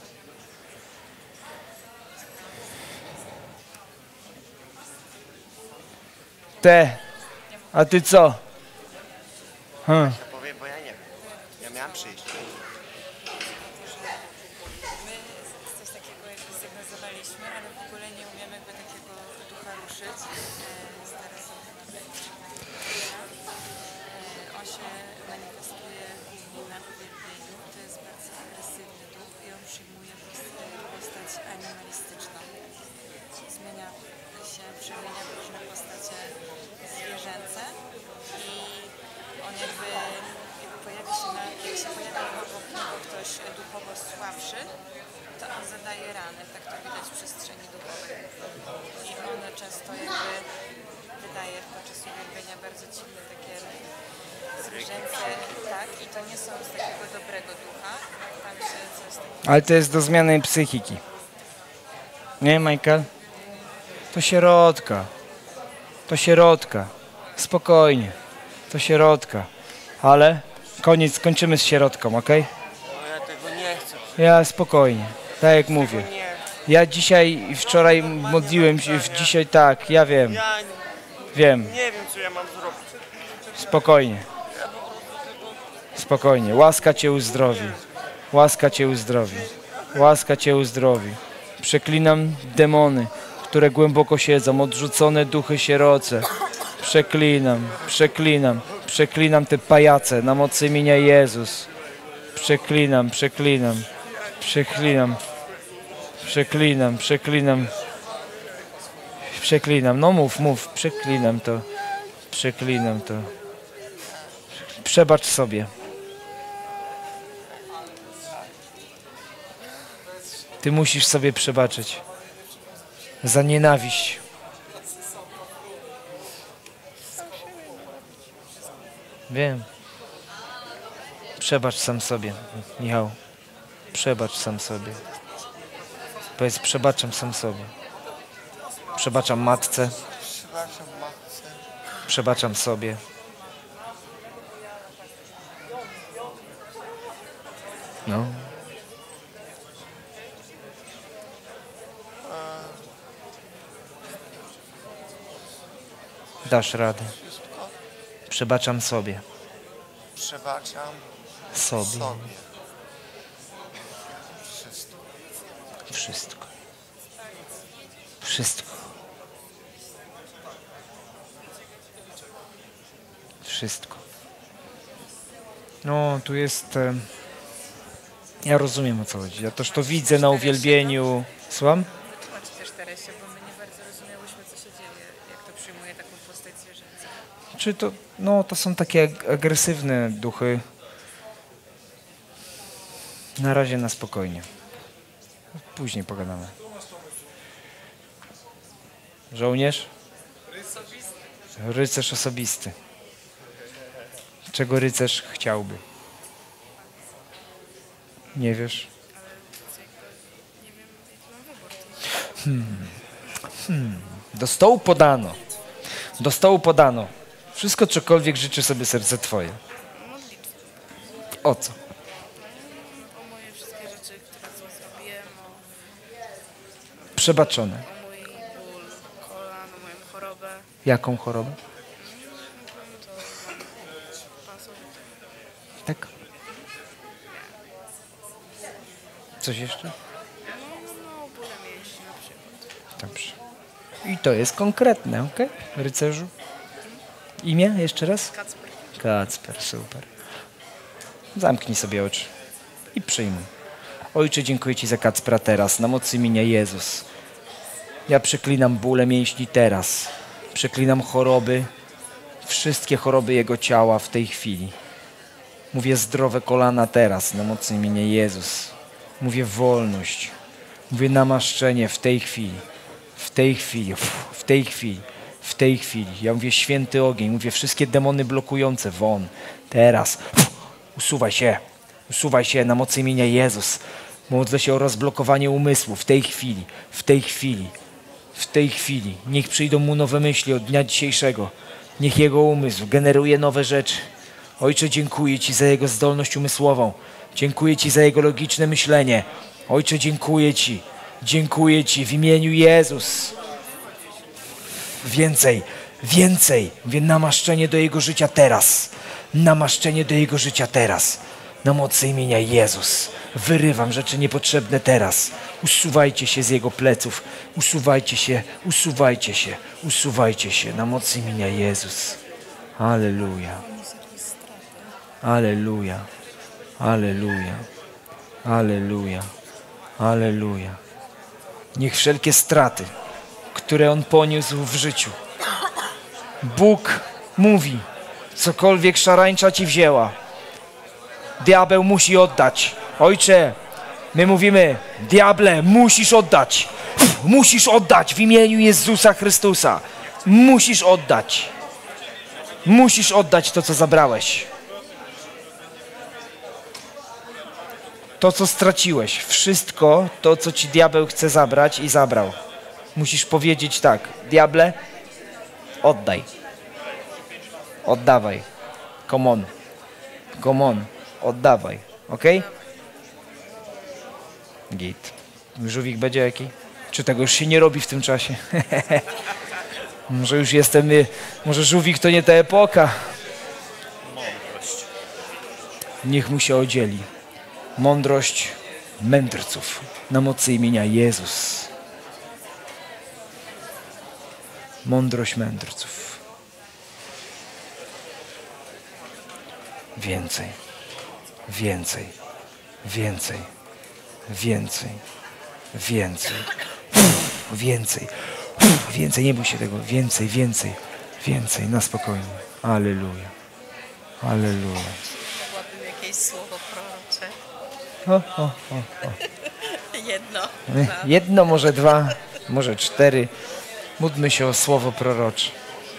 A ty co? Powiem, bo ja nie wiem. Ja miałam przyjść. My coś takiego jakby zdiagnozowaliśmy, ale w ogóle nie umiemy jakby takiego ducha ruszyć. On się manifestuje na przyjmuje postać animalistyczną. Przemienia w różne postacie zwierzęce i on jakby pojawia się, jak się pojawia obok niego ktoś duchowo słabszy, to on zadaje rany, tak to widać w przestrzeni duchowej. I one często jakby wydaje podczas uwielbienia bardzo dziwne takie zwierzęce, tak, i to nie są z takiego dobrego ducha, tam się coś takiego... Ale to jest do zmiany psychiki. Nie, Michael? To środka. To środka. Spokojnie. To środka. Ale koniec, kończymy z środką, ok? No ja tego nie chcę. Ja spokojnie. Tak jak mówię. Nie. Ja dzisiaj i wczoraj modliłem się, dzisiaj tak, ja wiem. Ja Wiem. nie wiem, co ja mam zrobić. Spokojnie. Spokojnie. Łaska Cię uzdrowi. Łaska Cię uzdrowi. Łaska Cię uzdrowi. Przeklinam demony, które głęboko siedzą, odrzucone duchy sieroce. Przeklinam, przeklinam, przeklinam te pajace na mocy imienia Jezus. Przeklinam, przeklinam, przeklinam, przeklinam, przeklinam, przeklinam. No mów, przeklinam to, przeklinam to. Przebacz sobie. Ty musisz sobie przebaczyć za nienawiść. Wiem. Przebacz sam sobie, Michał. Przebacz sam sobie. Powiedz, przebaczam sam sobie. Przebaczam matce. Przebaczam sobie. No. Dasz radę. Przebaczam sobie. Przebaczam Sobie. Wszystko. Wszystko. Wszystko. Wszystko. No, tu jest... Ja rozumiem, o co chodzi. Ja też to widzę na uwielbieniu. Słucham? Wytłumaczę też Teresie, bo my nie bardzo rozumiałyśmy, co się dzieje, jak to przyjmuje taką postać zwierzęcą. Czy to... No, to są takie agresywne duchy. Na razie na spokojnie. Później pogadamy. Żołnierz? Rycerz osobisty. Czego rycerz chciałby? Nie wiesz? Do stołu podano. Do stołu podano. Wszystko, cokolwiek życzy sobie serce Twoje. O co? O moje wszystkie rzeczy, które złe zrobiłem, Przebaczone. o mój ból kolan, o moją chorobę. Jaką chorobę? To mam pasożyty. Tak. Coś jeszcze? No, bóle mięśni na przykład. Dobrze. I to jest konkretne, ok? Rycerzu? Imię jeszcze raz? Kacper. Kacper, super. Zamknij sobie oczy i przyjmuj. Ojcze, dziękuję Ci za Kacpra teraz, na mocy imienia Jezus. Ja przeklinam bóle mięśni teraz. Przeklinam choroby, wszystkie choroby Jego ciała w tej chwili. Mówię zdrowe kolana teraz, na mocy imienia Jezus. Mówię wolność. Mówię namaszczenie w tej chwili. W tej chwili, w tej chwili, w tej chwili. Ja mówię święty ogień, mówię wszystkie demony blokujące won. Teraz. Usuwaj się na mocy imienia Jezus. Modlę się o rozblokowanie umysłu w tej chwili, w tej chwili, w tej chwili. Niech przyjdą mu nowe myśli od dnia dzisiejszego. Niech jego umysł generuje nowe rzeczy. Ojcze, dziękuję Ci za jego zdolność umysłową. Dziękuję Ci za jego logiczne myślenie. Ojcze, dziękuję Ci. Dziękuję Ci w imieniu Jezus. Więcej, więcej. Mówię, namaszczenie do jego życia teraz. Namaszczenie do jego życia teraz. Na mocy imienia Jezus. Wyrywam rzeczy niepotrzebne teraz. Usuwajcie się z jego pleców. Usuwajcie się, usuwajcie się, usuwajcie się. Na mocy imienia Jezus. Alleluja. Alleluja. Alleluja. Alleluja. Alleluja. Niech wszelkie straty, które on poniósł w życiu, Bóg mówi, cokolwiek szarańcza ci wzięła, diabeł musi oddać. Ojcze, my mówimy, diable, musisz oddać. Musisz oddać w imieniu Jezusa Chrystusa. Musisz oddać. Musisz oddać to, co zabrałeś. To, co straciłeś. Wszystko to, co ci diabeł chce zabrać i zabrał. Musisz powiedzieć tak. Diable, oddaj. Oddawaj. Come on. Come on. Oddawaj. Ok? Git. Żółwik będzie jaki? Czy tego już się nie robi w tym czasie? Może już jestem... Może żółwik to nie ta epoka. Mądrość. Niech mu się odzieli. Mądrość mędrców na mocy imienia Jezus. Mądrość mędrców. Więcej. Więcej. Więcej. Więcej. Więcej. Więcej. Więcej. Nie bój się tego. Więcej, więcej. Więcej. Na spokojnie. Alleluja. Alleluja. Mogłabym jakieś słowo prorocze. Jedno. Jedno, może dwa, może cztery. Módlmy się o słowo prorocze.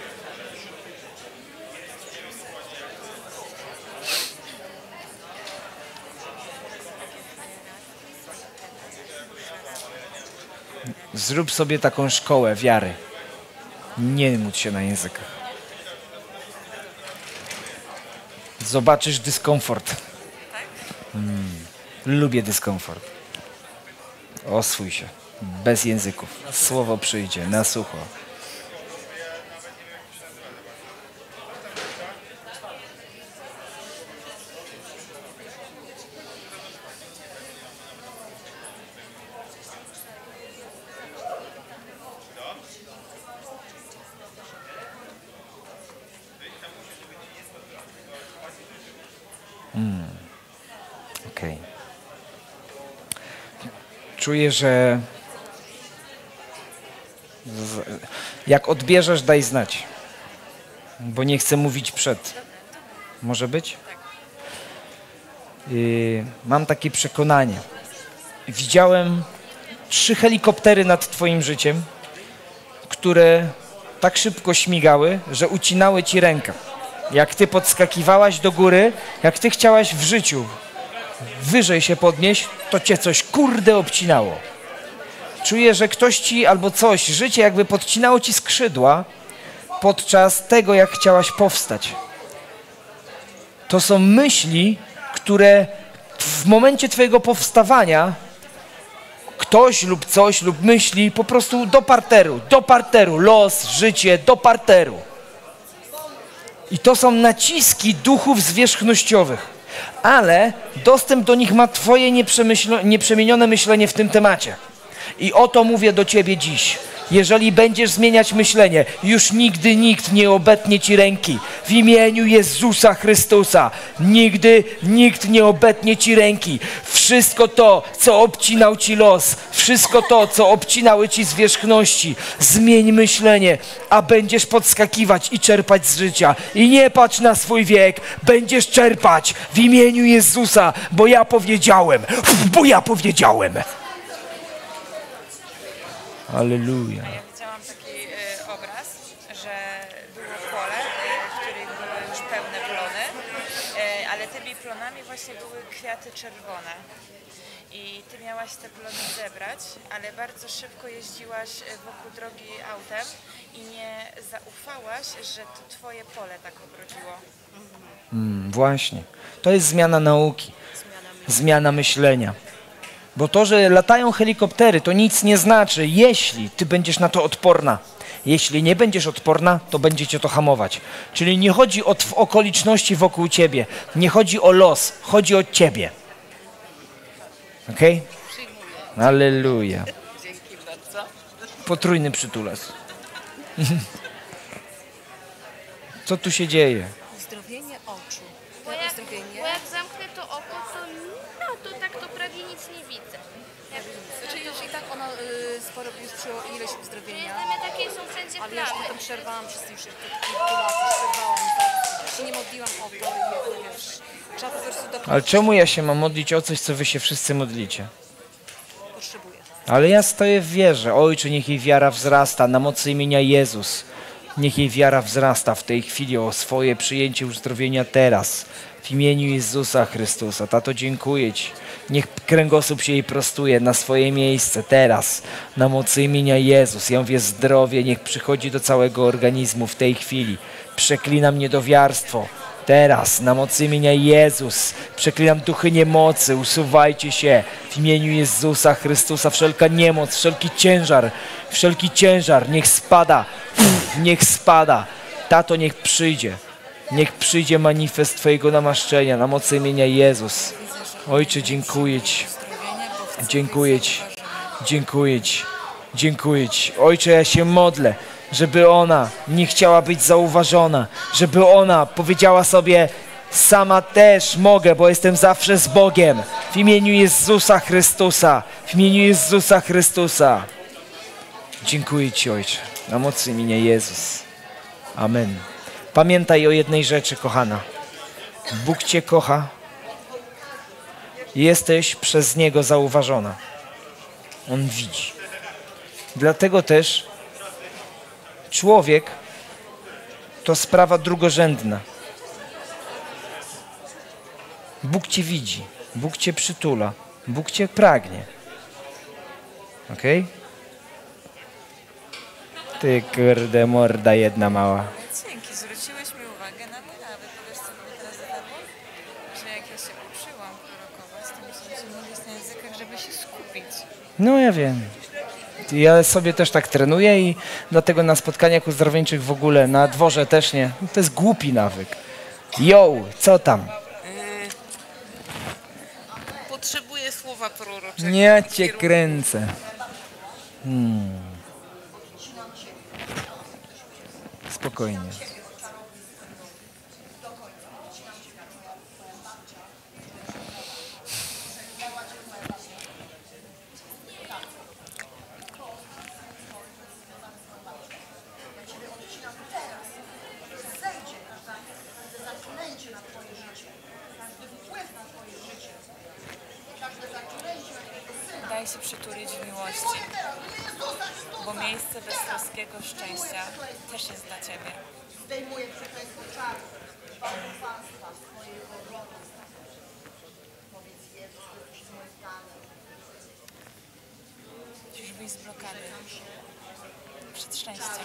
Zrób sobie taką szkołę wiary. Nie módl się na językach. Zobaczysz dyskomfort. Lubię dyskomfort. Oswój się. Bez języków. Słowo przyjdzie na sucho. Okej. Czuję, że jak odbierzesz, daj znać. Bo nie chcę mówić przed. Może być? Mam takie przekonanie. Widziałem 3 helikoptery nad twoim życiem, które tak szybko śmigały, że ucinały ci rękę. Jak ty podskakiwałaś do góry, jak ty chciałaś w życiu wyżej się podnieść, to cię coś kurde obcinało. Czuję, że ktoś ci albo coś, życie jakby podcinało ci skrzydła podczas tego, jak chciałaś powstać. To są myśli, które w momencie twojego powstawania ktoś lub coś lub myśli po prostu do parteru, los, życie, do parteru. I to są naciski duchów zwierzchnościowych, ale dostęp do nich ma twoje nieprzemienione myślenie w tym temacie. I o to mówię do ciebie dziś. Jeżeli będziesz zmieniać myślenie, już nigdy nikt nie obetnie ci ręki. W imieniu Jezusa Chrystusa. Nigdy nikt nie obetnie ci ręki. Wszystko to, co obcinał ci los, wszystko to, co obcinały ci zwierzchności, zmień myślenie, a będziesz podskakiwać i czerpać z życia. I nie patrz na swój wiek, będziesz czerpać w imieniu Jezusa, bo ja powiedziałem. Alleluja. Ja widziałam taki obraz, że było pole, w których były już pełne plony, ale tymi plonami właśnie były kwiaty czerwone. I ty miałaś te plony zebrać, ale bardzo szybko jeździłaś wokół drogi autem i nie zaufałaś, że to twoje pole tak obrodziło. Właśnie. To jest zmiana nauki. Zmiana myślenia. Bo to, że latają helikoptery, to nic nie znaczy, jeśli ty będziesz na to odporna. Jeśli nie będziesz odporna, to będzie cię to hamować. Czyli nie chodzi o okoliczności wokół ciebie. Nie chodzi o los. Chodzi o ciebie. Okej? Alleluja. Dzięki bardzo. Potrójny przytulas. Co tu się dzieje? Uzdrowienie oczu. Bo jak zamknę to oko, to tak to prawie nic nie widzę. Jak sporo już przyjęło ilość uzdrowienia. Takie są wszędzie ale już potem przerwałam przez już kilku lat, przerwałam, tak? Się nie modliłam o to i wiesz, trzeba po prostu dokończyć. Ale czemu ja się mam modlić o coś, co wy się wszyscy modlicie? Potrzebuję. Ale ja stoję w wierze. Ojcze, niech jej wiara wzrasta na mocy imienia Jezus. Niech jej wiara wzrasta w tej chwili o swoje przyjęcie uzdrowienia teraz. W imieniu Jezusa Chrystusa. Tato, dziękuję Ci. Niech kręgosłup się jej prostuje na swoje miejsce teraz. Na mocy imienia Jezus. Ja mówię zdrowie, niech przychodzi do całego organizmu w tej chwili. Przeklinam niedowiarstwo. Teraz, na mocy imienia Jezus, przeklinam duchy niemocy, usuwajcie się w imieniu Jezusa Chrystusa, wszelka niemoc, wszelki ciężar, niech spada, niech spada. Tato, niech przyjdzie manifest Twojego namaszczenia na mocy imienia Jezus. Ojcze, dziękuję Ci, dziękuję Ci, dziękuję Ci, dziękuję Ci. Ojcze, ja się modlę, żeby ona nie chciała być zauważona, żeby ona powiedziała sobie, sama też mogę, bo jestem zawsze z Bogiem. W imieniu Jezusa Chrystusa, w imieniu Jezusa Chrystusa. Dziękuję Ci, Ojcze, na mocy imienia Jezus. Amen. Pamiętaj o jednej rzeczy, kochana. Bóg Cię kocha. Jesteś przez Niego zauważona. On widzi. Dlatego też człowiek to sprawa drugorzędna. Bóg Cię widzi, Bóg Cię przytula, Bóg Cię pragnie. Okej? Ty kurde morda jedna mała. Dzięki, zwróciłeś mi uwagę na to, a powiesz co mówię teraz do tego, że jak ja się uczyłam prorokować, to musiałam się modlić na językach, żeby się skupić. No ja wiem. Ja sobie też tak trenuję i dlatego na spotkaniach uzdrowieńczych w ogóle, na dworze też nie. To jest głupi nawyk. Yo, co tam? Potrzebuję słowa proroczego. Ja Cię kręcę. Spokojnie. Daj się przytulić w miłości, bo miejsce beztroskiego szczęścia też jest dla Ciebie. Zdejmuję przekleństwo czaru, bałwochwalstwa, swojego rodu. Powiedz Jezus, to jest moje zdanie. Musisz wyjść z blokady przed szczęściem.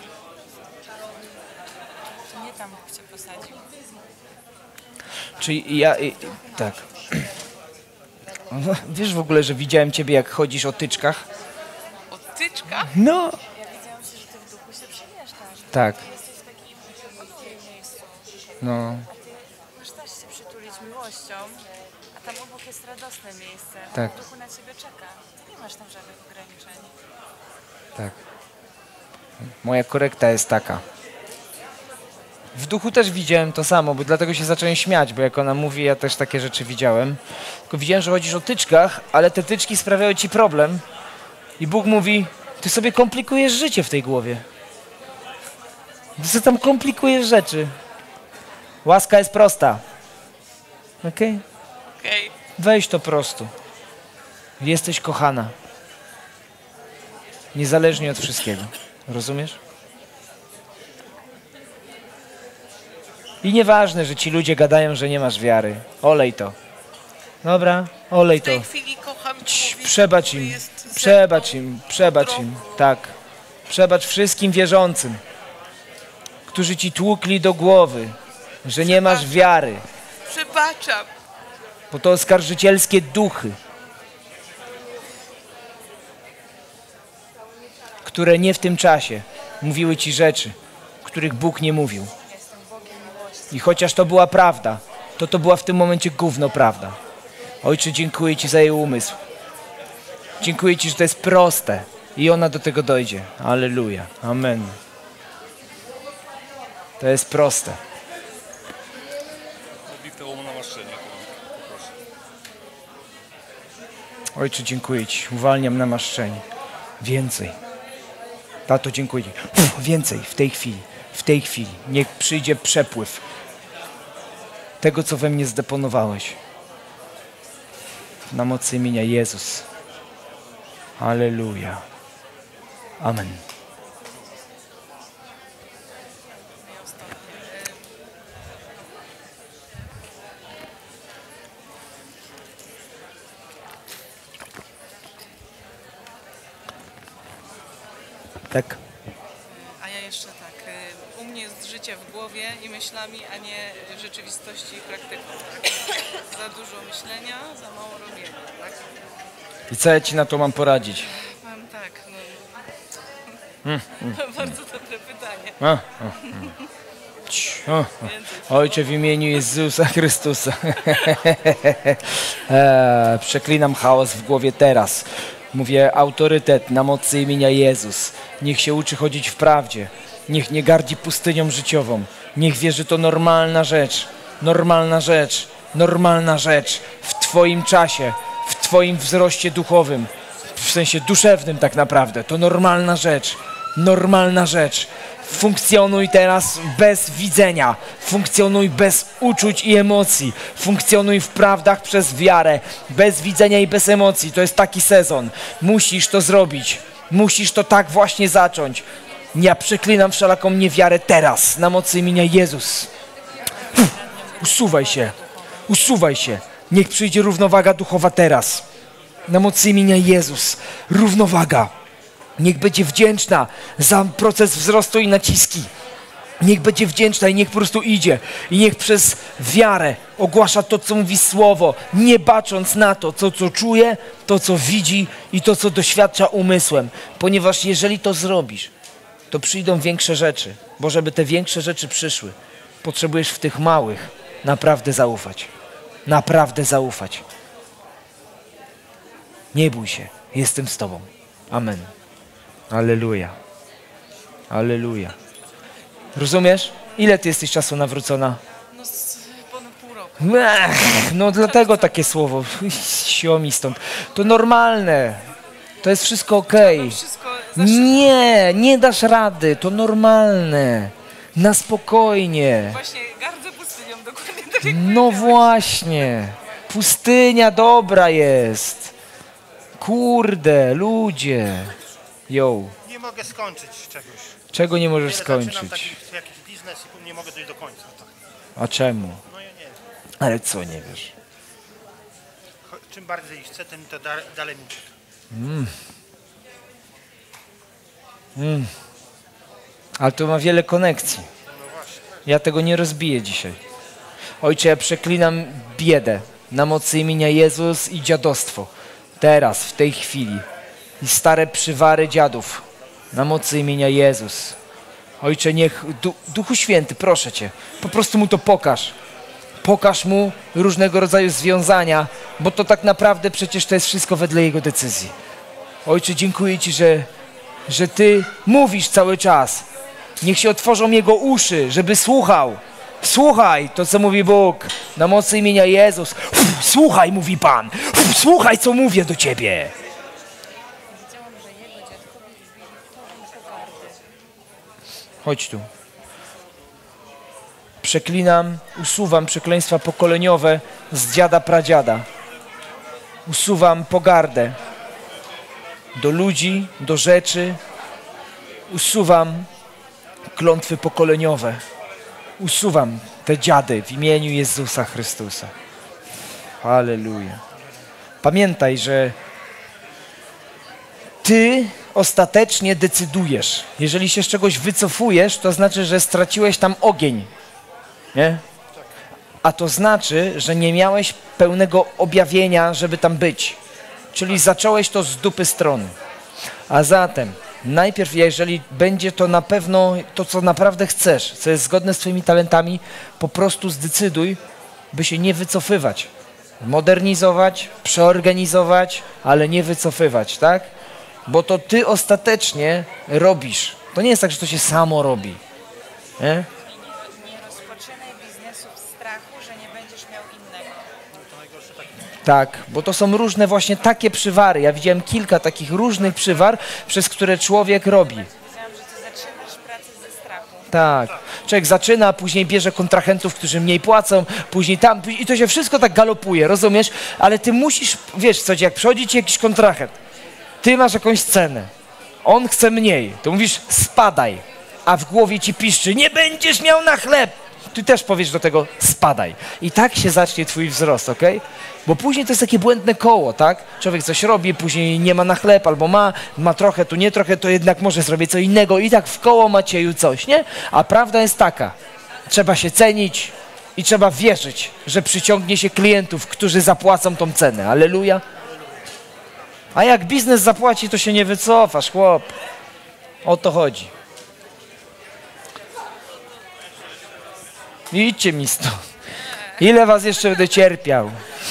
To nie tam Bóg Cię posadził. Czyli ja... tak. Wiesz w ogóle, że widziałem Ciebie, jak chodzisz o tyczkach? O tyczkach? No. Ja widziałam się, że Ty w duchu się przemieszczasz. Tak. Jesteś w takim odległym miejscu. No. A Ty masz też się przytulić miłością, a tam obok jest radosne miejsce. Tak. W duchu na Ciebie czeka. Ty nie masz tam żadnych ograniczeń. Tak. Moja korekta jest taka. W duchu też widziałem to samo, bo dlatego się zacząłem śmiać, bo jak ona mówi, ja też takie rzeczy widziałem. Tylko widziałem, że chodzisz o tyczkach, ale te tyczki sprawiają Ci problem. I Bóg mówi, Ty sobie komplikujesz życie w tej głowie. Ty sobie tam komplikujesz rzeczy. Łaska jest prosta. Okej? Okej. Weź to prosto. Jesteś kochana. Niezależnie od wszystkiego. Rozumiesz? I nieważne, że ci ludzie gadają, że nie masz wiary. Olej to. Dobra, olej to. W tej chwili kocham Przebacz im, przebacz im. Tak. Przebacz wszystkim wierzącym, którzy ci tłukli do głowy, że nie masz wiary. Przebaczam. Bo to oskarżycielskie duchy, które nie w tym czasie mówiły ci rzeczy, których Bóg nie mówił. I chociaż to była prawda, to była w tym momencie gówno prawda. Ojcze, dziękuję Ci za jej umysł. Dziękuję Ci, że to jest proste i ona do tego dojdzie. Alleluja. Amen. To jest proste. Modlitwę o namaszczenie. Proszę. Ojcze, dziękuję Ci. Uwalniam namaszczenie. Więcej. Tato, dziękuję Ci. Więcej w tej chwili. Niech przyjdzie przepływ tego, co we mnie zdeponowałeś. Na mocy imienia Jezus. Alleluja. Amen. Tak. A ja jeszcze tak, u mnie jest życie w głowie i myślami, a nie w rzeczywistości i praktyką. Tak? Za dużo myślenia, za mało robienia, tak? I co ja Ci na to mam poradzić? Mam tak, no. Bardzo dobre pytanie. Ojcze, w imieniu Jezusa Chrystusa. Przeklinam chaos w głowie teraz. Mówię, autorytet na mocy imienia Jezus. Niech się uczy chodzić w prawdzie. Niech nie gardzi pustynią życiową. Niech wie, że to normalna rzecz. Normalna rzecz. Normalna rzecz. W Twoim czasie. W Twoim wzroście duchowym. W sensie duszewnym tak naprawdę. To normalna rzecz. Normalna rzecz. Funkcjonuj teraz bez widzenia. Funkcjonuj bez uczuć i emocji. Funkcjonuj w prawdach przez wiarę. Bez widzenia i bez emocji. To jest taki sezon. Musisz to zrobić. Musisz to tak właśnie zacząć. Ja przeklinam wszelaką niewiarę teraz. Na mocy imienia Jezus. Usuwaj się. Usuwaj się. Niech przyjdzie równowaga duchowa teraz. Na mocy imienia Jezus. Równowaga. Niech będzie wdzięczna za proces wzrostu i naciski. Niech będzie wdzięczna i niech po prostu idzie. I niech przez wiarę ogłasza to, co mówi Słowo, nie bacząc na to, co czuje, to, co widzi i to, co doświadcza umysłem. Ponieważ jeżeli to zrobisz, to przyjdą większe rzeczy. Bo żeby te większe rzeczy przyszły, potrzebujesz w tych małych naprawdę zaufać. Naprawdę zaufać. Nie bój się. Jestem z Tobą. Amen. Alleluja. Alleluja. Rozumiesz? Ile Ty jesteś czasu nawrócona? No ponad pół roku. No dlatego takie słowo. Sio mi stąd. To normalne. To jest wszystko okej. Nie, nie dasz rady. To normalne. Na spokojnie. Właśnie gardzę pustynią, dokładnie tak jak No właśnie. Pustynia dobra jest. Kurde, ludzie. Yo. Nie mogę skończyć czegoś. Czego nie możesz Zaczynam skończyć? jakiś biznes i nie mogę dojść do końca. Tak. A czemu? No ja nie wiem. Ale co nie wiesz? Czym bardziej chcę, tym to dalej muszę. Ale to ma wiele konekcji. Ja tego nie rozbiję dzisiaj. Ojcze, ja przeklinam biedę na mocy imienia Jezus i dziadostwo. Teraz, w tej chwili. I stare przywary dziadów na mocy imienia Jezus. Ojcze, niech Duchu Święty, proszę Cię, po prostu mu to pokaż. Pokaż mu różnego rodzaju związania, bo to tak naprawdę przecież to jest wszystko wedle Jego decyzji. Ojcze, dziękuję Ci, że Ty mówisz cały czas. Niech się otworzą jego uszy, żeby słuchał. Słuchaj to, co mówi Bóg. Na mocy imienia Jezus. Słuchaj, mówi Pan. Słuchaj, co mówię do Ciebie. Chodź tu. Przeklinam, usuwam przekleństwa pokoleniowe z dziada pradziada. Usuwam pogardę do ludzi, do rzeczy. Usuwam klątwy pokoleniowe. Usuwam te dziady w imieniu Jezusa Chrystusa. Halleluja. Pamiętaj, że Ty ostatecznie decydujesz. Jeżeli się z czegoś wycofujesz, to znaczy, że straciłeś tam ogień. Nie? A to znaczy, że nie miałeś pełnego objawienia, żeby tam być. Czyli zacząłeś to z dupy strony. A zatem najpierw, jeżeli będzie to na pewno to, co naprawdę chcesz, co jest zgodne z Twoimi talentami, po prostu zdecyduj, by się nie wycofywać. Modernizować, przeorganizować, ale nie wycofywać, tak? Bo to Ty ostatecznie robisz. To nie jest tak, że to się samo robi. Nie? Nie rozpoczynaj biznesu w strachu, że nie będziesz miał innego. Tak, bo to są różne właśnie takie przywary. Ja widziałem kilka takich różnych przywar, przez które człowiek robi. Myślałam, że ty zaczynasz pracę ze strachu. Tak. Człowiek zaczyna, później bierze kontrahentów, którzy mniej płacą, później tam, i to się wszystko tak galopuje, rozumiesz? Ale ty musisz, wiesz co, jak przychodzi ci jakiś kontrahent, ty masz jakąś cenę, on chce mniej, to mówisz spadaj, a w głowie ci piszczy, nie będziesz miał na chleb. Ty też powiesz do tego spadaj. I tak się zacznie twój wzrost, okej? Bo później to jest takie błędne koło, tak? Człowiek coś robi, później nie ma na chleb, albo ma trochę, tu nie trochę, to jednak może zrobić co innego i tak w koło Macieju coś, nie? A prawda jest taka, trzeba się cenić i trzeba wierzyć, że przyciągnie się klientów, którzy zapłacą tą cenę. Alleluja. A jak biznes zapłaci, to się nie wycofasz, chłop. O to chodzi. Idźcie mi stąd. Ile was jeszcze będę cierpiał?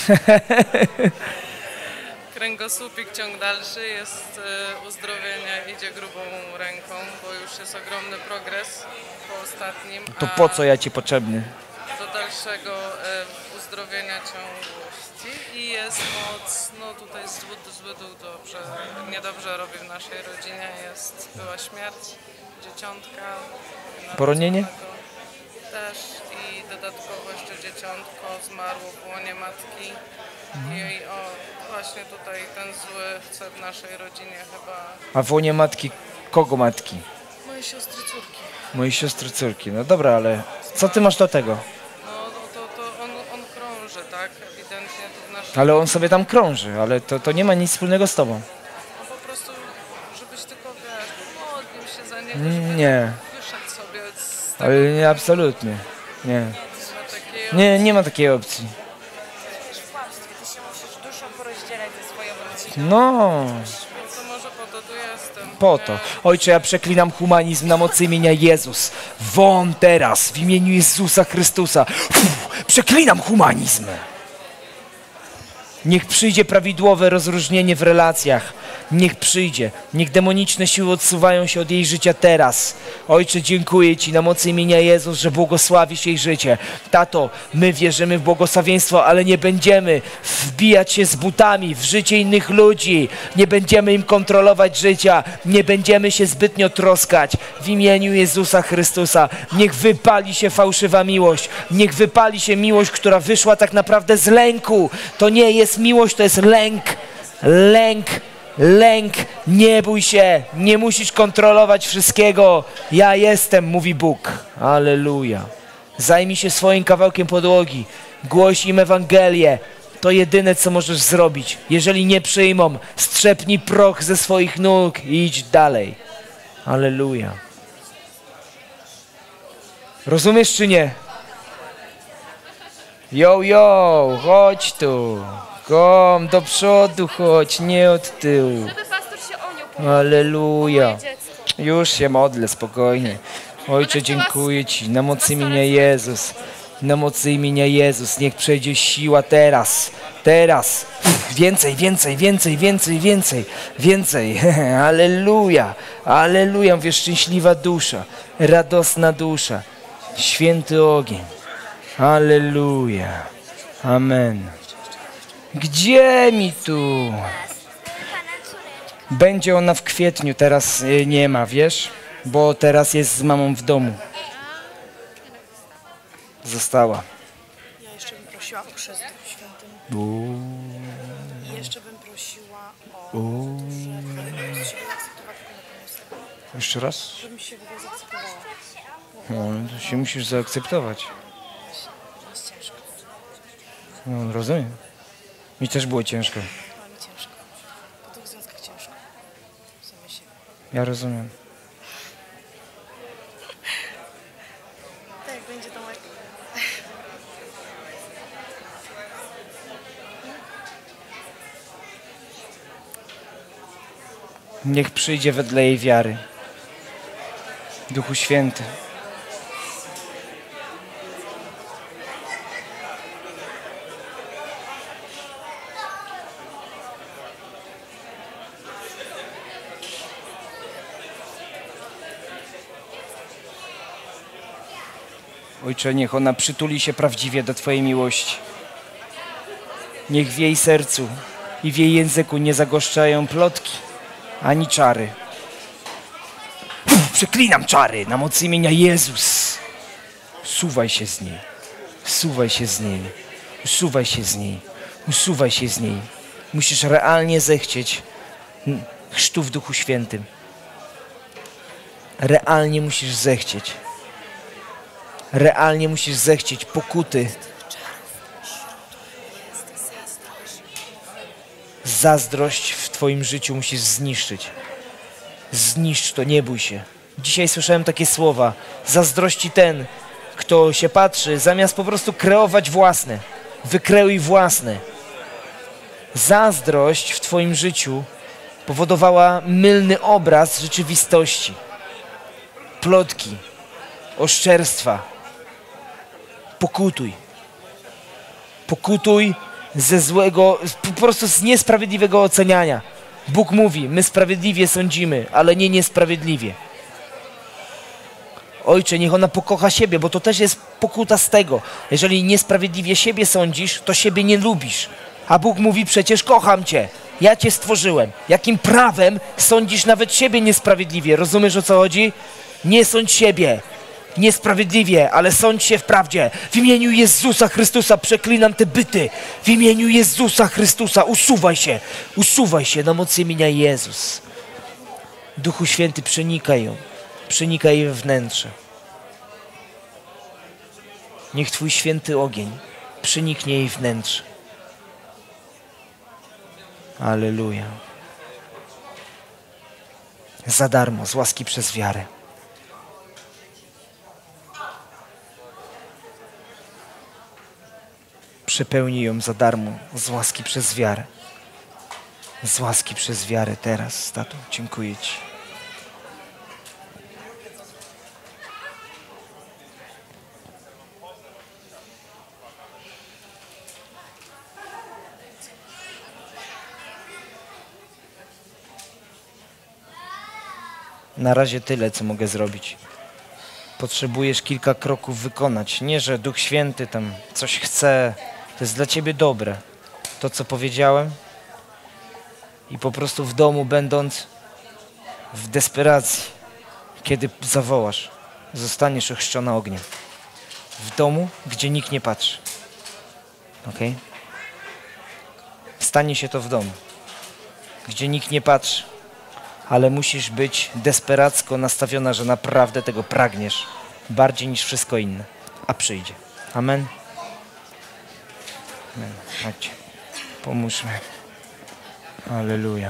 Kręgosłupik, ciąg dalszy, jest uzdrowienie, idzie grubą ręką, bo już jest ogromny progres po ostatnim. To po co ja ci potrzebny? Do dalszego uzdrowienia ciągłości i jest moc, no tutaj zły duch dobrze, niedobrze robi w naszej rodzinie, była śmierć dzieciątka. Poronienie? Też i dodatkowo jeszcze dzieciątko zmarło w łonie matki i właśnie tutaj ten zły chce w naszej rodzinie chyba... A w łonie matki, kogo matki? Mojej siostry córki. Mojej siostry córki, no dobra, ale co ty masz do tego? No to on krąży, tak, ewidentnie tu w naszym... Ale on sobie tam krąży, ale to nie ma nic wspólnego z tobą. No po prostu, żebyś tylko, wiesz, modlił się za niego, żeby Nie. wyszedł sobie z tego... Ale nie, absolutnie. Nie. Nie ma takiej opcji. Wiesz, w kłamstwie, ty się musisz duszą porozdzielać ze swoją rodziną. No. To może po to tu jestem. Po to. Ojcze, ja przeklinam humanizm na mocy imienia Jezus. Won teraz, w imieniu Jezusa Chrystusa. Przeklinam humanizm. Niech przyjdzie prawidłowe rozróżnienie w relacjach. Niech przyjdzie. Niech demoniczne siły odsuwają się od jej życia teraz. Ojcze, dziękuję Ci na mocy imienia Jezus, że błogosławisz jej życie. Tato, my wierzymy w błogosławieństwo, ale nie będziemy wbijać się z butami w życie innych ludzi. Nie będziemy im kontrolować życia. Nie będziemy się zbytnio troskać. W imieniu Jezusa Chrystusa. Niech wypali się fałszywa miłość. Niech wypali się miłość, która wyszła tak naprawdę z lęku. To nie jest miłość, to jest lęk. Lęk. Lęk, nie bój się, nie musisz kontrolować wszystkiego. Ja jestem, mówi Bóg. Alleluja. Zajmij się swoim kawałkiem podłogi. Głoś im Ewangelię. To jedyne, co możesz zrobić. Jeżeli nie przyjmą, strzepnij proch ze swoich nóg i idź dalej. Alleluja. Rozumiesz czy nie? Jo, chodź tu. Kom, do przodu chodź, nie od tyłu. Żeby pastor się onił. Alleluja. Już się modlę, spokojnie. Ojcze, dziękuję Ci na mocy imienia Jezus. Na mocy imienia Jezus. Niech przejdzie siła teraz. Teraz. Więcej, więcej, więcej, więcej, więcej. Więcej. Alleluja. Alleluja. Mówię, szczęśliwa dusza. Radosna dusza. Święty ogień. Alleluja. Amen. Gdzie mi tu? Będzie ona w kwietniu, teraz nie ma, wiesz? Bo teraz jest z mamą w domu. Została. Ja jeszcze bym prosiła o chrzest w świętym. I jeszcze bym prosiła o to, żeby się zaakceptować tego. Jeszcze raz? Żebym się w ogóle zaakceptowała. No, to się musisz zaakceptować. Jest ciężko. No, rozumiem. Mi też było ciężko. Ale mi ciężko. Po tych związkach ciężko. W sumie się. Ja rozumiem. Tak, będzie to moje. Niech przyjdzie wedle jej wiary. Duchu Święty. Ojcze, niech ona przytuli się prawdziwie do Twojej miłości. Niech w jej sercu i w jej języku nie zagoszczają plotki, ani czary. Przeklinam czary na moc imienia Jezus. Usuwaj się z niej. Usuwaj się z niej. Usuwaj się z niej. Usuwaj się z niej. Musisz realnie zechcieć chrztu w Duchu Świętym. Realnie musisz zechcieć. Realnie musisz zechcieć pokuty. Zazdrość w twoim życiu musisz zniszczyć. Zniszcz to, nie bój się. Dzisiaj słyszałem takie słowa. Zazdrości ten, kto się patrzy, zamiast po prostu kreować własne. Wykreuj własne. Zazdrość w twoim życiu powodowała mylny obraz rzeczywistości. Plotki, oszczerstwa. Pokutuj. Pokutuj ze złego, po prostu z niesprawiedliwego oceniania. Bóg mówi, my sprawiedliwie sądzimy, ale nie niesprawiedliwie. Ojcze, niech ona pokocha siebie, bo to też jest pokuta z tego. Jeżeli niesprawiedliwie siebie sądzisz, to siebie nie lubisz. A Bóg mówi, przecież kocham cię. Ja cię stworzyłem. Jakim prawem sądzisz nawet siebie niesprawiedliwie? Rozumiesz, o co chodzi? Nie sądź siebie niesprawiedliwie, ale sądź się w prawdzie. W imieniu Jezusa Chrystusa przeklinam te byty. W imieniu Jezusa Chrystusa usuwaj się na mocy imienia Jezus. Duchu Święty, przenikaj ją. Przenikaj jej wnętrze. Niech Twój święty ogień przeniknie jej wnętrze. Alleluja. Za darmo, z łaski przez wiarę. Przepełnij ją za darmo, z łaski przez wiarę. Z łaski przez wiarę teraz, Tato. Dziękuję Ci. Na razie tyle, co mogę zrobić. Potrzebujesz kilka kroków wykonać. Nie, że Duch Święty tam coś chce. To jest dla Ciebie dobre. To, co powiedziałem. I po prostu w domu, będąc w desperacji, kiedy zawołasz, zostaniesz ochrzczona ogniem. W domu, gdzie nikt nie patrzy. Okej? Stanie się to w domu, gdzie nikt nie patrzy. Ale musisz być desperacko nastawiona, że naprawdę tego pragniesz bardziej niż wszystko inne. A przyjdzie. Amen. Amen. Chodźcie. Pomóżmy. Alleluja.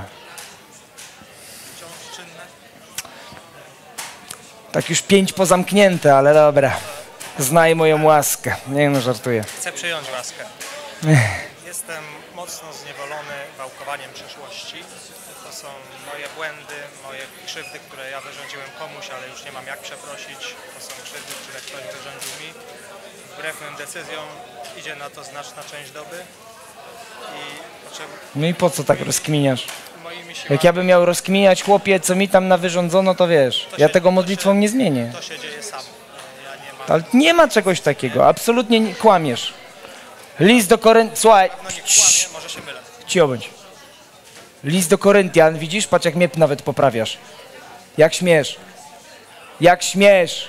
Tak już 5 pozamknięte, ale dobra. Znaj moją łaskę. Nie no, żartuję. Chcę przyjąć łaskę. Jestem mocno zniewolony wałkowaniem przeszłości. To są moje błędy, moje krzywdy, które ja wyrządziłem komuś, ale już nie mam jak przeprosić. To są krzywdy, które ktoś wyrządził mi. Wbrew moim decyzjom idzie na to znaczna część doby. No i po co tak rozkminiasz? Jak ja bym miał rozkminiać, chłopie, co mi tam nawyrządzono, to wiesz, ja tego modlitwą nie zmienię. To się dzieje samo. Ja nie mam... Ale nie ma czegoś takiego, absolutnie nie kłamiesz. List do Koryntian, słuchaj, No nie kłamię, może się mylę. cicho bądź. List do Koryntian, widzisz? Patrz, jak mnie nawet poprawiasz. Jak śmiesz. Jak śmiesz.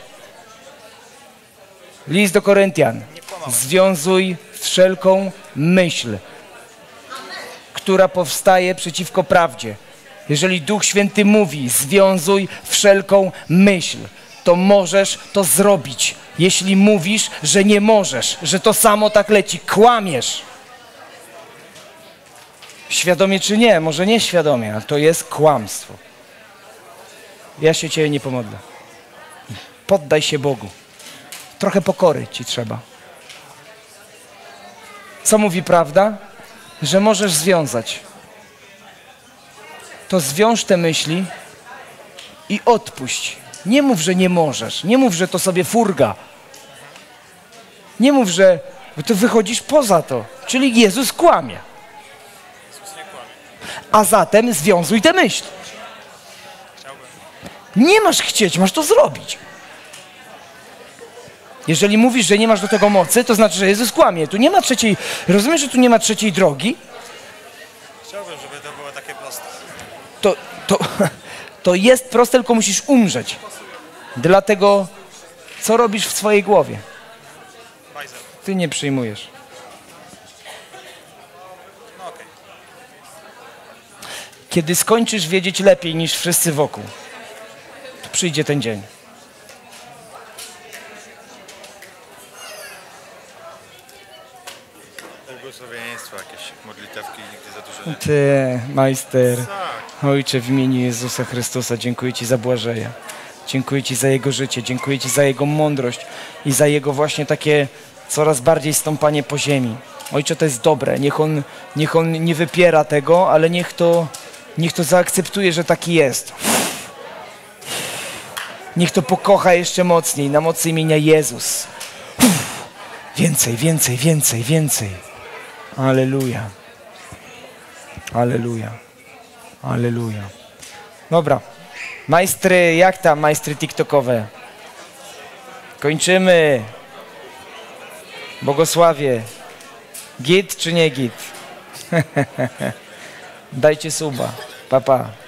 List do Koryntian. Związuj wszelką myśl, która powstaje przeciwko prawdzie. Jeżeli Duch Święty mówi, związuj wszelką myśl, to możesz to zrobić. Jeśli mówisz, że nie możesz, że to samo tak leci, kłamiesz. Świadomie czy nie, może nieświadomie, ale to jest kłamstwo. Ja się Ciebie nie pomodlę. Poddaj się Bogu. Trochę pokory Ci trzeba. Co mówi prawda? Że możesz związać. To zwiąż te myśli i odpuść. Nie mów, że nie możesz. Nie mów, że to sobie furga. Nie mów, że bo ty wychodzisz poza to. Czyli Jezus kłamie. A zatem związuj te myśli. Nie masz chcieć, masz to zrobić. Jeżeli mówisz, że nie masz do tego mocy, to znaczy, że Jezus kłamie. Tu nie ma trzeciej, rozumiesz, że tu nie ma trzeciej drogi? Chciałbym, żeby to było takie proste. To jest proste, tylko musisz umrzeć. Dlatego, co robisz w swojej głowie? Ty nie przyjmujesz. Kiedy skończysz wiedzieć lepiej niż wszyscy wokół, to przyjdzie ten dzień. Błogosławieństwa, jakieś modlitewki, nigdy za dużo nie. Ty, majster. Ojcze, w imieniu Jezusa Chrystusa, dziękuję Ci za Błażeja. Dziękuję Ci za jego życie, dziękuję Ci za jego mądrość i za jego właśnie takie coraz bardziej stąpanie po ziemi. Ojcze, to jest dobre, niech on nie wypiera tego, ale niech to zaakceptuje, że taki jest. Niech to pokocha jeszcze mocniej, na mocy imienia Jezus. Więcej, więcej, więcej, więcej. Alleluja. Alleluja. Alleluja. Dobra. Majstry, jak tam majstry tiktokowe? Kończymy. Błogosławie. Git czy nie git? Dajcie suba. Pa, pa.